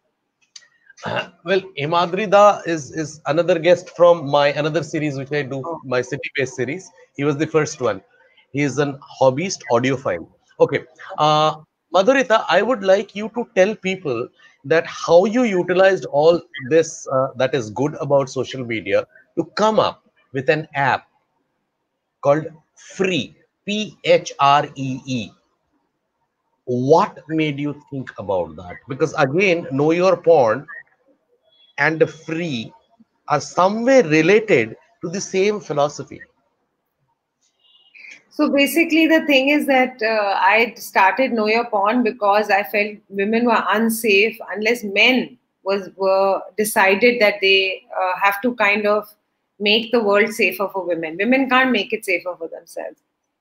Well, Himadri da is, is another guest from my another series which I do, my city-based series. He was the first one. He is an hobbyist audiophile. Okay. Uh, Madhurita, I would like you to tell people that how you utilized all this uh, that is good about social media to come up with an app called Free, P H R E E. What made you think about that? Because again, Know Your Porn and Free are somewhere related to the same philosophy. So basically, the thing is that uh, I started Know Your Porn because I felt women were unsafe unless men was were decided that they uh, have to kind of make the world safer for women. Women can't make it safer for themselves.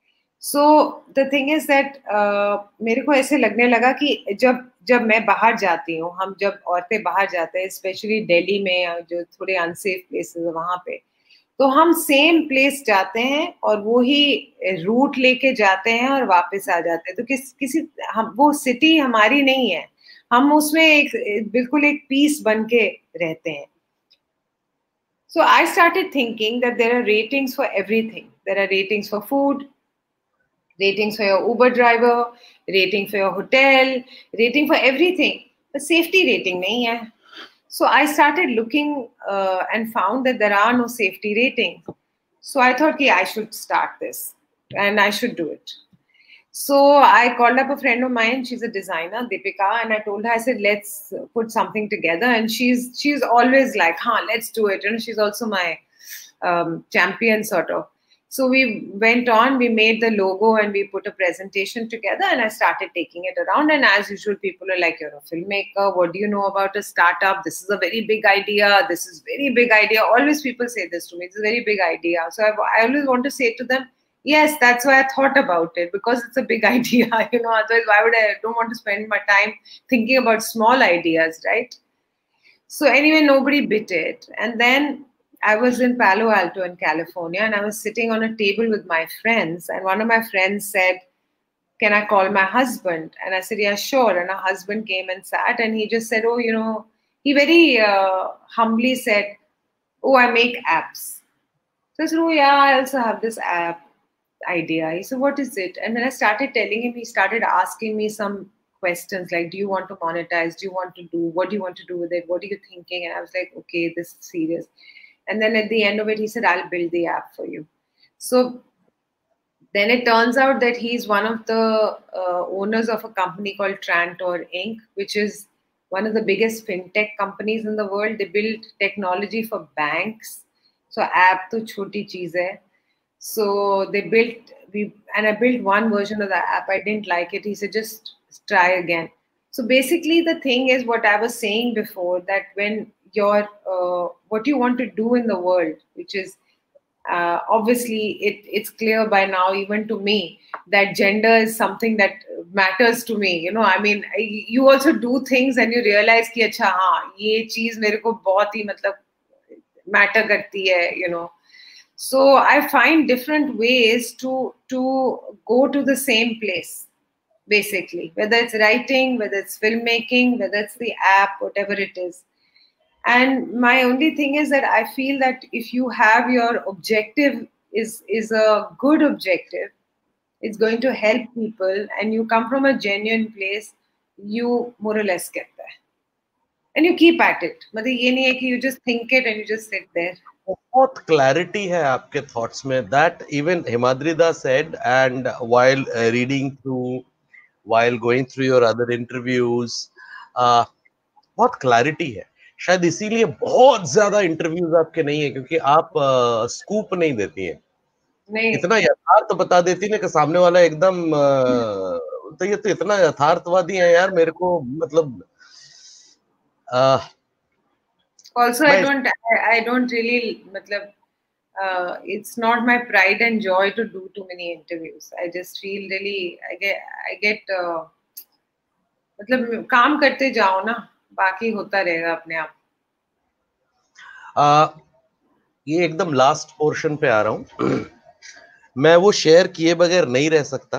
So the thing is that uh, मेरे को ऐसे लगने लगा कि जब जब मैं बाहर जाती हूँ, हम जब औरतें बाहर जाते हैं, स्पेशली दिल्ली में जो थोड़े अनसेफ प्लेसेस है वहाँ पे, तो हम सेम प्लेस जाते हैं और वो ही रूट लेके जाते हैं और वापस आ जाते हैं. तो किस किसी हम वो सिटी हमारी नहीं है, हम उसमें एक बिल्कुल एक पीस बन के रहते हैं. So I started thinking that there are ratings for everything. There are ratings for food, ratings for your Uber driver, rating for your hotel, rating for everything. But safety rating nahi hai. So I started looking uh, and found that there are no safety ratings. So I thought, yeah, I should start this and I should do it. So I called up a friend of mine. She's a designer, Deepika, and I told her, I said, let's put something together. And she's she's always like, huh, let's do it. And she's also my um, champion, sort of. So we went on, we made the logo and we put a presentation together and I started taking it around. And as usual, people are like, you're a filmmaker. What do you know about a startup? This is a very big idea. This is very big idea. Always people say this to me. It's a very big idea. So I, I always want to say to them, yes, that's why I thought about it, because it's a big idea. You know, otherwise, why would I, I don't want to spend my time thinking about small ideas, right? So anyway, nobody bit it. And then I was in Palo Alto in California and I was sitting on a table with my friends and one of my friends said, can I call my husband? And I said, yeah, sure. And her husband came and sat and he just said, oh, you know, he very uh, humbly said, oh, I make apps. So I said, oh yeah, I also have this app idea. He said, what is it? And when I started telling him, he started asking me some questions like, do you want to monetize? Do you want to do, what do you want to do with it? What are you thinking? And I was like, okay, this is serious. And then at the end of it, he said, I'll build the app for you. So then it turns out that he's one of the uh, owners of a company called Trantor Incorporated, which is one of the biggest fintech companies in the world. They build technology for banks. So app to choti cheez hai. So they built, we, and I built one version of the app. I didn't like it. He said, just try again. So basically the thing is what I was saying before, that when your uh, what you want to do in the world, which is Uh, obviously, it, it's clear by now, even to me, that gender is something that matters to me. You know, I mean, you also do things and you realize कि अच्छा हाँ ये चीज मेरे को बहुत ही मतलब matter करती है. You know, so I find different ways to to go to the same place, basically, whether it's writing, whether it's filmmaking, whether it's the app, whatever it is. And my only thing is that I feel that if you have your objective is is a good objective, it's going to help people, and you come from a genuine place, you more or less get there, and you keep at it. मतलब ये नहीं है कि you just think it and you just sit there. बहुत clarity है आपके thoughts में. That even Himadri Da said, and while uh, reading through, while going through your other interviews, uh, बहुत clarity है. शायद इसीलिए बहुत ज्यादा इंटरव्यूज आपके नहीं है, क्योंकि आप स्कूप नहीं देती हैं, नहीं इतना यथार्थ बता देती है कि सामने वाला एकदम तो ये तो इतना यथार्थवादी है यार, मेरे को मतलब also I don't I, I don't really मतलब uh, it's not my pride and joy to do too many interviews. I just feel really I get I get uh, मतलब काम करते जाओ ना, बाकी होता रहेगा अपने आप. आ, ये एकदम लास्ट पोर्शन पे आ रहा हूं. मैं वो शेयर किए बगैर नहीं रह सकता.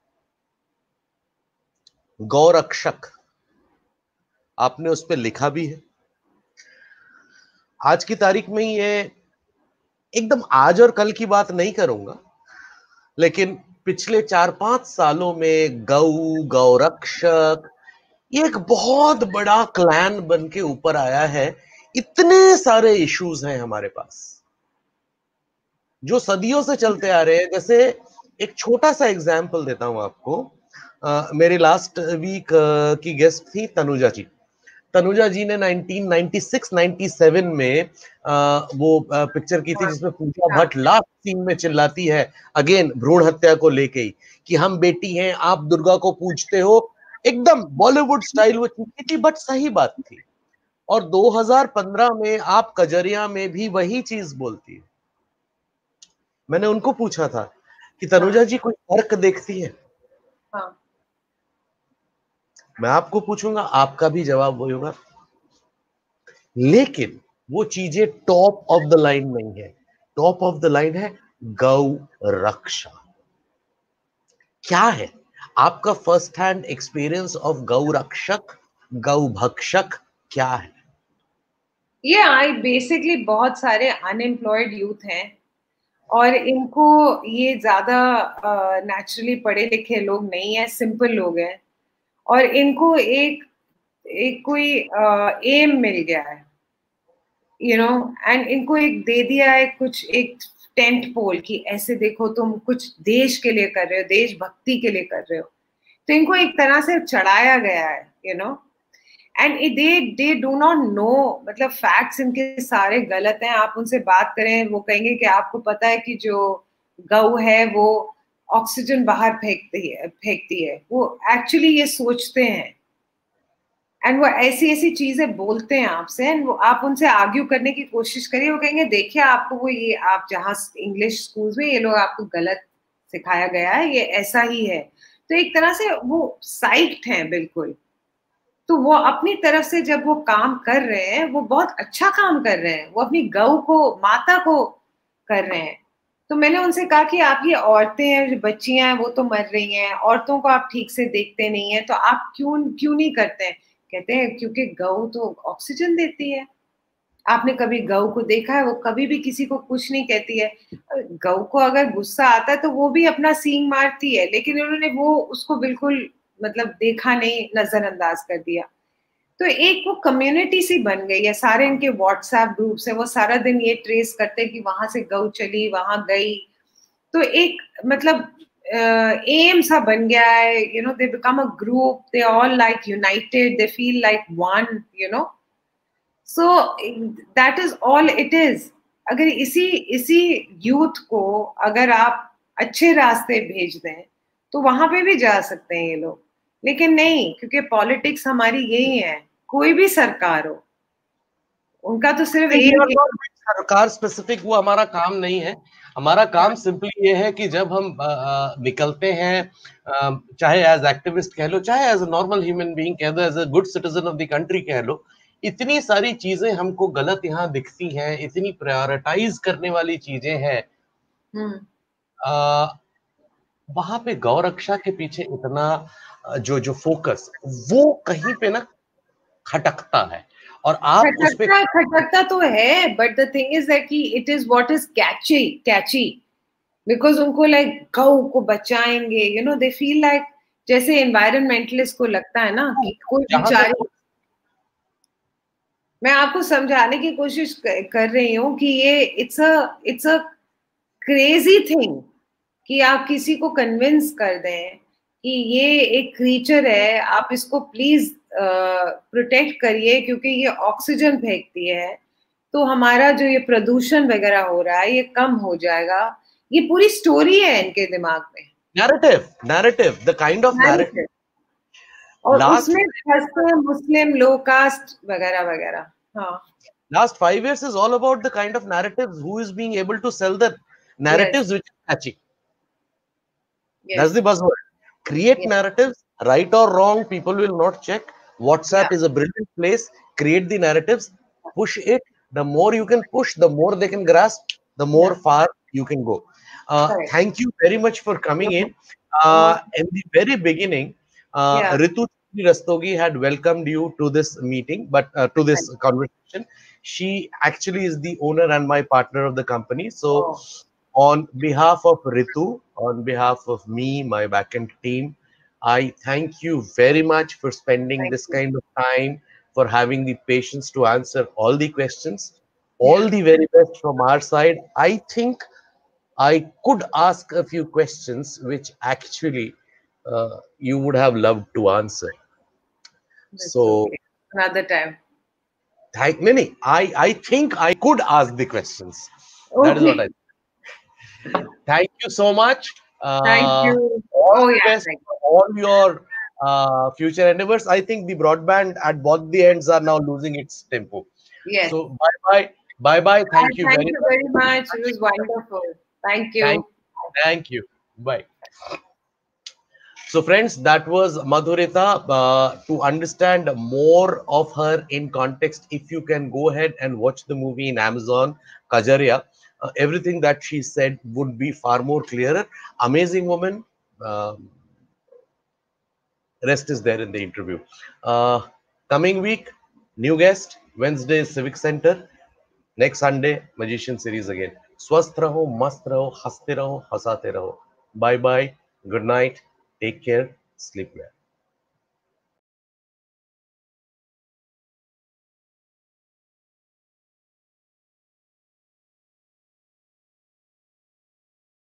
गौरक्षक, आपने उस पे लिखा भी है. आज की तारीख में ये एकदम आज और कल की बात नहीं करूंगा, लेकिन पिछले चार पांच सालों में गौ गौरक्षक ये एक बहुत बड़ा क्लैन बन के ऊपर आया है. इतने सारे इश्यूज हैं हमारे पास जो सदियों से चलते आ रहे हैं. जैसे एक छोटा सा एग्जांपल देता हूं आपको. आ, मेरे लास्ट वीक आ, की गेस्ट थी तनुजा जी. तनुजा जी ने nineteen ninety six ninety seven में आ, वो आ, पिक्चर की थी जिसमें पूजा भट्ट लास्ट सीन में चिल्लाती है अगेन भ्रूण हत्या को लेके ही कि हम बेटी हैं, आप दुर्गा को पूजते हो. एकदम बॉलीवुड स्टाइल वो चीज थी, बट सही बात थी. और दो हज़ार पंद्रह में आप कजरिया में भी वही चीज बोलती है. मैंने उनको पूछा था कि तनुजा जी कोई फर्क देखती है? हाँ. मैं आपको पूछूंगा, आपका भी जवाब वही होगा. लेकिन वो चीजें टॉप ऑफ द लाइन नहीं है. टॉप ऑफ द लाइन है गौ रक्षा. क्या है आपका फर्स्ट हैंड एक्सपीरियंस ऑफ गौ रक्षक, गौ भक्षक क्या है? ये आई बेसिकली बहुत सारे अनएम्प्लॉयड यूथ हैं और इनको ये ज्यादा नेचुरली uh, पढ़े लिखे लोग नहीं है, सिंपल लोग हैं और इनको एक एक कोई एम uh, मिल गया है, यू नो, एंड इनको एक दे दिया है कुछ एक टेंट पोल कि ऐसे देखो तुम कुछ देश के लिए कर रहे हो, देशभक्ति के लिए कर रहे हो. तो इनको एक तरह से चढ़ाया गया है, you know, and they they do not know. मतलब फैक्ट्स इनके सारे गलत हैं. आप उनसे बात करें वो कहेंगे कि आपको पता है कि जो गौ है वो ऑक्सीजन बाहर फेंकती है फेंकती है वो एक्चुअली ये सोचते हैं एंड वो ऐसी ऐसी चीजें बोलते हैं आपसे एंड वो आप उनसे आर्ग्यू करने की कोशिश करिए, वो कहेंगे देखिए आपको वो ये आप जहाँ इंग्लिश स्कूल्स में ये लोग आपको गलत सिखाया गया है, ये ऐसा ही है. तो एक तरह से वो साइक्ड हैं बिल्कुल. तो वो अपनी तरफ से जब वो काम कर रहे हैं वो बहुत अच्छा काम कर रहे हैं, वो अपनी गौ को माता को कर रहे हैं. तो मैंने उनसे कहा कि आप ये औरतें हैं, जो बच्चियां हैं वो तो मर रही हैं, औरतों को आप ठीक से देखते नहीं है, तो आप क्यों क्यों नहीं करते हैं? कहते हैं क्योंकि गौ तो ऑक्सीजन देती है. आपने कभी गौ को देखा है? वो कभी भी किसी को कुछ नहीं कहती है. गौ को अगर गुस्सा आता है तो वो भी अपना सींग मारती है, लेकिन उन्होंने वो उसको बिल्कुल मतलब देखा नहीं, नजरअंदाज कर दिया. तो एक वो कम्युनिटी सी बन गई है. सारे इनके व्हाट्सएप ग्रुप्स है, वो सारा दिन ये ट्रेस करते हैं कि वहां से गौ चली, वहां गई. तो एक मतलब एम सा बन गया है, you know, they become a group, they all like united, they feel like one, you know. So that is all it is. अगर इसी इसी यूथ को अगर आप अच्छे रास्ते भेज दें तो वहां पे भी जा सकते हैं ये लोग, लेकिन नहीं, क्योंकि पॉलिटिक्स हमारी यही है. कोई भी सरकार हो, उनका तो सिर्फ We are एक not सरकार स्पेसिफिक, वो हमारा काम नहीं है। हमारा काम सिंपली ये है कि जब हम आ, आ, निकलते हैं, आ, चाहे एज एक्टिविस्ट कह लो, चाहे as a normal human being कह दो, as a good citizen of the country कह लो, इतनी सारी चीजें हमको गलत यहाँ दिखती हैं, इतनी प्रायोरिटाइज करने वाली चीजें हैं, हम्म, वहां पे गौ रक्षा के पीछे इतना आ, जो जो फोकस वो कहीं पे ना खटकता है, और आप उस पे खटकता खटकता तो है, but the thing is that कि it is what is catchy catchy because उनको लाइक गौ को बचाएंगे, you know they feel like, जैसे एनवायरमेंटलिस्ट को लगता है ना कि कोई जहां बेचारी, तक मैं आपको समझाने की कोशिश कर, कर रही हूँ कि ये it's a it's a crazy thing कि आप किसी को कन्विंस कर दें कि ये एक क्रीचर है, आप इसको प्लीज प्रोटेक्ट करिए क्योंकि ये ऑक्सीजन फेंकती है, तो हमारा जो ये प्रदूषण वगैरह हो रहा है ये कम हो जाएगा। ये पूरी स्टोरी है इनके दिमाग में, narrative narrative the kind of narrative, और Last- उसमें फंसते मुस्लिम, लो कास्ट वगैरह वगैरह। हाँ, last five years is all about the kind of narratives, who is being able to sell the narratives which are catchy. yes. That's the buzzword. Create Yes. narratives, right or wrong, people will not check. WhatsApp is a brilliant place. Create the narratives, push it. The more you can push, the more they can grasp, the more Yeah. far you can go. Uh, Correct. thank you very much for coming in. Uh, in the very beginning, uh, Yeah. Ritu Rastogi had welcomed you to this meeting, but uh, to this conversation. She actually is the owner and my partner of the company. So, Oh. on behalf of Ritu, on behalf of me, my backend team, I thank you very much for spending Thank this you. kind of time, for having the patience to answer all the questions. All the very best from our side. I think I could ask a few questions which actually uh, you would have loved to answer. That's So, okay. Another time. thank Nini. I, I think I could ask the questions. That is what I Thank you so much. Uh, Thank you. All Oh, the yeah, best thank for all your uh, future endeavors. I think the broadband at both the ends are now losing its tempo. Yes. So bye bye, bye bye. Thank you Thank very you much. very much. It was wonderful. Thank you. Thank, thank you. Bye. So friends, that was Madhurita. Uh, to understand more of her in context, if you can go ahead and watch the movie in Amazon, Kajaria, uh, everything that she said would be far more clearer. Amazing woman. Um, rest is there in the interview. Uh, coming week, new guest, Wednesday Civic Center. Next Sunday, Magician series again. Swasth raho, mast raho, haste raho, hasate raho. Bye bye. Good night. Take care. Sleep well.